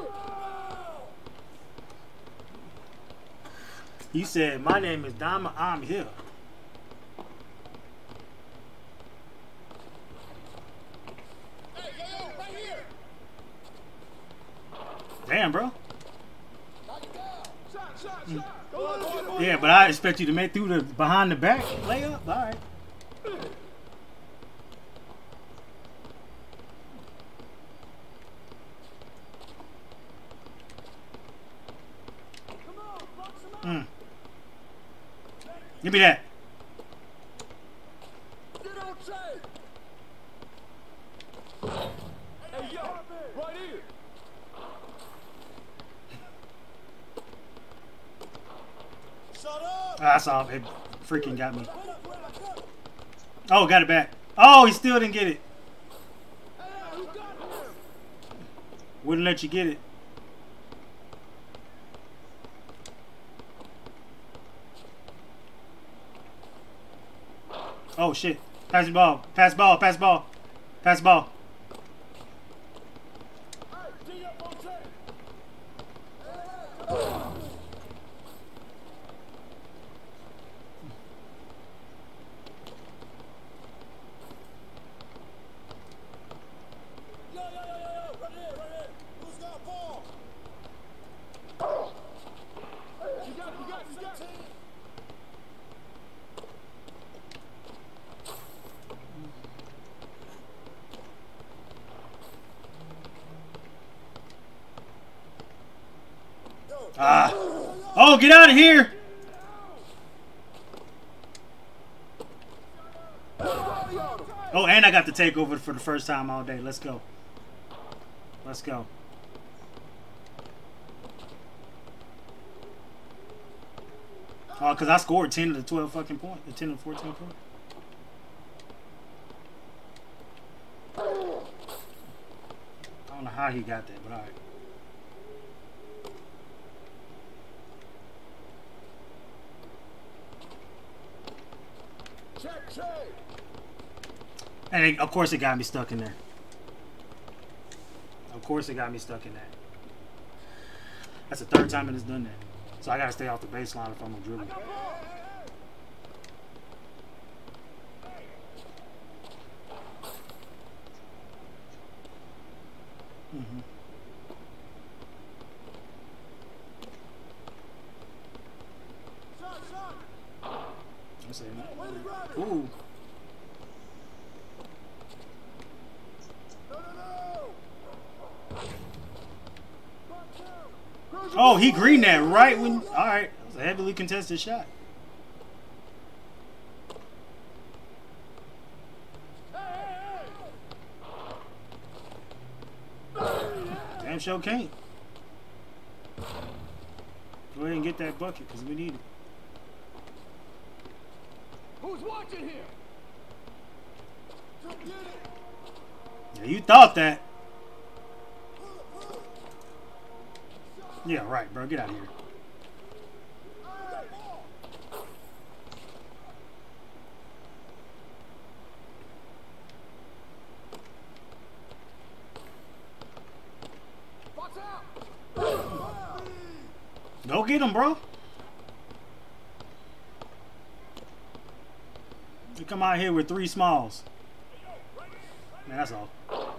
[SPEAKER 1] He said, my name is Dama, I'm here.
[SPEAKER 3] Hey, yo, right here!
[SPEAKER 1] Damn, bro.
[SPEAKER 3] Knock it down! Shot, shot, shot! Go on, go on.
[SPEAKER 1] Yeah, but I expect you to make through the behind the back layup. All right. Give me that.
[SPEAKER 3] Get on trade! Hey, yo, right here! Shut up!
[SPEAKER 1] I saw it. It freaking got me. Oh, got it back. Oh, he still didn't get it.
[SPEAKER 3] Hey, who got him?
[SPEAKER 1] Wouldn't let you get it. Oh shit. Pass the ball. Pass ball. Pass ball. Pass ball.
[SPEAKER 3] Hey, D up on trade!
[SPEAKER 1] Ah. Oh, get out of here. Oh, and I got the takeover for the first time all day. Let's go. Let's go. Oh, because I scored 10 of the 12 fucking points. The 10 of the 14 points. I don't know how he got that, but all right.
[SPEAKER 3] Check, check.
[SPEAKER 1] And it, of course it got me stuck in there. Of course it got me stuck in that. That's the third time it has done that. So I gotta stay off the baseline if I'm gonna dribble. That's it. Ooh. Oh, he greened that right when. All right, that was a heavily contested shot. Damn sure can't. Go ahead and get that bucket because we need it.
[SPEAKER 3] Who's watching here?
[SPEAKER 1] Yeah, you thought that. Yeah, right, bro. Get out of here. Go get him, bro. You come out here with 3 smalls. Man, that's all.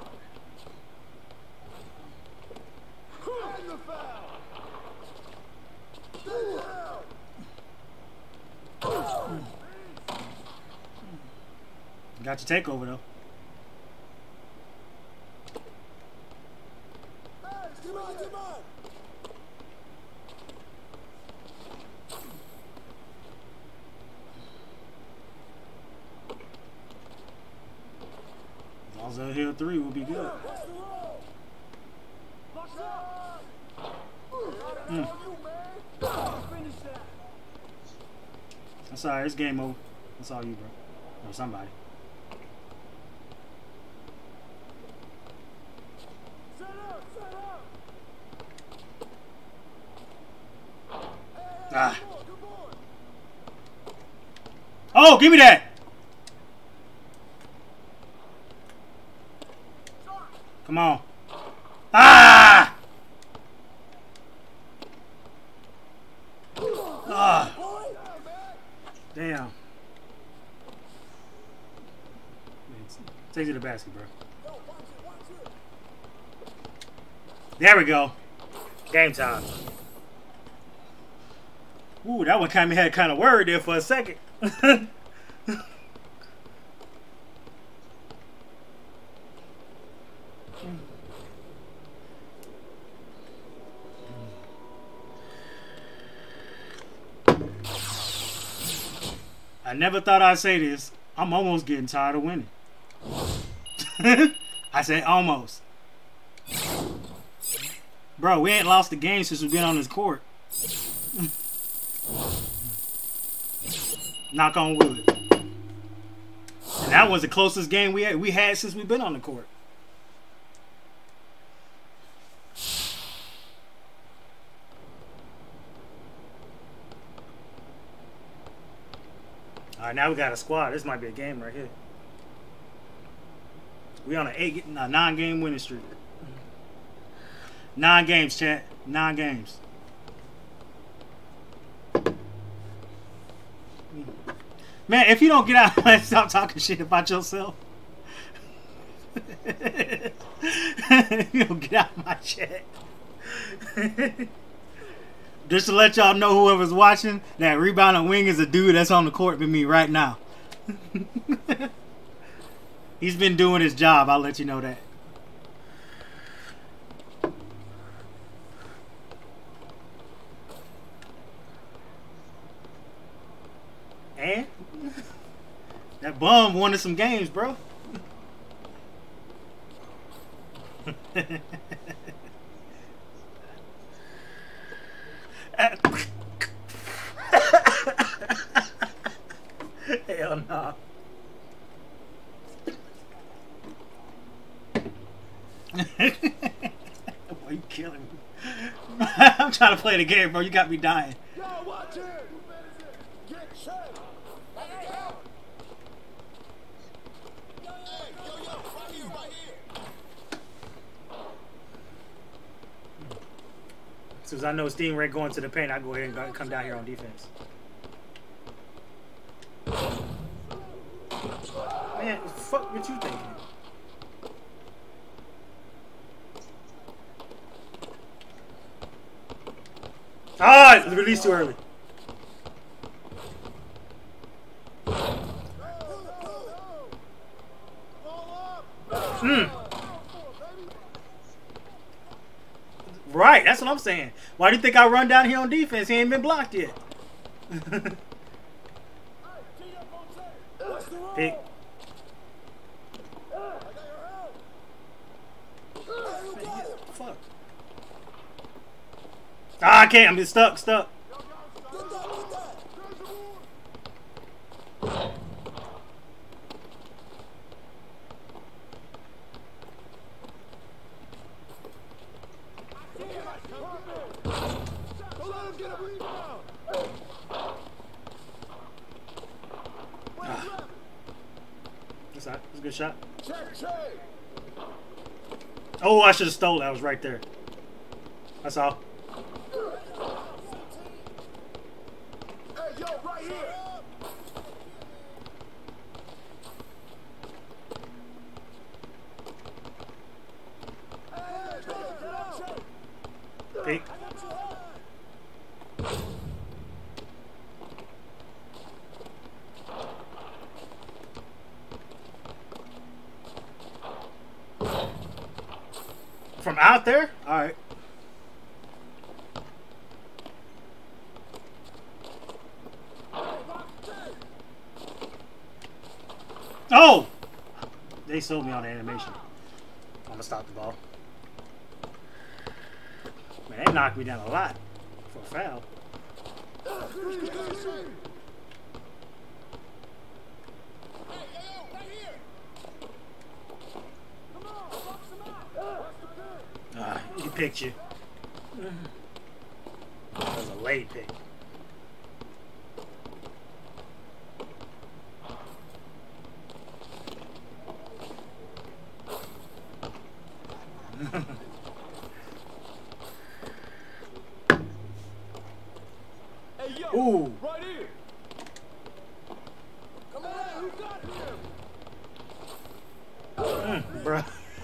[SPEAKER 1] Got your takeover though. As long as I hit 3, we'll be good. That's alright, it's game over. That's all you, bro. Or somebody. Ah. Oh, give me that! Come on. Ah! Ah. Damn. Take it to the basket, bro. There we go. Game time. Ooh, that one kind of had kind of worried there for a second. I never thought I'd say this. I'm almost getting tired of winning. I said almost. Bro, we ain't lost the game since we've been on this court. Knock on wood. And that was the closest game we had since we've been on the court. Alright, now we got a squad. This might be a game right here. We on a 9-game winning streak. 9 games, chat. 9 games. Man, if you don't get out and stop talking shit about yourself. You don't get out of my chat. Just to let y'all know, whoever's watching, that rebounding wing is a dude that's on the court with me right now. He's been doing his job, I'll let you know that. That bum won us some games, bro. Hell no. Boy, you killing me. I'm trying to play the game, bro. You got me dying.
[SPEAKER 3] Yo, watch it. Get shut. Knock it down. Hey, yo, right here, right here.
[SPEAKER 1] As soon as I know Stingray going to the paint, I go ahead and come down here on defense. Man, fuck what you thinking? Ah, released too early. Right, that's what I'm saying. Why do you think I run down here on defense? He ain't been blocked yet. Pick. Fuck. Ah, I can't. I'm just stuck. That's a good shot. Oh, I should have stole it. I was right there. That's all.
[SPEAKER 3] Hey, yo, right here.
[SPEAKER 1] Pick. From out there? All right. Oh! They sold me on the animation. I'm gonna stop the ball. Man, they knocked me down a lot for a foul. He picked you. That was a late pick.
[SPEAKER 3] Hey, yo,
[SPEAKER 1] Ooh.
[SPEAKER 3] right here. Come on, who got him?
[SPEAKER 1] Bruh.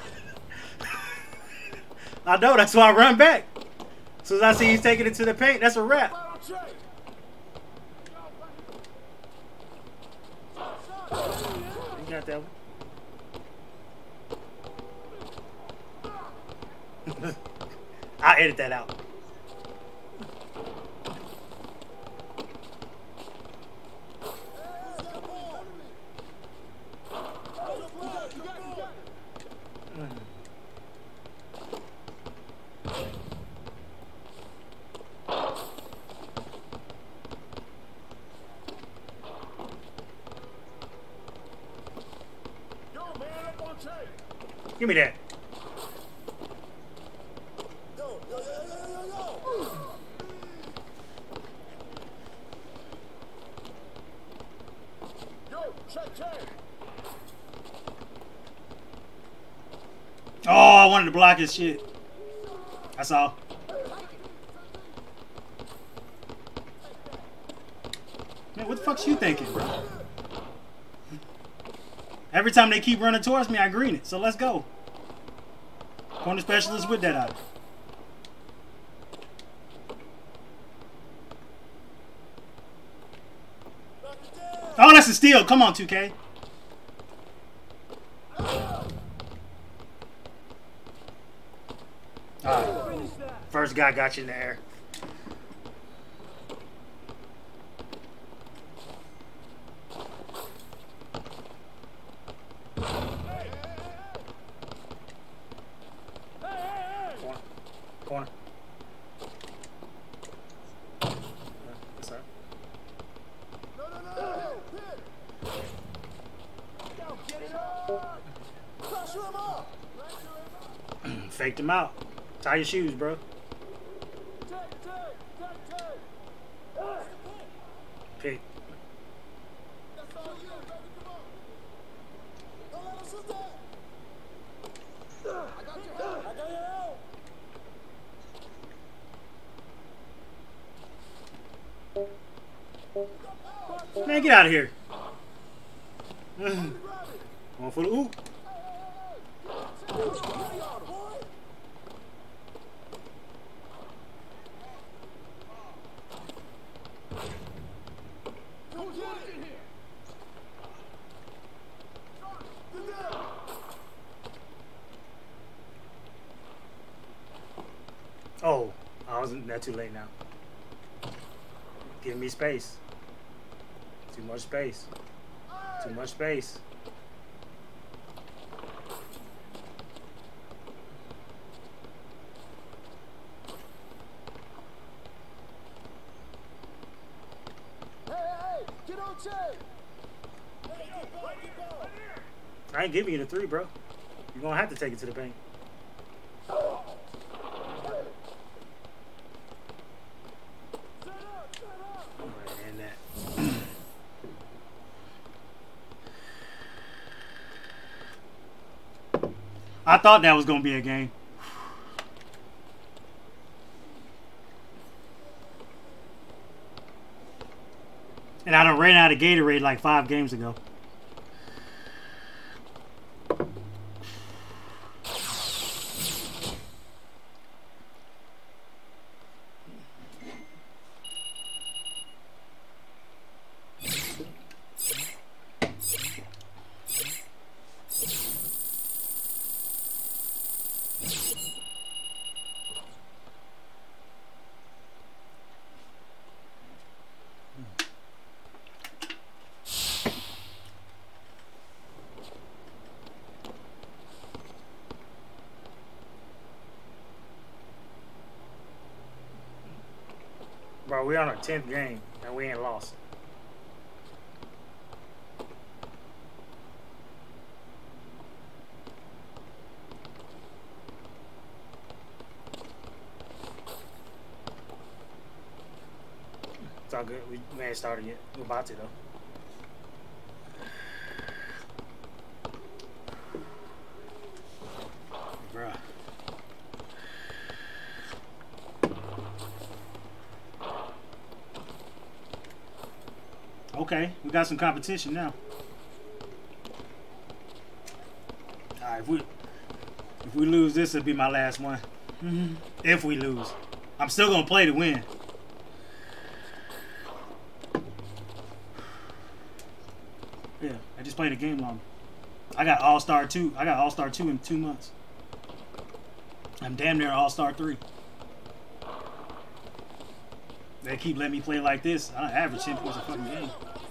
[SPEAKER 1] I know, that's why I run back. As soon as I see he's taking it to the paint, that's a wrap.
[SPEAKER 3] You
[SPEAKER 1] got that one. I'll edit that out. Give me that. Oh, I wanted to block his shit. That's all. Man, what the fuck's you thinking, bro? Every time they keep running towards me, I green it. So let's go. Corner specialist with that out. Oh, that's a steal. Come on, 2K. First guy got you in the air. faked him out. Tie your shoes, bro. Pick.
[SPEAKER 3] That's all you, baby. Come on. Don't let him shoot that. I got your help. I got your help.
[SPEAKER 1] Man, get out of here. Going for the oop. Oh, I wasn't that too late now. Give me space. Too much space. Too much space.
[SPEAKER 3] Hey, get on check.
[SPEAKER 1] I ain't giving you the 3, bro. You're gonna have to take it to the bank. And that. I thought that was gonna be a game. And I done ran out of Gatorade like 5 games ago. Bro, we on our 10th game and we ain't lost. It's all good. We ain't started yet. We're about to though. Bruh. Okay, we got some competition now. Alright, if we lose this, it'll be my last one. If we lose. I'm still gonna play to win. Yeah, I just played a game long. I got All-Star 2. I got All-Star 2 in 2 months. I'm damn near All-Star 3. They keep letting me play like this. I average 10 points a fucking game.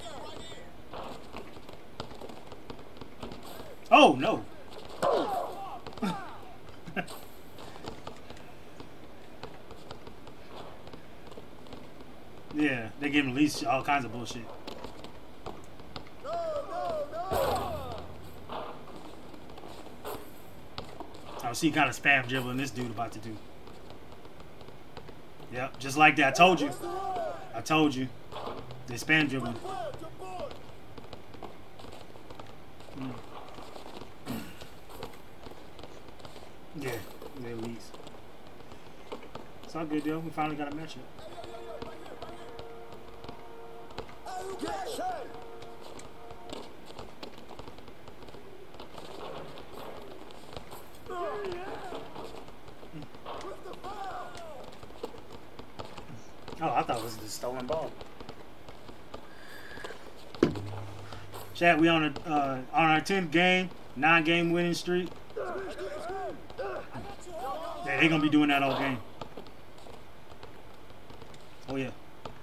[SPEAKER 1] Oh, no. Yeah, they give him at least all kinds of bullshit. I see kind of spam dribbling this dude about to do. Yep, just like that. I told you. I told you. They spam dribbling. Yeah, at least. It's all good, though. We finally got a matchup. Oh, I thought it was the stolen ball. Chat, we on our 10th game, 9-game winning streak. Yeah, they gonna be doing that all game. Oh yeah.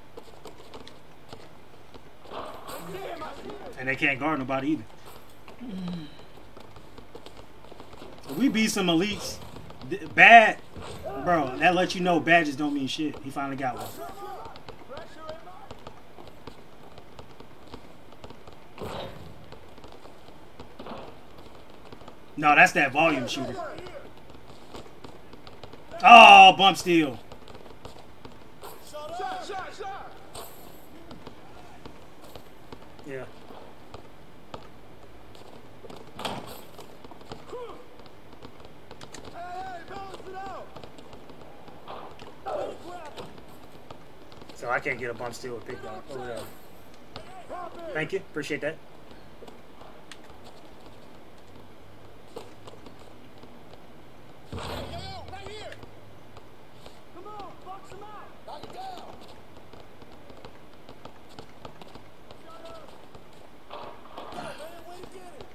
[SPEAKER 1] And they can't guard nobody either. If we beat some elites, bad, bro, that lets you know badges don't mean shit. He finally got one. No, that's that volume shooter. Oh, bump steal.
[SPEAKER 3] Shot.
[SPEAKER 1] Yeah.
[SPEAKER 3] Hey, balance it out.
[SPEAKER 1] So I can't get a bump steal with pick dog. Oh, yeah. Thank you. Appreciate that.
[SPEAKER 3] Yo, right here.
[SPEAKER 2] Come on, box him out.
[SPEAKER 3] Knock it down. Man, where you get it?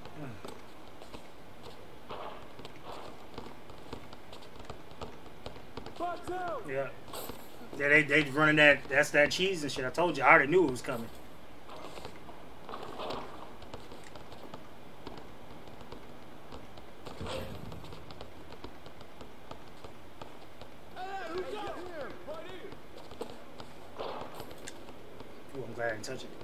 [SPEAKER 2] Box out.
[SPEAKER 1] Yeah. Yeah, they running that's that cheese and shit. I told you, I already knew it was coming.
[SPEAKER 3] Hey, who's out here? Right here.
[SPEAKER 1] Ooh, I'm glad I didn't touch it.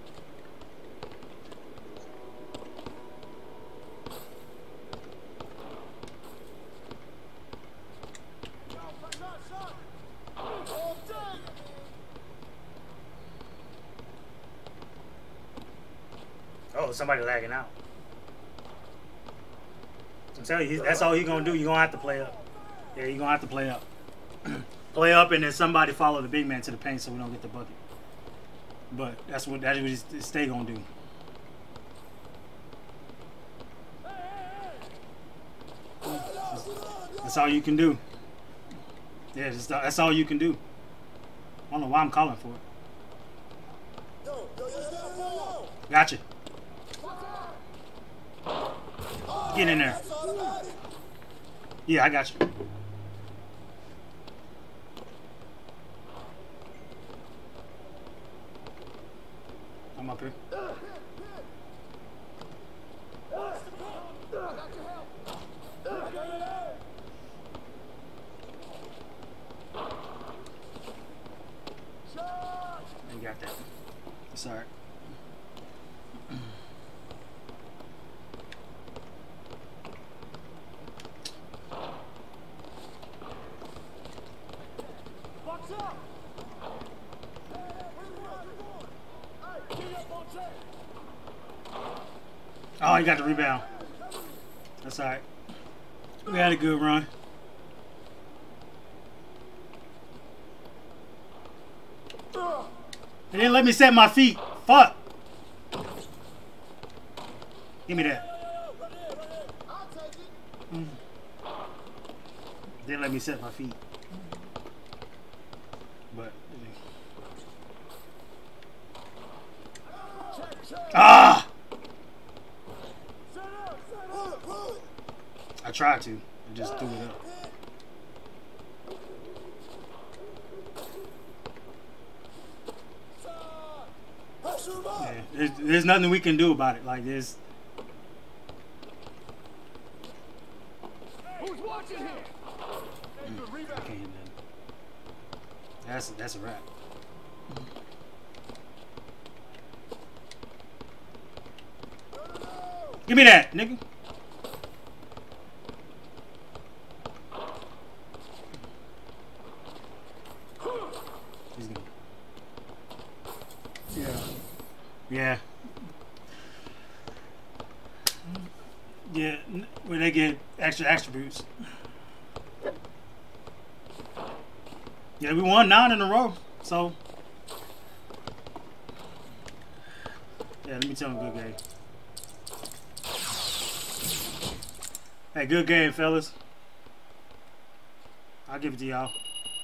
[SPEAKER 3] Shot. Oh, dang.
[SPEAKER 1] Oh, somebody lagging out. I'm telling you, that's all he's gonna do. You're gonna have to play up. Yeah, you're gonna have to play up. Play up, and then somebody follow the big man to the paint so we don't get the bucket. But that's what he's stay gonna do. That's all you can do. Yeah, that's all you can do. I don't know why I'm calling for it.
[SPEAKER 3] Yo.
[SPEAKER 1] Gotcha. Get in there. Yeah, I got you. I'm up here. You got that. It's alright.
[SPEAKER 2] Box out.
[SPEAKER 1] Oh, he got the rebound. That's alright. We had a good run. They didn't let me set my feet. Fuck. Give me that. Didn't let me set my feet. But ah! I tried to. I just threw it up. Yeah, there's nothing we can do about it. Like this.
[SPEAKER 2] Who's watching here?
[SPEAKER 1] I can't hit nothing. That's a wrap. Give me that, nigga. He's gonna. Yeah. Yeah, where they get extra attributes. Yeah, we won 9 in a row, so. Yeah, let me tell them good game. Hey, good game, fellas. I'll give it to y'all.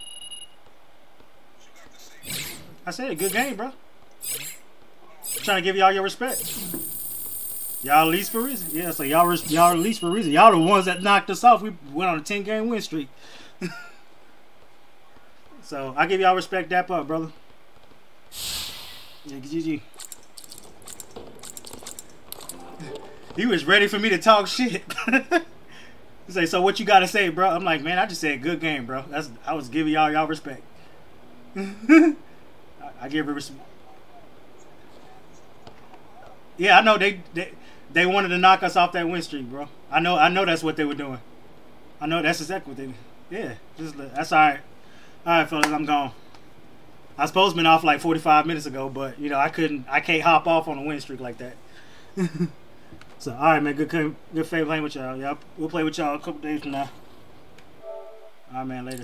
[SPEAKER 1] I said, good game, bro. I'm trying to give y'all your respect. Y'all least for a reason. Yeah, so y'all least for a reason. Y'all the ones that knocked us off. We went on a 10-game win streak. So I give y'all respect. Dap up, brother. Yeah, GG. He was ready for me to talk shit. He say, so what you got to say, bro? I'm like, man, I just said good game, bro. I was giving y'all respect. I give it respect. Yeah, I know they wanted to knock us off that win streak, bro. I know that's what they were doing. I know that's exactly what they did. Yeah, that's all right. All right, fellas, I'm gone. I was supposed to been off like 45 minutes ago, but you know I can't hop off on a win streak like that. So all right, man, good fame playing with y'all. Yep, we'll play with y'all a couple days from now. All right, man, later.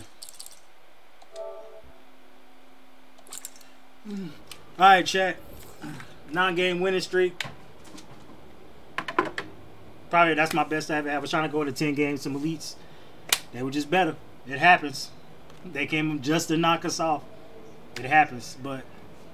[SPEAKER 1] All right, chat. 9-game winning streak. Probably that's my best I ever had. I was trying to go to 10 games. Some elites, they were just better. It happens. They came just to knock us off. It happens, but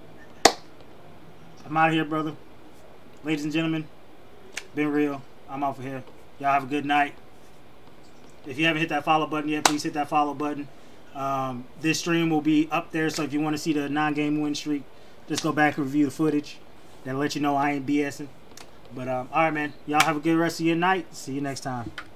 [SPEAKER 1] I'm out of here, brother. Ladies and gentlemen, been real. I'm off of here. Y'all have a good night. If you haven't hit that follow button yet, please hit that follow button. This stream will be up there, so if you want to see the 9-game win streak, just go back and review the footage. That'll let you know I ain't BSing. But all right, man. Y'all have a good rest of your night. See you next time.